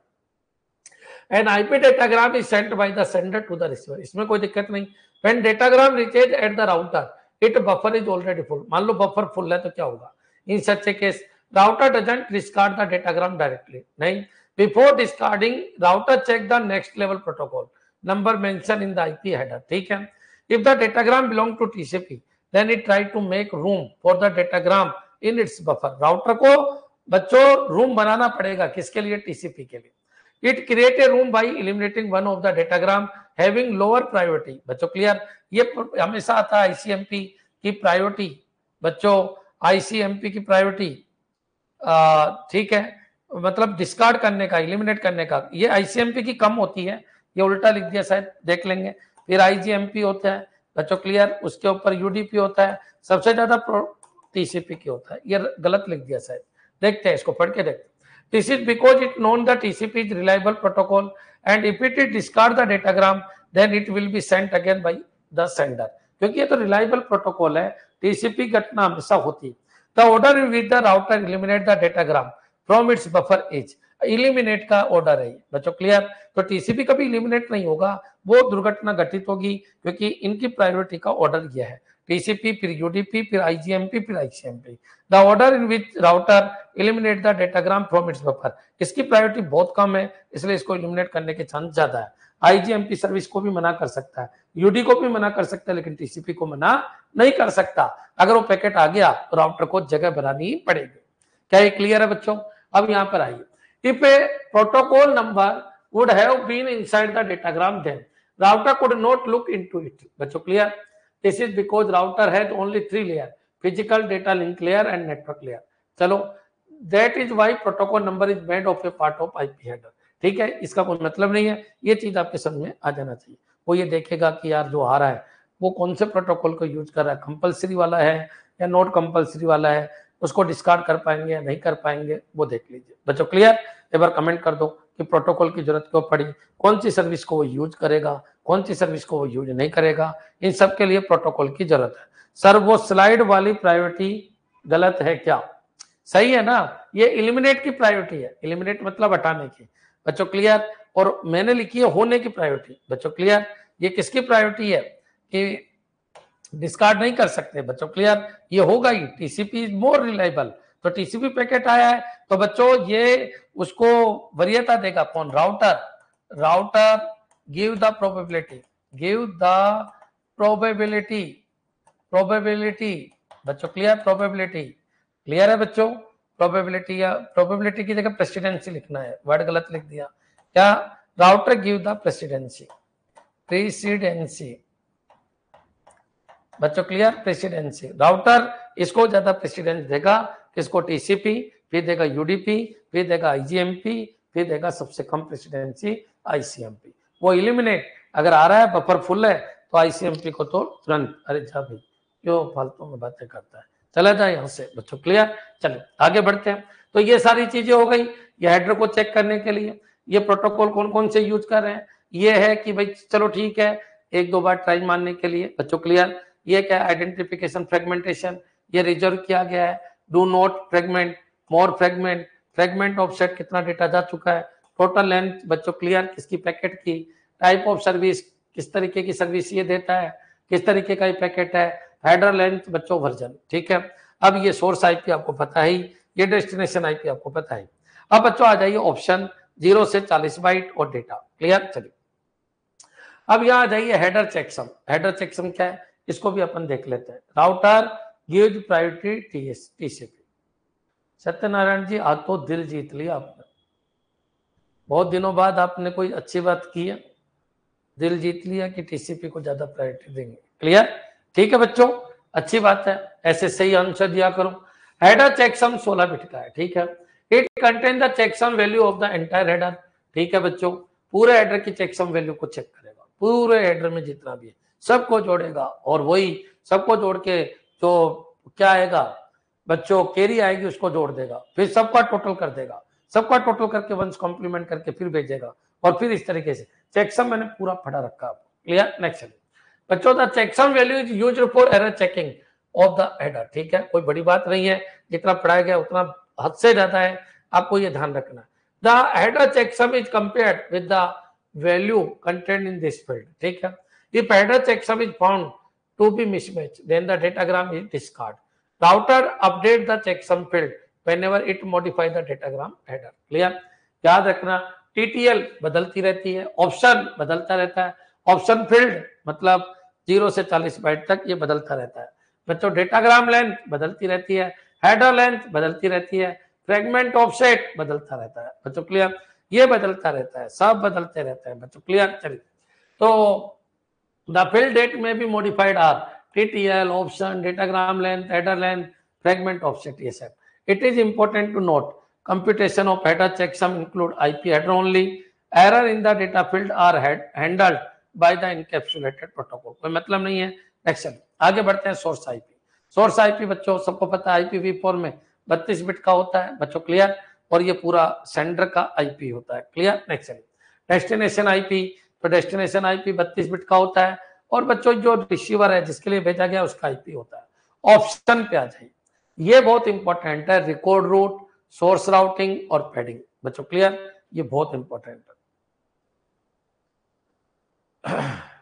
An IP datagram is sent by the sender to the receiver, इसमें कोई दिक्कत नहीं। When datagram reaches at the router it buffer is already full, मान लो बफर फुल है तो क्या होगा, in such a case router doesn't discard the datagram directly, नहीं। Before discarding router check the next level protocol number mention in the IP header, ठीक है। If the datagram belong to TCP then it try to make room for the datagram in its buffer, router को बच्चों room बनाना पड़ेगा, किसके लिए? TCP के लिए। It create a room by eliminating one of the datagram having lower priority. बच्चों clear? ये हमेशा आता है आईसीएमपी की प्रायोरिटी, बच्चों आईसीएमपी की प्रायोरिटी, ठीक है, मतलब डिस्कार्ड करने का, एलिमिनेट करने का। ये आईसीएमपी की कम होती है, ये उल्टा लिख दिया शायद, देख लेंगे। फिर आईजीएमपी होता है बच्चों क्लियर, उसके ऊपर यूडीपी होता है, सबसे ज्यादा टीसीपी की होता है, ये गलत लिख दिया शायद, देखते हैं इसको पढ़ के देखते हैं। This is because it known the TCP is reliable protocol and if it is discard the datagram then it will be sent again by the sender। क्योंकि ये तो रिलायबल प्रोटोकॉल है, टीसीपी घटना हमेशा होती है। The order in which the router eliminate the datagram from its buffer is, eliminate का order है बच्चों क्लियर। तो टीसीपी कभी इलिमिनेट नहीं होगा, वो दुर्घटना घटित होगी, क्योंकि इनकी प्रायोरिटी का ऑर्डर यह है, टीसीपी फिर यूडीपी फिर आईजीएमपी फिर ICMP. The order in which router eliminate the datagram from its buffer, इसकी प्रायोरिटी बहुत कम है, इसलिए इसको एलिमिनेट करने के चांस ज्यादा है। आईजीएमपी सर्विस को भी मना कर सकता है, यूडी को भी मना कर सकता है, लेकिन टीसीपी को मना नहीं कर सकता। अगर वो पैकेट आ गया तो राउटर को जगह बनानी पड़ेगी। क्या ये क्लियर है बच्चों? अब यहां पर आइए, if a protocol number would have been inside the datagram then router could not look into it। बच्चों clear? This is because router has only 3 layer, physical data link layer and network layer। चलो, that is why protocol number is made of a part of IP header। ठीक है, इसका कोई मतलब नहीं है, ये चीज आपके समझ में आ जाना चाहिए। वो ये देखेगा कि यार जो आ रहा है वो कौन से प्रोटोकॉल को यूज कर रहा है, कंपलसरी वाला है या नॉट कंपलसरी वाला है, उसको डिस्कार्ड कर पाएंगे या नहीं कर पाएंगे, वो देख लीजिए। बच्चों क्लियर? एक बार कमेंट कर दो कि प्रोटोकॉल की जरूरत क्यों पड़ी, कौन सी सर्विस को वो यूज करेगा, कौन सी सर्विस को वो यूज नहीं करेगा, इन सब के लिए प्रोटोकॉल की जरूरत है। सर वो स्लाइड वाली प्रायोरिटी गलत है क्या? सही है ना, ये एलिमिनेट की प्रायोरिटी है, एलिमिनेट मतलब हटाने की। बच्चों क्लियर? और मैंने लिखी है होने की प्रायोरिटी। बच्चों क्लियर? ये किसकी प्रायोरिटी है कि डिस्कार्ड नहीं कर सकते। बच्चों क्लियर? ये होगा ही, टीसीपी इज मोर रिलायबल। तो टीसीपी पैकेट आया है तो बच्चों ये उसको वरीयता देगा कौन? Router. Router give the probability, give the probability, probability. बच्चों क्लियर? प्रोबेबिलिटी क्लियर है बच्चों? प्रोबेबिलिटी या प्रोबेबिलिटी की जगह प्रेसिडेंसी लिखना है, वर्ड गलत लिख दिया। क्या? Router give the presidency, presidency. बच्चों क्लियर? प्रेसिडेंसी, राउटर इसको ज्यादा प्रेसिडेंस देगा, किसको? टीसीपी, फिर देगा यूडीपी, फिर देगा आईजीएमपी, फिर देगा सबसे कम प्रेसिडेंसी आईसीएमपी। वो इलिमिनेट अगर आ रहा है, बफर फुल है, तो आईसीएमपी को तो तुरंत, अरे जा भाई क्यों फालतू में बातें करता है, चला जाए यहाँ से। बच्चों क्लियर? चलो आगे बढ़ते हैं। तो ये सारी चीजें हो गई, ये हेडर को चेक करने के लिए। ये प्रोटोकॉल कौन कौन से यूज कर रहे हैं, ये है कि भाई चलो ठीक है, एक दो बार ट्राई मारने के लिए। बच्चों क्लियर? ये क्या? आइडेंटिफिकेशन फ्रेगमेंटेशन, ये रिजर्व किया गया है। Do not fragment, more fragment, fragment offset, कितना डेटा जा चुका है, टोटल लेंथ। बच्चों क्लियर? किसकी पैकेट की, टाइप ऑफ सर्विस, किस तरीके की सर्विस ये देता है, किस तरीके का ये पैकेट है, हेडर लेंथ, बच्चों वर्जन। ठीक है, अब ये सोर्स आईपी आपको पता है, ये डेस्टिनेशन आईपी आपको पता है। अब बच्चों आ जाइए ऑप्शन 0 से 40 बाइट और डेटा। क्लियर? चलिए अब यहाँ आ जाइए हेडर चेकसम। हेडर चेकसम क्या है, इसको भी अपन देख लेते हैं। Router give priority TCP. Satyanarayan ji आज तो दिल जीत लिया आपने, बहुत दिनों बाद आपने कोई अच्छी बात की है, दिल जीत लिया कि टीसीपी को ज्यादा प्रायोरिटी देंगे। क्लियर? ठीक है बच्चों, अच्छी बात है, ऐसे सही आंसर दिया करो। हेडर चेकसम 16 बिट का है। ठीक है, it contain the checksum value of the entire header. ठीक है बच्चों, पूरे हेडर की चेकसम वैल्यू को चेक करेगा, पूरे हेडर में जितना भी है सबको जोड़ेगा, और वही सबको जोड़ के जो क्या आएगा बच्चों, कैरी आएगी उसको जोड़ देगा, फिर सबका टोटल कर देगा, सबका टोटल करके वंस कॉम्प्लीमेंट करके फिर भेजेगा, और फिर इस तरीके से चेकसम मैंने पूरा पढ़ा रखा आपको। क्लियर? नेक्स्ट बच्चों, the checksum value is used for error checking of the header. ठीक है, कोई बड़ी बात नहीं है, जितना पढ़ाया गया उतना हद से ज्यादा है, आपको ये ध्यान रखना। The header checksum is compared with the value content in this field. ठीक है, if header checksum is found to be mismatched then the datagram is discard। router update the checksum field whenever it modify the datagram header। Clear? याद रखना, TTL बदलती रहती है, option बदलता रहता है, ऑप्शन फील्ड मतलब 0 से 40 बाइट तक ये बदलता रहता है। बच्चों डेटाग्राम लेंथ बदलती रहती है, हेडर लेंथ बदलती रहती है, फ्रेगमेंट ऑफसेट बदलता रहता है बच्चों, क्लियर, ये बदलता रहता है, सब बदलते रहते हैं बच्चों, क्लियर। चलिए, तो the field that may be modified are TTL, option, datagram length, header length, fragment offset, ये सब। It is important to note computation of header checksum include IP header only. Error in the data field are handled by the encapsulated protocol. कोई मतलब नहीं है। Next आगे बढ़ते हैं। Source IP, source IP बच्चों सबको पता है IPv4 में 32 बिट का होता है बच्चों, क्लियर, और ये पूरा सेंडर का आईपी होता है, क्लियर। नेक्स्ट डेस्टिनेशन आईपी, तो डेस्टिनेशन आईपी 32 बिट का होता है, और बच्चों जो रिसीवर है जिसके लिए भेजा गया उसका आईपी होता है। ऑप्शन पे आ जाइए, ये बहुत इंपॉर्टेंट है, रिकॉर्ड रूट, सोर्स राउटिंग और पैडिंग बच्चों, क्लियर, ये बहुत इंपॉर्टेंट है।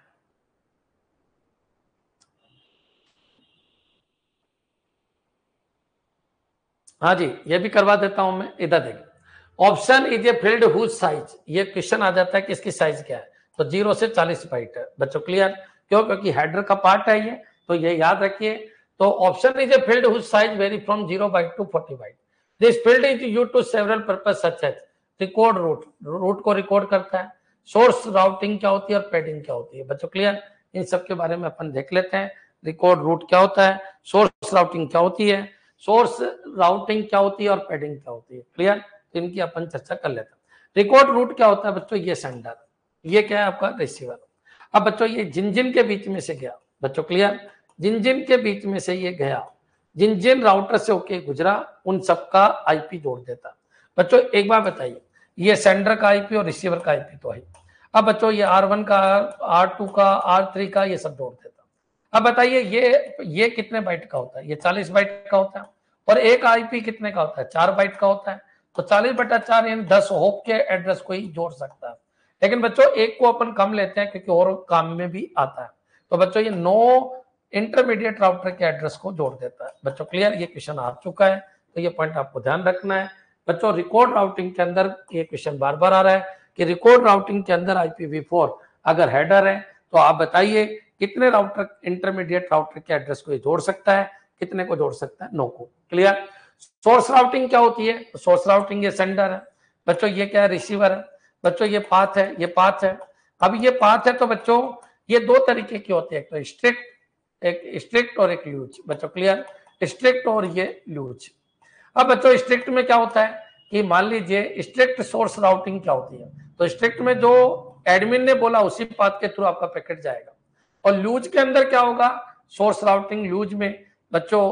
हाँ जी, ये भी करवा देता हूं मैं। इधर देखिए, option is a field whose size, ये क्वेश्चन आ जाता है कि इसकी साइज क्या है, तो 0 से 40 बाइट है बच्चों, क्लियर, क्यों, क्योंकि हेडर का पार्ट है ये, तो ये याद रखिए। तो option is a field whose size vary from 0 byte to 40 byte. This field is used to several purpose such as record route, route को रिकॉर्ड करता है, सोर्स राउटिंग क्या होती है और पैडिंग क्या होती है बच्चों, क्लियर। इन सब के बारे में अपन देख लेते हैं। रिकॉर्ड रूट क्या होता है, सोर्स राउटिंग क्या होती है, सोर्स राउटिंग क्या होती है और पैडिंग क्या होती है, क्लियर। तो इनकी अपन चर्चा कर लेते हैं। रिकॉर्ड रूट क्या होता है बच्चों, ये सेंडर, ये क्या है आपका रिसीवर। अब बच्चों ये जिन जिन के बीच में से गया बच्चों, क्लियर, जिन जिन के बीच में से ये गया, जिन जिन राउटर से होके गुजरा, उन सबका आईपी जोड़ देता बच्चों। एक बार बताइए, ये सेंडर का आईपी और रिसीवर का आईपी तो है। अब बच्चों ये R1 का, R2 का, R3 का, ये सब जोड़ देता। अब बताइए ये कितने बाइट का होता है, ये 40 बाइट का होता है, और एक आईपी कितने का होता है, 4 बाइट का होता है। तो 40/4 यानी 10 होप के एड्रेस को ही जोड़ सकता है। लेकिन बच्चों एक को अपन कम लेते हैं क्योंकि और काम में भी आता है। तो बच्चों ये 9 इंटरमीडिएट राउटर के एड्रेस को जोड़ देता है बच्चों, क्लियर। ये क्वेश्चन आ चुका है, तो ये पॉइंट आपको ध्यान रखना है बच्चों। रिकॉर्ड राउटिंग के अंदर ये क्वेश्चन बार बार आ रहा है कि रिकॉर्ड राउटिंग के अंदर IPv4 अगर हेडर है तो आप बताइए कितने राउटर, इंटरमीडिएट राउटर के एड्रेस को जोड़ सकता है, कितने को जोड़ सकता है, 9 को, क्लियर। सोर्स राउटिंग क्या होती है, सोर्स राउटिंग ये सेंडर है बच्चों, ये क्या है, रिसीवर है बच्चों, ये पाथ है, ये पाथ है। अब ये पाथ है तो बच्चों ये 2 तरीके के होते हैं, तो स्ट्रिक्ट, एक स्ट्रिक्ट और एक लूज बच्चों, क्लियर, स्ट्रिक्ट और ये लूज। अब बच्चों स्ट्रिक्ट में क्या होता है कि मान लीजिए स्ट्रिक्ट सोर्स राउटिंग क्या होती है, तो स्ट्रिक्ट में जो एडमिन ने बोला उसी पाथ के थ्रू आपका पैकेट जाएगा। और लूज के अंदर क्या होगा, सोर्स राउटिंग लूज में बच्चों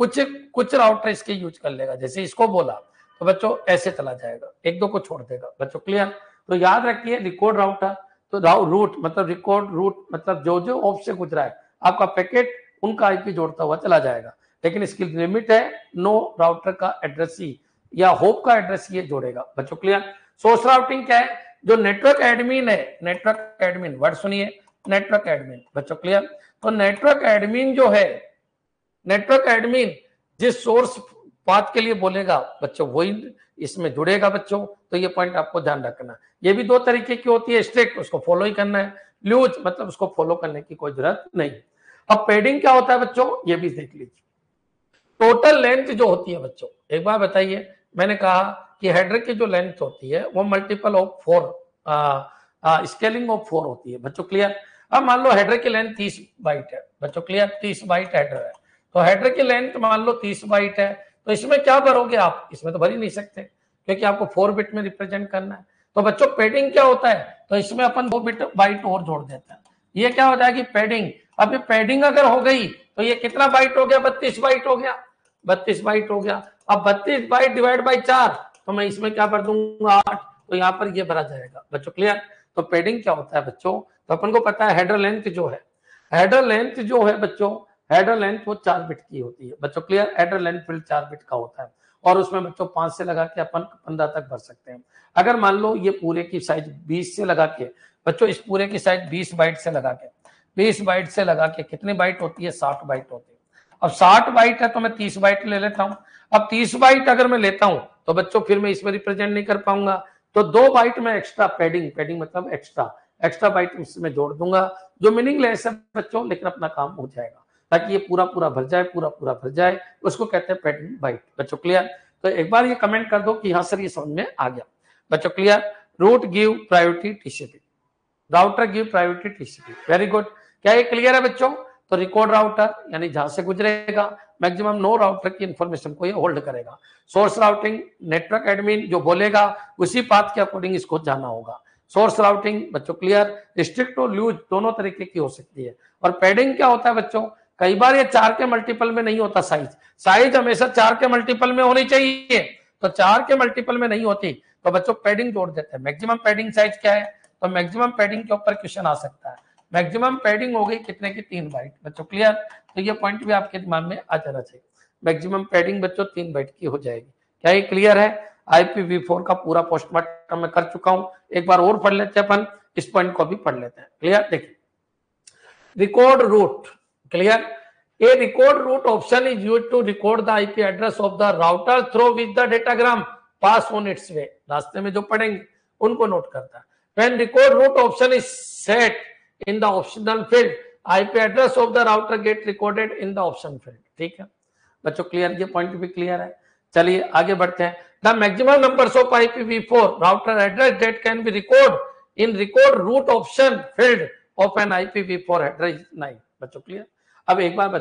कुछ राउटर इसके यूज कर लेगा, जैसे इसको बोला तो बच्चों ऐसे चला जाएगा, 1-2 को छोड़ देगा बच्चों, क्लियर। तो याद रखिए रिकॉर्ड राउटर, तो रूट मतलब रिकॉर्ड रूट मतलब जो जो ऑफ से गुजरा है आपका पैकेट, उनका आईपी जोड़ता हुआ चला जाएगा। लेकिन इसकी लिमिट है 9 राउटर का एड्रेस ही या होप का एड्रेस ये जोड़ेगा बच्चों, क्लियर। सोर्स राउटिंग क्या है, जो नेटवर्क एडमिन है, नेटवर्क एडमिन, वर्ड सुनिए, नेटवर्क एडमिन बच्चों, क्लियर। तो नेटवर्क एडमिन जो है, नेटवर्क एडमिन जिस सोर्स पाथ के लिए बोलेगा बच्चों वही इसमें जुड़ेगा बच्चों। तो ये पॉइंट आपको ध्यान रखना। ये भी 2 तरीके की होती है, स्ट्रिक्ट उसको फॉलो ही करना है, लूज मतलब उसको फॉलो करने की कोई जरूरत नहीं। अब पैडिंग क्या होता है बच्चों, ये भी देख लीजिए। टोटल लेंथ जो होती है बच्चों, एक बार बताइए, मैंने कहा कि हेडर की जो लेंथ होती है वो मल्टीपल ऑफ 4, स्केलिंग ऑफ 4 होती है बच्चों, क्लियर। अब मान लो हेडर की लेंथ 30 बाइट है बच्चों, क्लियर, 30 बाइट हेडर है, तो हेडर की लेंथ मान लो 30 बाइट है, तो इसमें क्या भरोगे आप, इसमें तो भर ही नहीं सकते क्योंकि आपको 4 बिट में रिप्रेजेंट करना है। तो बच्चों पैडिंग क्या होता है, तो इसमें अपन 2 बिट बाइट और जोड़ देते हैं, ये क्या हो जाएगी पैडिंग। अब ये पैडिंग अगर हो गई तो ये कितना बाइट हो गया, 32 बाइट हो गया, 32 बाइट हो गया। अब 32 बाइट डिवाइड बाई 4, तो मैं इसमें क्या भर दूंगा 8, तो यहाँ पर ये भरा जाएगा बच्चों, क्लियर। तो पैडिंग क्या होता है बच्चों, तो अपन को पता है हेडर लेंथ जो है, हेडर लेंथ जो है बच्चों, हेडर लेंथ वो 4 बिट की होती है बच्चों, clear. Header length field 4 bit का होता है और उसमें बच्चों 5 से लगा के अपन 15 तक भर सकते हैं। अगर मान लो ये पूरे की साइज 20 से लगा के बच्चों, इस पूरे की साइज 20 बाइट से लगा के, 20 बाइट से लगा के कितनी बाइट होती है, 60 बाइट होती है। अब 60 बाइट है तो मैं 30 बाइट ले लेता हूं। अब 30 बाइट अगर मैं लेता हूं तो बच्चों फिर मैं इसमें रिप्रेजेंट नहीं कर पाऊंगा, तो 2 बाइट में एक्स्ट्रा पैडिंग मतलब एक्स्ट्रा बाइट इसमें जोड़ दूंगा, जो मीनिंगलेस है बच्चों, लेकिन अपना काम हो जाएगा ताकि ये पूरा भर जाए, पूरा भर जाए, उसको कहते हैं पैडिंग बाइट बच्चों, क्लियर। तो एक बार ये कमेंट कर दो कि हाँ सर ये समझ में आ गया। बच्चों clear? Route give priority TCP, router give priority TCP, very good. क्या ये क्लियर है बच्चों? तो रिकॉर्ड राउटर यानी जहां से गुजरेगा मैक्सिमम नो राउटर की इंफॉर्मेशन को ये होल्ड करेगा। सोर्स राउटिंग नेटवर्क एडमिन जो बोलेगा उसी पाथ के अकॉर्डिंग इसको जाना होगा। सोर्स राउटिंग बच्चों क्लियर, रिस्ट्रिक्ट और लूज दोनों तरीके की हो सकती है। और पैडिंग क्या होता है बच्चों? कई बार ये 4 के मल्टीपल में नहीं होता साइज हमेशा 4 के मल्टीपल में होनी चाहिए, तो 4 के मल्टीपल में नहीं होती तो बच्चों पैडिंग जोड़ देते हैं। मैक्सिमम पैडिंग साइज क्या है? तो मैक्सिमम पैडिंग के ऊपर क्वेश्चन आ सकता है। मैक्सिमम पैडिंग हो गई कितने की? 3 बाइट। बच्चों क्लियर? तो ये पॉइंट भी आपके दिमाग में आ जाना चाहिए। मैक्सिमम पैडिंग बच्चों 3 बाइट की हो जाएगी। क्या ये क्लियर है? IPv4 का पूरा पोस्टमार्टम मैं कर चुका हूं, एक बार और पढ़ लेते हैं अपन, इस पॉइंट को भी पढ़ लेते हैं। क्लियर? देखिए record route, clear? A record route option is used to record the IP address of the router through which the datagram pass on its way. रास्ते में जो पढ़ेंगे उनको नोट करता है। When record route option is set in the optional field, IP address of the router get recorded in the option field. ठीक है बच्चों क्लियर? ये पॉइंट भी क्लियर है। चलिए आगे बढ़ते हैं। The maximum numbers of IPv4 router address that can be recorded in record route option field of an IPv4 address is 9. बच्चों क्लियर? अब एक बार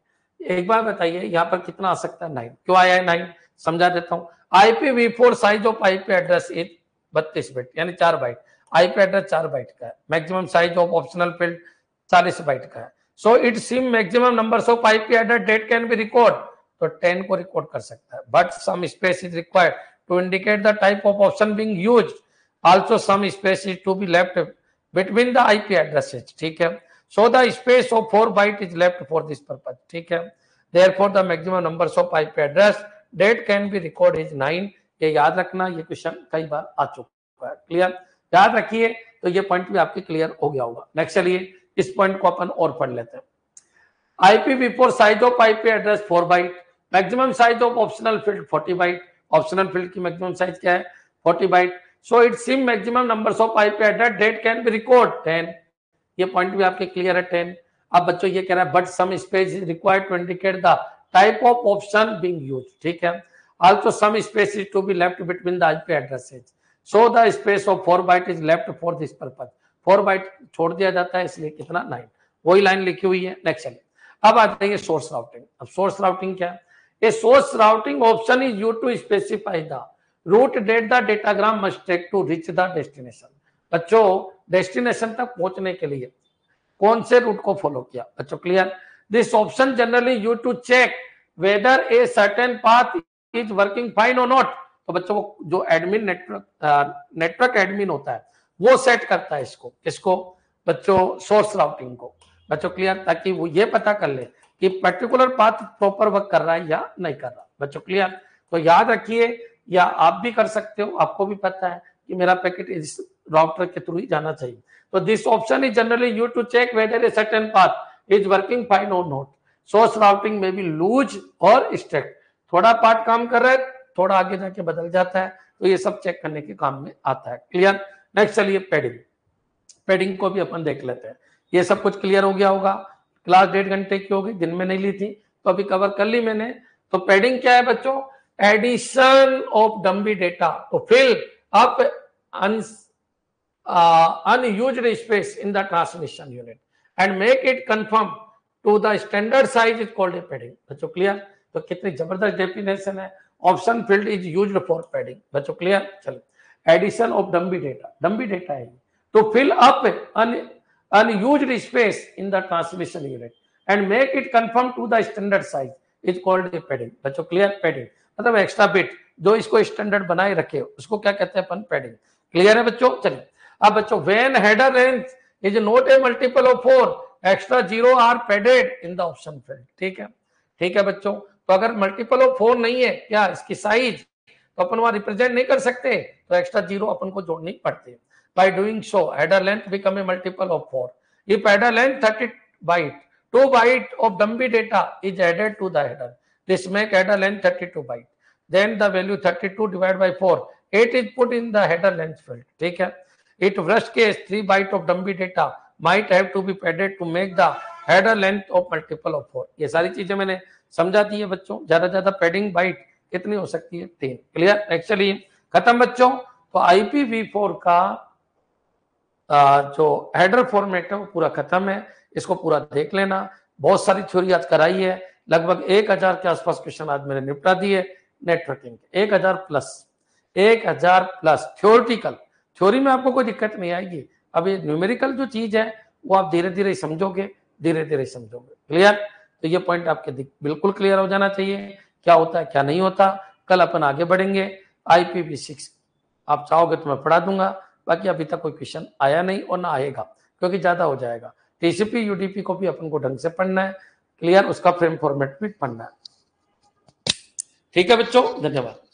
बताइए यहाँ पर कितना आ सकता है? 9। क्यों आया है 9? समझा देता हूँ। IPv4 size of IP address is 32 bit यानी 4 बाइट। IP एड्रेस 4 बाइट का है। Maximum size of optional field 40 byte का है। So it seem maximum numbers of IP address that can be record, तो 10 को रिकॉर्ड कर सकता है। But some space is required to indicate the type of option being used, also some space is to be left between the IP addresses. ठीक है, so the space of 4 byte is left for this purpose. ठीक है, therefore the maximum numbers of IP address that can be recorded is 9. ये याद रखना, ये question कई बार आ चुका है। क्लियर? याद रखिए, तो ये पॉइंट भी आपके क्लियर हो गया होगा। नेक्स्ट चलिए इस पॉइंट को अपन और पढ़ लेते हैं। IPv4 size of IP address 4 byte, maximum size of optional field 40 byte. Optional field की मैक्सिमम साइज क्या है? 40 byte. So it seem maximum numbers of IP address that can be record 10। ये पॉइंट भी आपके क्लियर है 10। अब बच्चों ये कह रहा है but some space is required to indicate the type of option being used. ठीक है, also some space is to be left between the IP addresses, so the space of 4 byte is left for this purpose. 4 byte छोड़ दिया जाता है, इसलिए कितना? 9। वही line लिखी हुई है। नेक्स्ट चलिए अब आ जाएंगे सोर्स राउटिंग। अब सोर्स राउटिंग क्या है? A source routing option is used to specify the route that the datagram must take to reach the destination. बच्चों डेस्टिनेशन तक पहुंचने के लिए कौन से रूट को फॉलो किया? बच्चों clear? This option generally use to check whether a certain path is working fine or not. तो बच्चों जो एडमिन नेटवर्क एडमिन होता है वो सेट करता है इसको। किसको? बच्चों सोर्स राउटिंग को। बच्चों क्लियर? ताकि वो ये पता कर ले कि पर्टिकुलर पाथ प्रॉपर वर्क कर रहा है या नहीं कर रहा। बच्चों क्लियर? तो याद रखिए, या आप भी कर सकते हो, आपको भी पता है कि मेरा पैकेट इस राउटर के थ्रू ही जाना चाहिए। तो this option is generally used to check whether a certain path is working fine or not. Source routing में भी लूज और स्ट्रिक्ट, थोड़ा पार्ट काम कर रहा है, थोड़ा आगे जाके बदल जाता है, तो ये सब चेक करने के काम में आता है। क्लियर? नेक्स्ट चलिए पैडिंग। पैडिंग को भी अपन देख लेते हैं। ये सब कुछ क्लियर हो गया होगा। क्लास 1.5 घंटे की होगी, दिन में नहीं ली थी, तो अभी कवर कर ली मैंने। तो पैडिंग क्या है बच्चों? Addition of dummy data to fill up unused space in the transmission unit and make it conform to the standard size is called a padding. बच्चों क्लियर? तो कितनी जबरदस्त डेफिनेशन है। Option field is used for padding. बच्चों clear? चलो addition of dummy data है to fill up unused space in the transmission unit and make it conform to the standard size is called a padding. बच्चों clear? पैडिंग मतलब extra bit जो इसको standard बनाए रखे, उसको क्या कहते हैं अपन? पैडिंग। क्लियर है बच्चों? चलिए अब बच्चों when header length is not a multiple of 4, extra 0 are padded in the option field. ठीक है? ठीक है बच्चों? तो अगर मल्टीपल ऑफ 4 नहीं है क्या इसकी साइज, तो अपन वहां रिप्रेजेंट नहीं कर सकते, तो एक्स्ट्रा 0 अपन को जोड़नी पड़ती है। By doing so, header length become a multiple of 4. If header length 30 byte, 2 byte of dummy data is added to the header. This make header length 32 byte. Then the value 32 divided by 4, 8 is put in the header length field. ठीक है? It worst case 3 byte of dummy data might have to be padded to make the header length of multiple of 4. ये सारी चीजें मैंने समझा दी है बच्चों। ज्यादा पैडिंग बाइट कितनी हो सकती है? 3। क्लियर? एक्चुअली खत्म बच्चों। तो IPv4 का जो हेडर फॉर्मेट है वो पूरा खत्म है, इसको पूरा देख लेना। बहुत सारी थ्योरी आज कराई है, लगभग 1000 के आसपास क्वेश्चन आज मैंने निपटा दिए नेटवर्किंग के। 1000 प्लस थ्योरिटिकल। थ्योरी में आपको कोई दिक्कत नहीं आएगी, अब ये न्यूमेरिकल जो चीज है वो आप धीरे धीरे समझोगे, धीरे धीरे समझोगे। क्लियर? तो ये पॉइंट आपके बिल्कुल क्लियर हो जाना चाहिए, क्या होता है क्या नहीं होता। कल अपन आगे बढ़ेंगे। IPv6 आप चाहोगे तो मैं पढ़ा दूंगा, बाकी अभी तक कोई क्वेश्चन आया नहीं और ना आएगा, क्योंकि ज्यादा हो जाएगा। TCP UDP को भी अपन को ढंग से पढ़ना है। क्लियर? उसका फ्रेम फॉर्मेट भी पढ़ना है। ठीक है बच्चों, धन्यवाद।